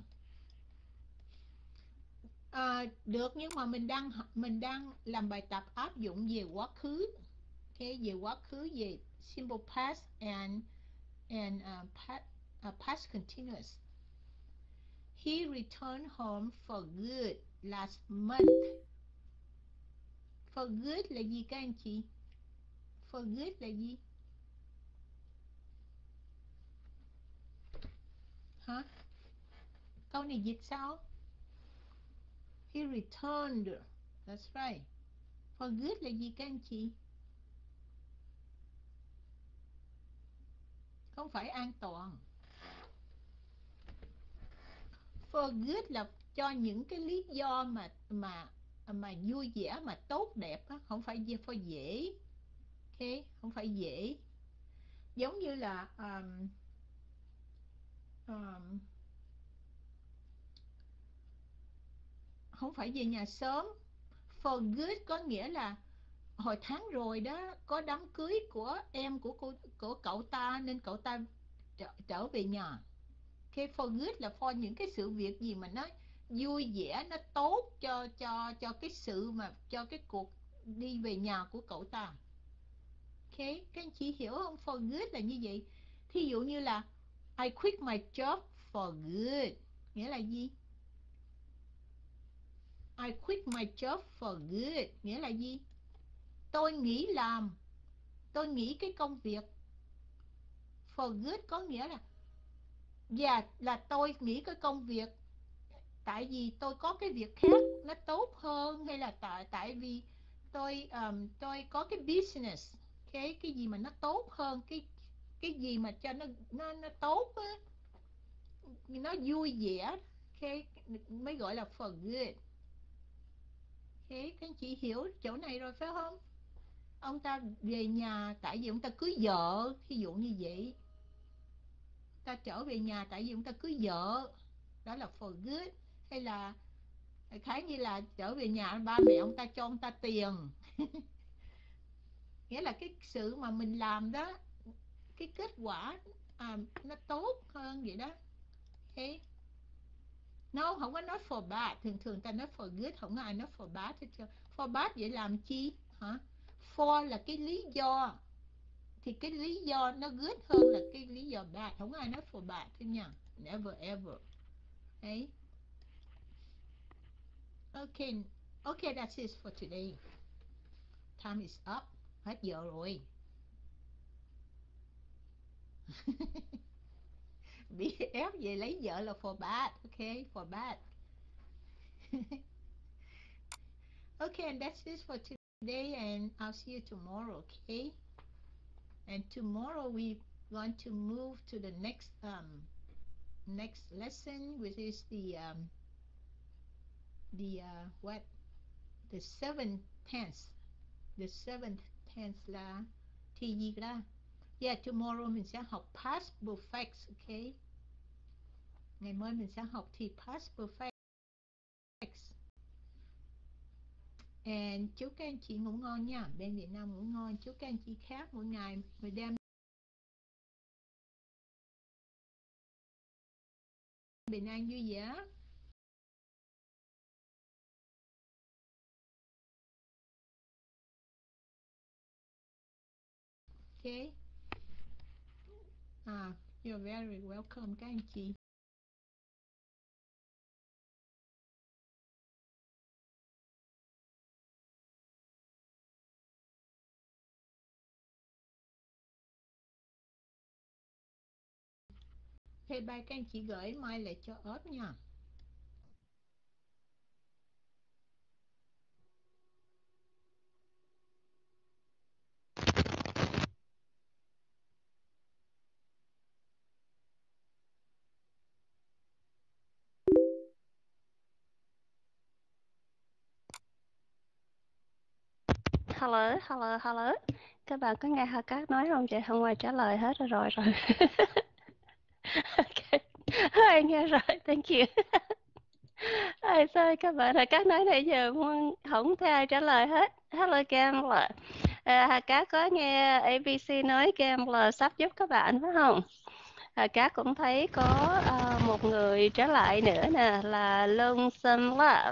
À, được, nhưng mà mình đang mình đang làm bài tập áp dụng về quá khứ. Ok, về quá khứ, về simple past and and uh, past, uh, past continuous. He returned home for good last month. For good là gì các anh chị? For good là gì? Hả? Câu này dịch sao? He returned. That's right. For good là gì các anh chị? Không phải an toàn. For good là cho những cái lý do mà mà mà vui vẻ, mà tốt đẹp á, không phải for dễ. Ok, không phải dễ. Giống như là um, um, không phải về nhà sớm. For good có nghĩa là hồi tháng rồi đó có đám cưới của em của cô của cậu ta nên cậu ta trở, trở về nhà. Okay, for good là for những cái sự việc gì mà nó vui vẻ, nó tốt cho cho cho cái sự mà cho cái cuộc đi về nhà của cậu ta. Ok, các anh chị hiểu không? For good là như vậy. Thí dụ như là I quit my job for good, nghĩa là gì? I quit my job for good nghĩa là gì? Tôi nghỉ làm, tôi nghỉ cái công việc. For good có nghĩa là dạ yeah, là tôi nghỉ cái công việc tại vì tôi có cái việc khác nó tốt hơn, hay là tại tại vì tôi um, tôi có cái business, cái cái gì mà nó tốt hơn, cái cái gì mà cho nó nó nó tốt á, nó vui vẻ, cái mới gọi là for good. Thế các anh chị hiểu chỗ này rồi phải không? Ông ta về nhà tại vì ông ta cưới vợ, ví dụ như vậy. Ta trở về nhà tại vì ông ta cưới vợ. đó là for good. Hay là khá như là trở về nhà ba mẹ ông ta cho ông ta tiền. Nghĩa là cái sự mà mình làm đó, cái kết quả à, nó tốt hơn vậy đó. Okay. No, không có nói for bad. Thường thường ta nói for good, không có ai nói for bad hết trơn. For bad vậy làm chi hả? For là cái lý do, thì cái lý do nó good hơn là cái lý do bad. Không có ai nói for bad thế nha. Never ever. Okay. Okay. Okay, that's it for today. Time is up. Hết giờ rồi. Bị ép về lấy vợ là for bad. Okay, for bad. Okay, and that's it for today, and I'll see you tomorrow. Okay, and tomorrow we're going to move to the next um next lesson, which is the um the uh what the seventh tense. The seventh tense là thì gì ra? Yeah, tomorrow mình sẽ học past perfect. Okay, ngày mai mình sẽ học thì past perfect. And chúc các anh chị ngủ ngon nha. Bên Việt Nam ngủ ngon. Chúc các anh chị khác mỗi ngày mỗi đêm bình an vui vẻ. Okay. À, you're very welcome các anh chị. Hey, bye các anh chị, gửi mai lại cho ớt nha. Hello, hello, hello. Các bạn có nghe Hà Cát nói không chị? Không ai trả lời hết rồi rồi. rồi. Okay. Ai nghe rồi, thank you. Ai sao các bạn, Hà Cát nói nãy giờ không thấy ai trả lời hết. Hello Gambler. À, Hà Cát có nghe a bê xê nói Gambler sắp giúp các bạn phải không? Hà Cát cũng thấy có uh, một người trở lại nữa nè, là Lonesome Love.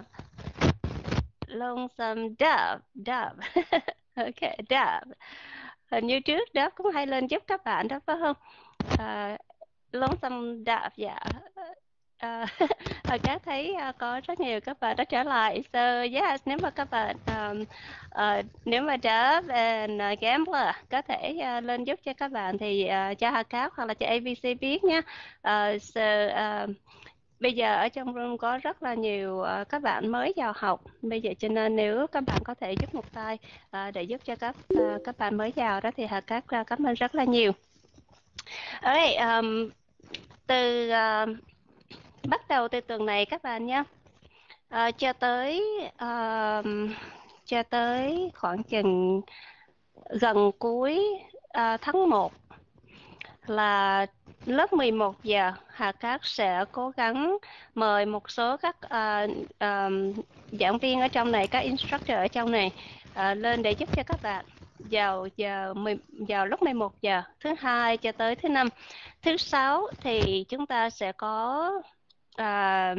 Lonesome Dove, Dove. Ok, Dove. Hình như trước đó cũng hay lên giúp các bạn đó phải không? À, Lonesome Dove, dạ. À, và các thấy uh, có rất nhiều các bạn đã trở lại. So yes, nếu mà các bạn um, uh, nếu mà Dove and uh, Gambler có thể uh, lên giúp cho các bạn thì uh, cho Hà Cát hoặc là cho a bê xê biết nhé. Uh, so, uh, bây giờ ở trong room có rất là nhiều uh, các bạn mới vào học. Bây giờ cho nên nếu các bạn có thể giúp một tay uh, để giúp cho các uh, các bạn mới vào đó thì Hà Cát uh, cảm ơn rất là nhiều. Alright, um, từ uh, bắt đầu từ tuần này các bạn nhé, uh, cho tới uh, cho tới khoảng chừng gần cuối uh, tháng một là lớp mười một giờ, Hà Cát sẽ cố gắng mời một số các uh, um, giảng viên ở trong này, các instructor ở trong này uh, lên để giúp cho các bạn vào giờ vào lúc mười một giờ thứ hai cho tới thứ năm. Thứ sáu thì chúng ta sẽ có uh,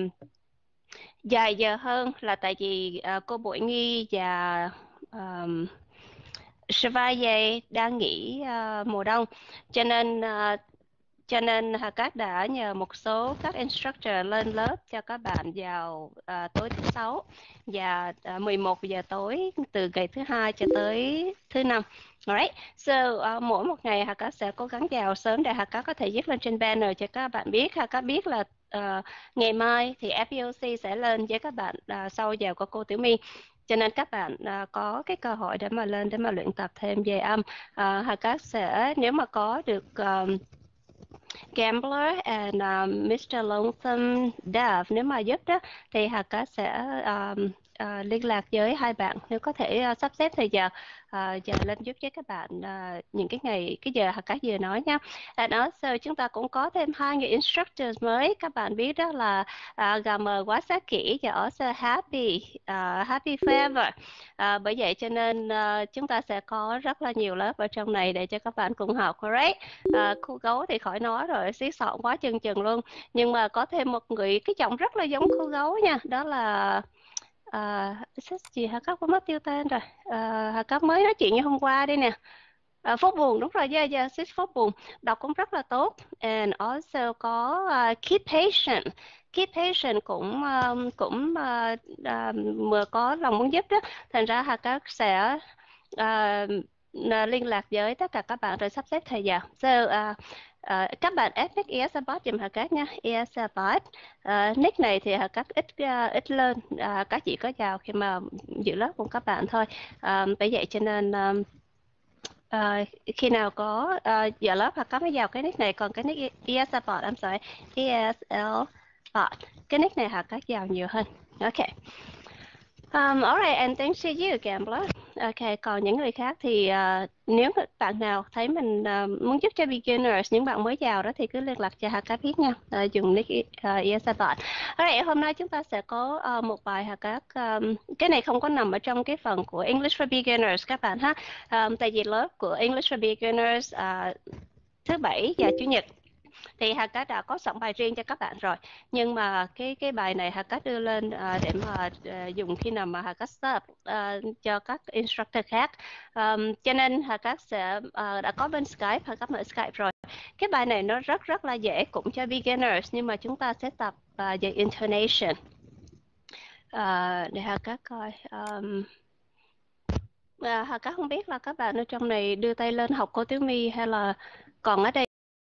dài giờ hơn, là tại vì uh, cô Bội Nghi và um, Chevalier đang nghỉ uh, mùa đông, cho nên uh, cho nên Hà Cát đã nhờ một số các instructor lên lớp cho các bạn vào uh, tối thứ sáu và uh, mười một giờ tối từ ngày thứ hai cho tới thứ năm. Alright, so uh, mỗi một ngày Hà Cát sẽ cố gắng vào sớm để Hà Cát có thể viết lên trên banner cho các bạn biết. Hà Cát biết là uh, ngày mai thì ép pê ô xê sẽ lên với các bạn uh, sau giờ của cô Tiểu My, cho nên các bạn uh, có cái cơ hội để mà lên để mà luyện tập thêm về âm. uh, Hà Cát sẽ, nếu mà có được um, Gambler and um, mít tơ Lonesome Dove nếu mà giúp đó, thì Hà Cát sẽ um, uh, liên lạc với hai bạn nếu có thể uh, sắp xếp thời giờ uh, giờ lên giúp cho các bạn uh, những cái ngày cái giờ các giờ nói nha. And also chúng ta cũng có thêm hai người instructors mới, các bạn biết đó là uh, Gà Mờ Quá Sát Kỹ và also Happy uh, Happy Forever. Uh, bởi vậy cho nên uh, chúng ta sẽ có rất là nhiều lớp ở trong này để cho các bạn cùng học, correct? Uh, cô gấu thì khỏi nói rồi, xí xọn quá chừng chừng luôn. Nhưng mà có thêm một người cái giọng rất là giống cô gấu nha, đó là à, gì hả các, có mất tiêu tên rồi. À, các mới nói chuyện như hôm qua đây nè. À, Phúc Buồn, đúng rồi, yeah, yeah, sis Phúc Buồn đọc cũng rất là tốt. And also có uh, Keep Patient. Keep Patient cũng um, cũng uh, uh, vừa có lòng muốn giúp đó, thành ra Hà các sẽ uh, liên lạc với tất cả các bạn rồi sắp xếp thời giờ. So, uh, Uh, các bạn add nick ESABot dùm Hà Cát nha, ESABot. Uh, nick này thì Hà Cát ít uh, ít lên, uh, các chị có vào khi mà dự lớp cùng các bạn thôi. Uh, bởi vậy cho nên um, uh, khi nào có uh, giờ lớp Hà Cát mới vào cái nick này, còn cái nick ESABot, I'm sorry, ESLBot, cái nick này Hà Cát vào nhiều hơn. Ok. Um, alright, and thanks to you, Gambler. Ok, còn những người khác thì uh, nếu bạn nào thấy mình uh, muốn giúp cho beginners, những bạn mới vào đó thì cứ liên lạc cho Hà Cát biết nha, uh, dùng nick uh, ESABot. Alright, hôm nay chúng ta sẽ có uh, một bài Hà Cát, um, cái này không có nằm ở trong cái phần của English for Beginners các bạn ha, um, tại vì lớp của English for Beginners uh, thứ bảy và chủ nhật thì Hà Cát đã có soạn bài riêng cho các bạn rồi, nhưng mà cái cái bài này Hà Cát đưa lên uh, để mà uh, dùng khi nào mà Hà Cát sub uh, cho các instructor khác. Um, cho nên Hà Cát sẽ uh, đã có bên Skype, Hà Cát mở Skype rồi. Cái bài này nó rất rất là dễ, cũng cho beginners, nhưng mà chúng ta sẽ tập uh, về intonation. Uh, để Hà Cát coi. Um, uh, Hà Cát không biết là các bạn ở trong này đưa tay lên học cô Tiểu My hay là còn ở đây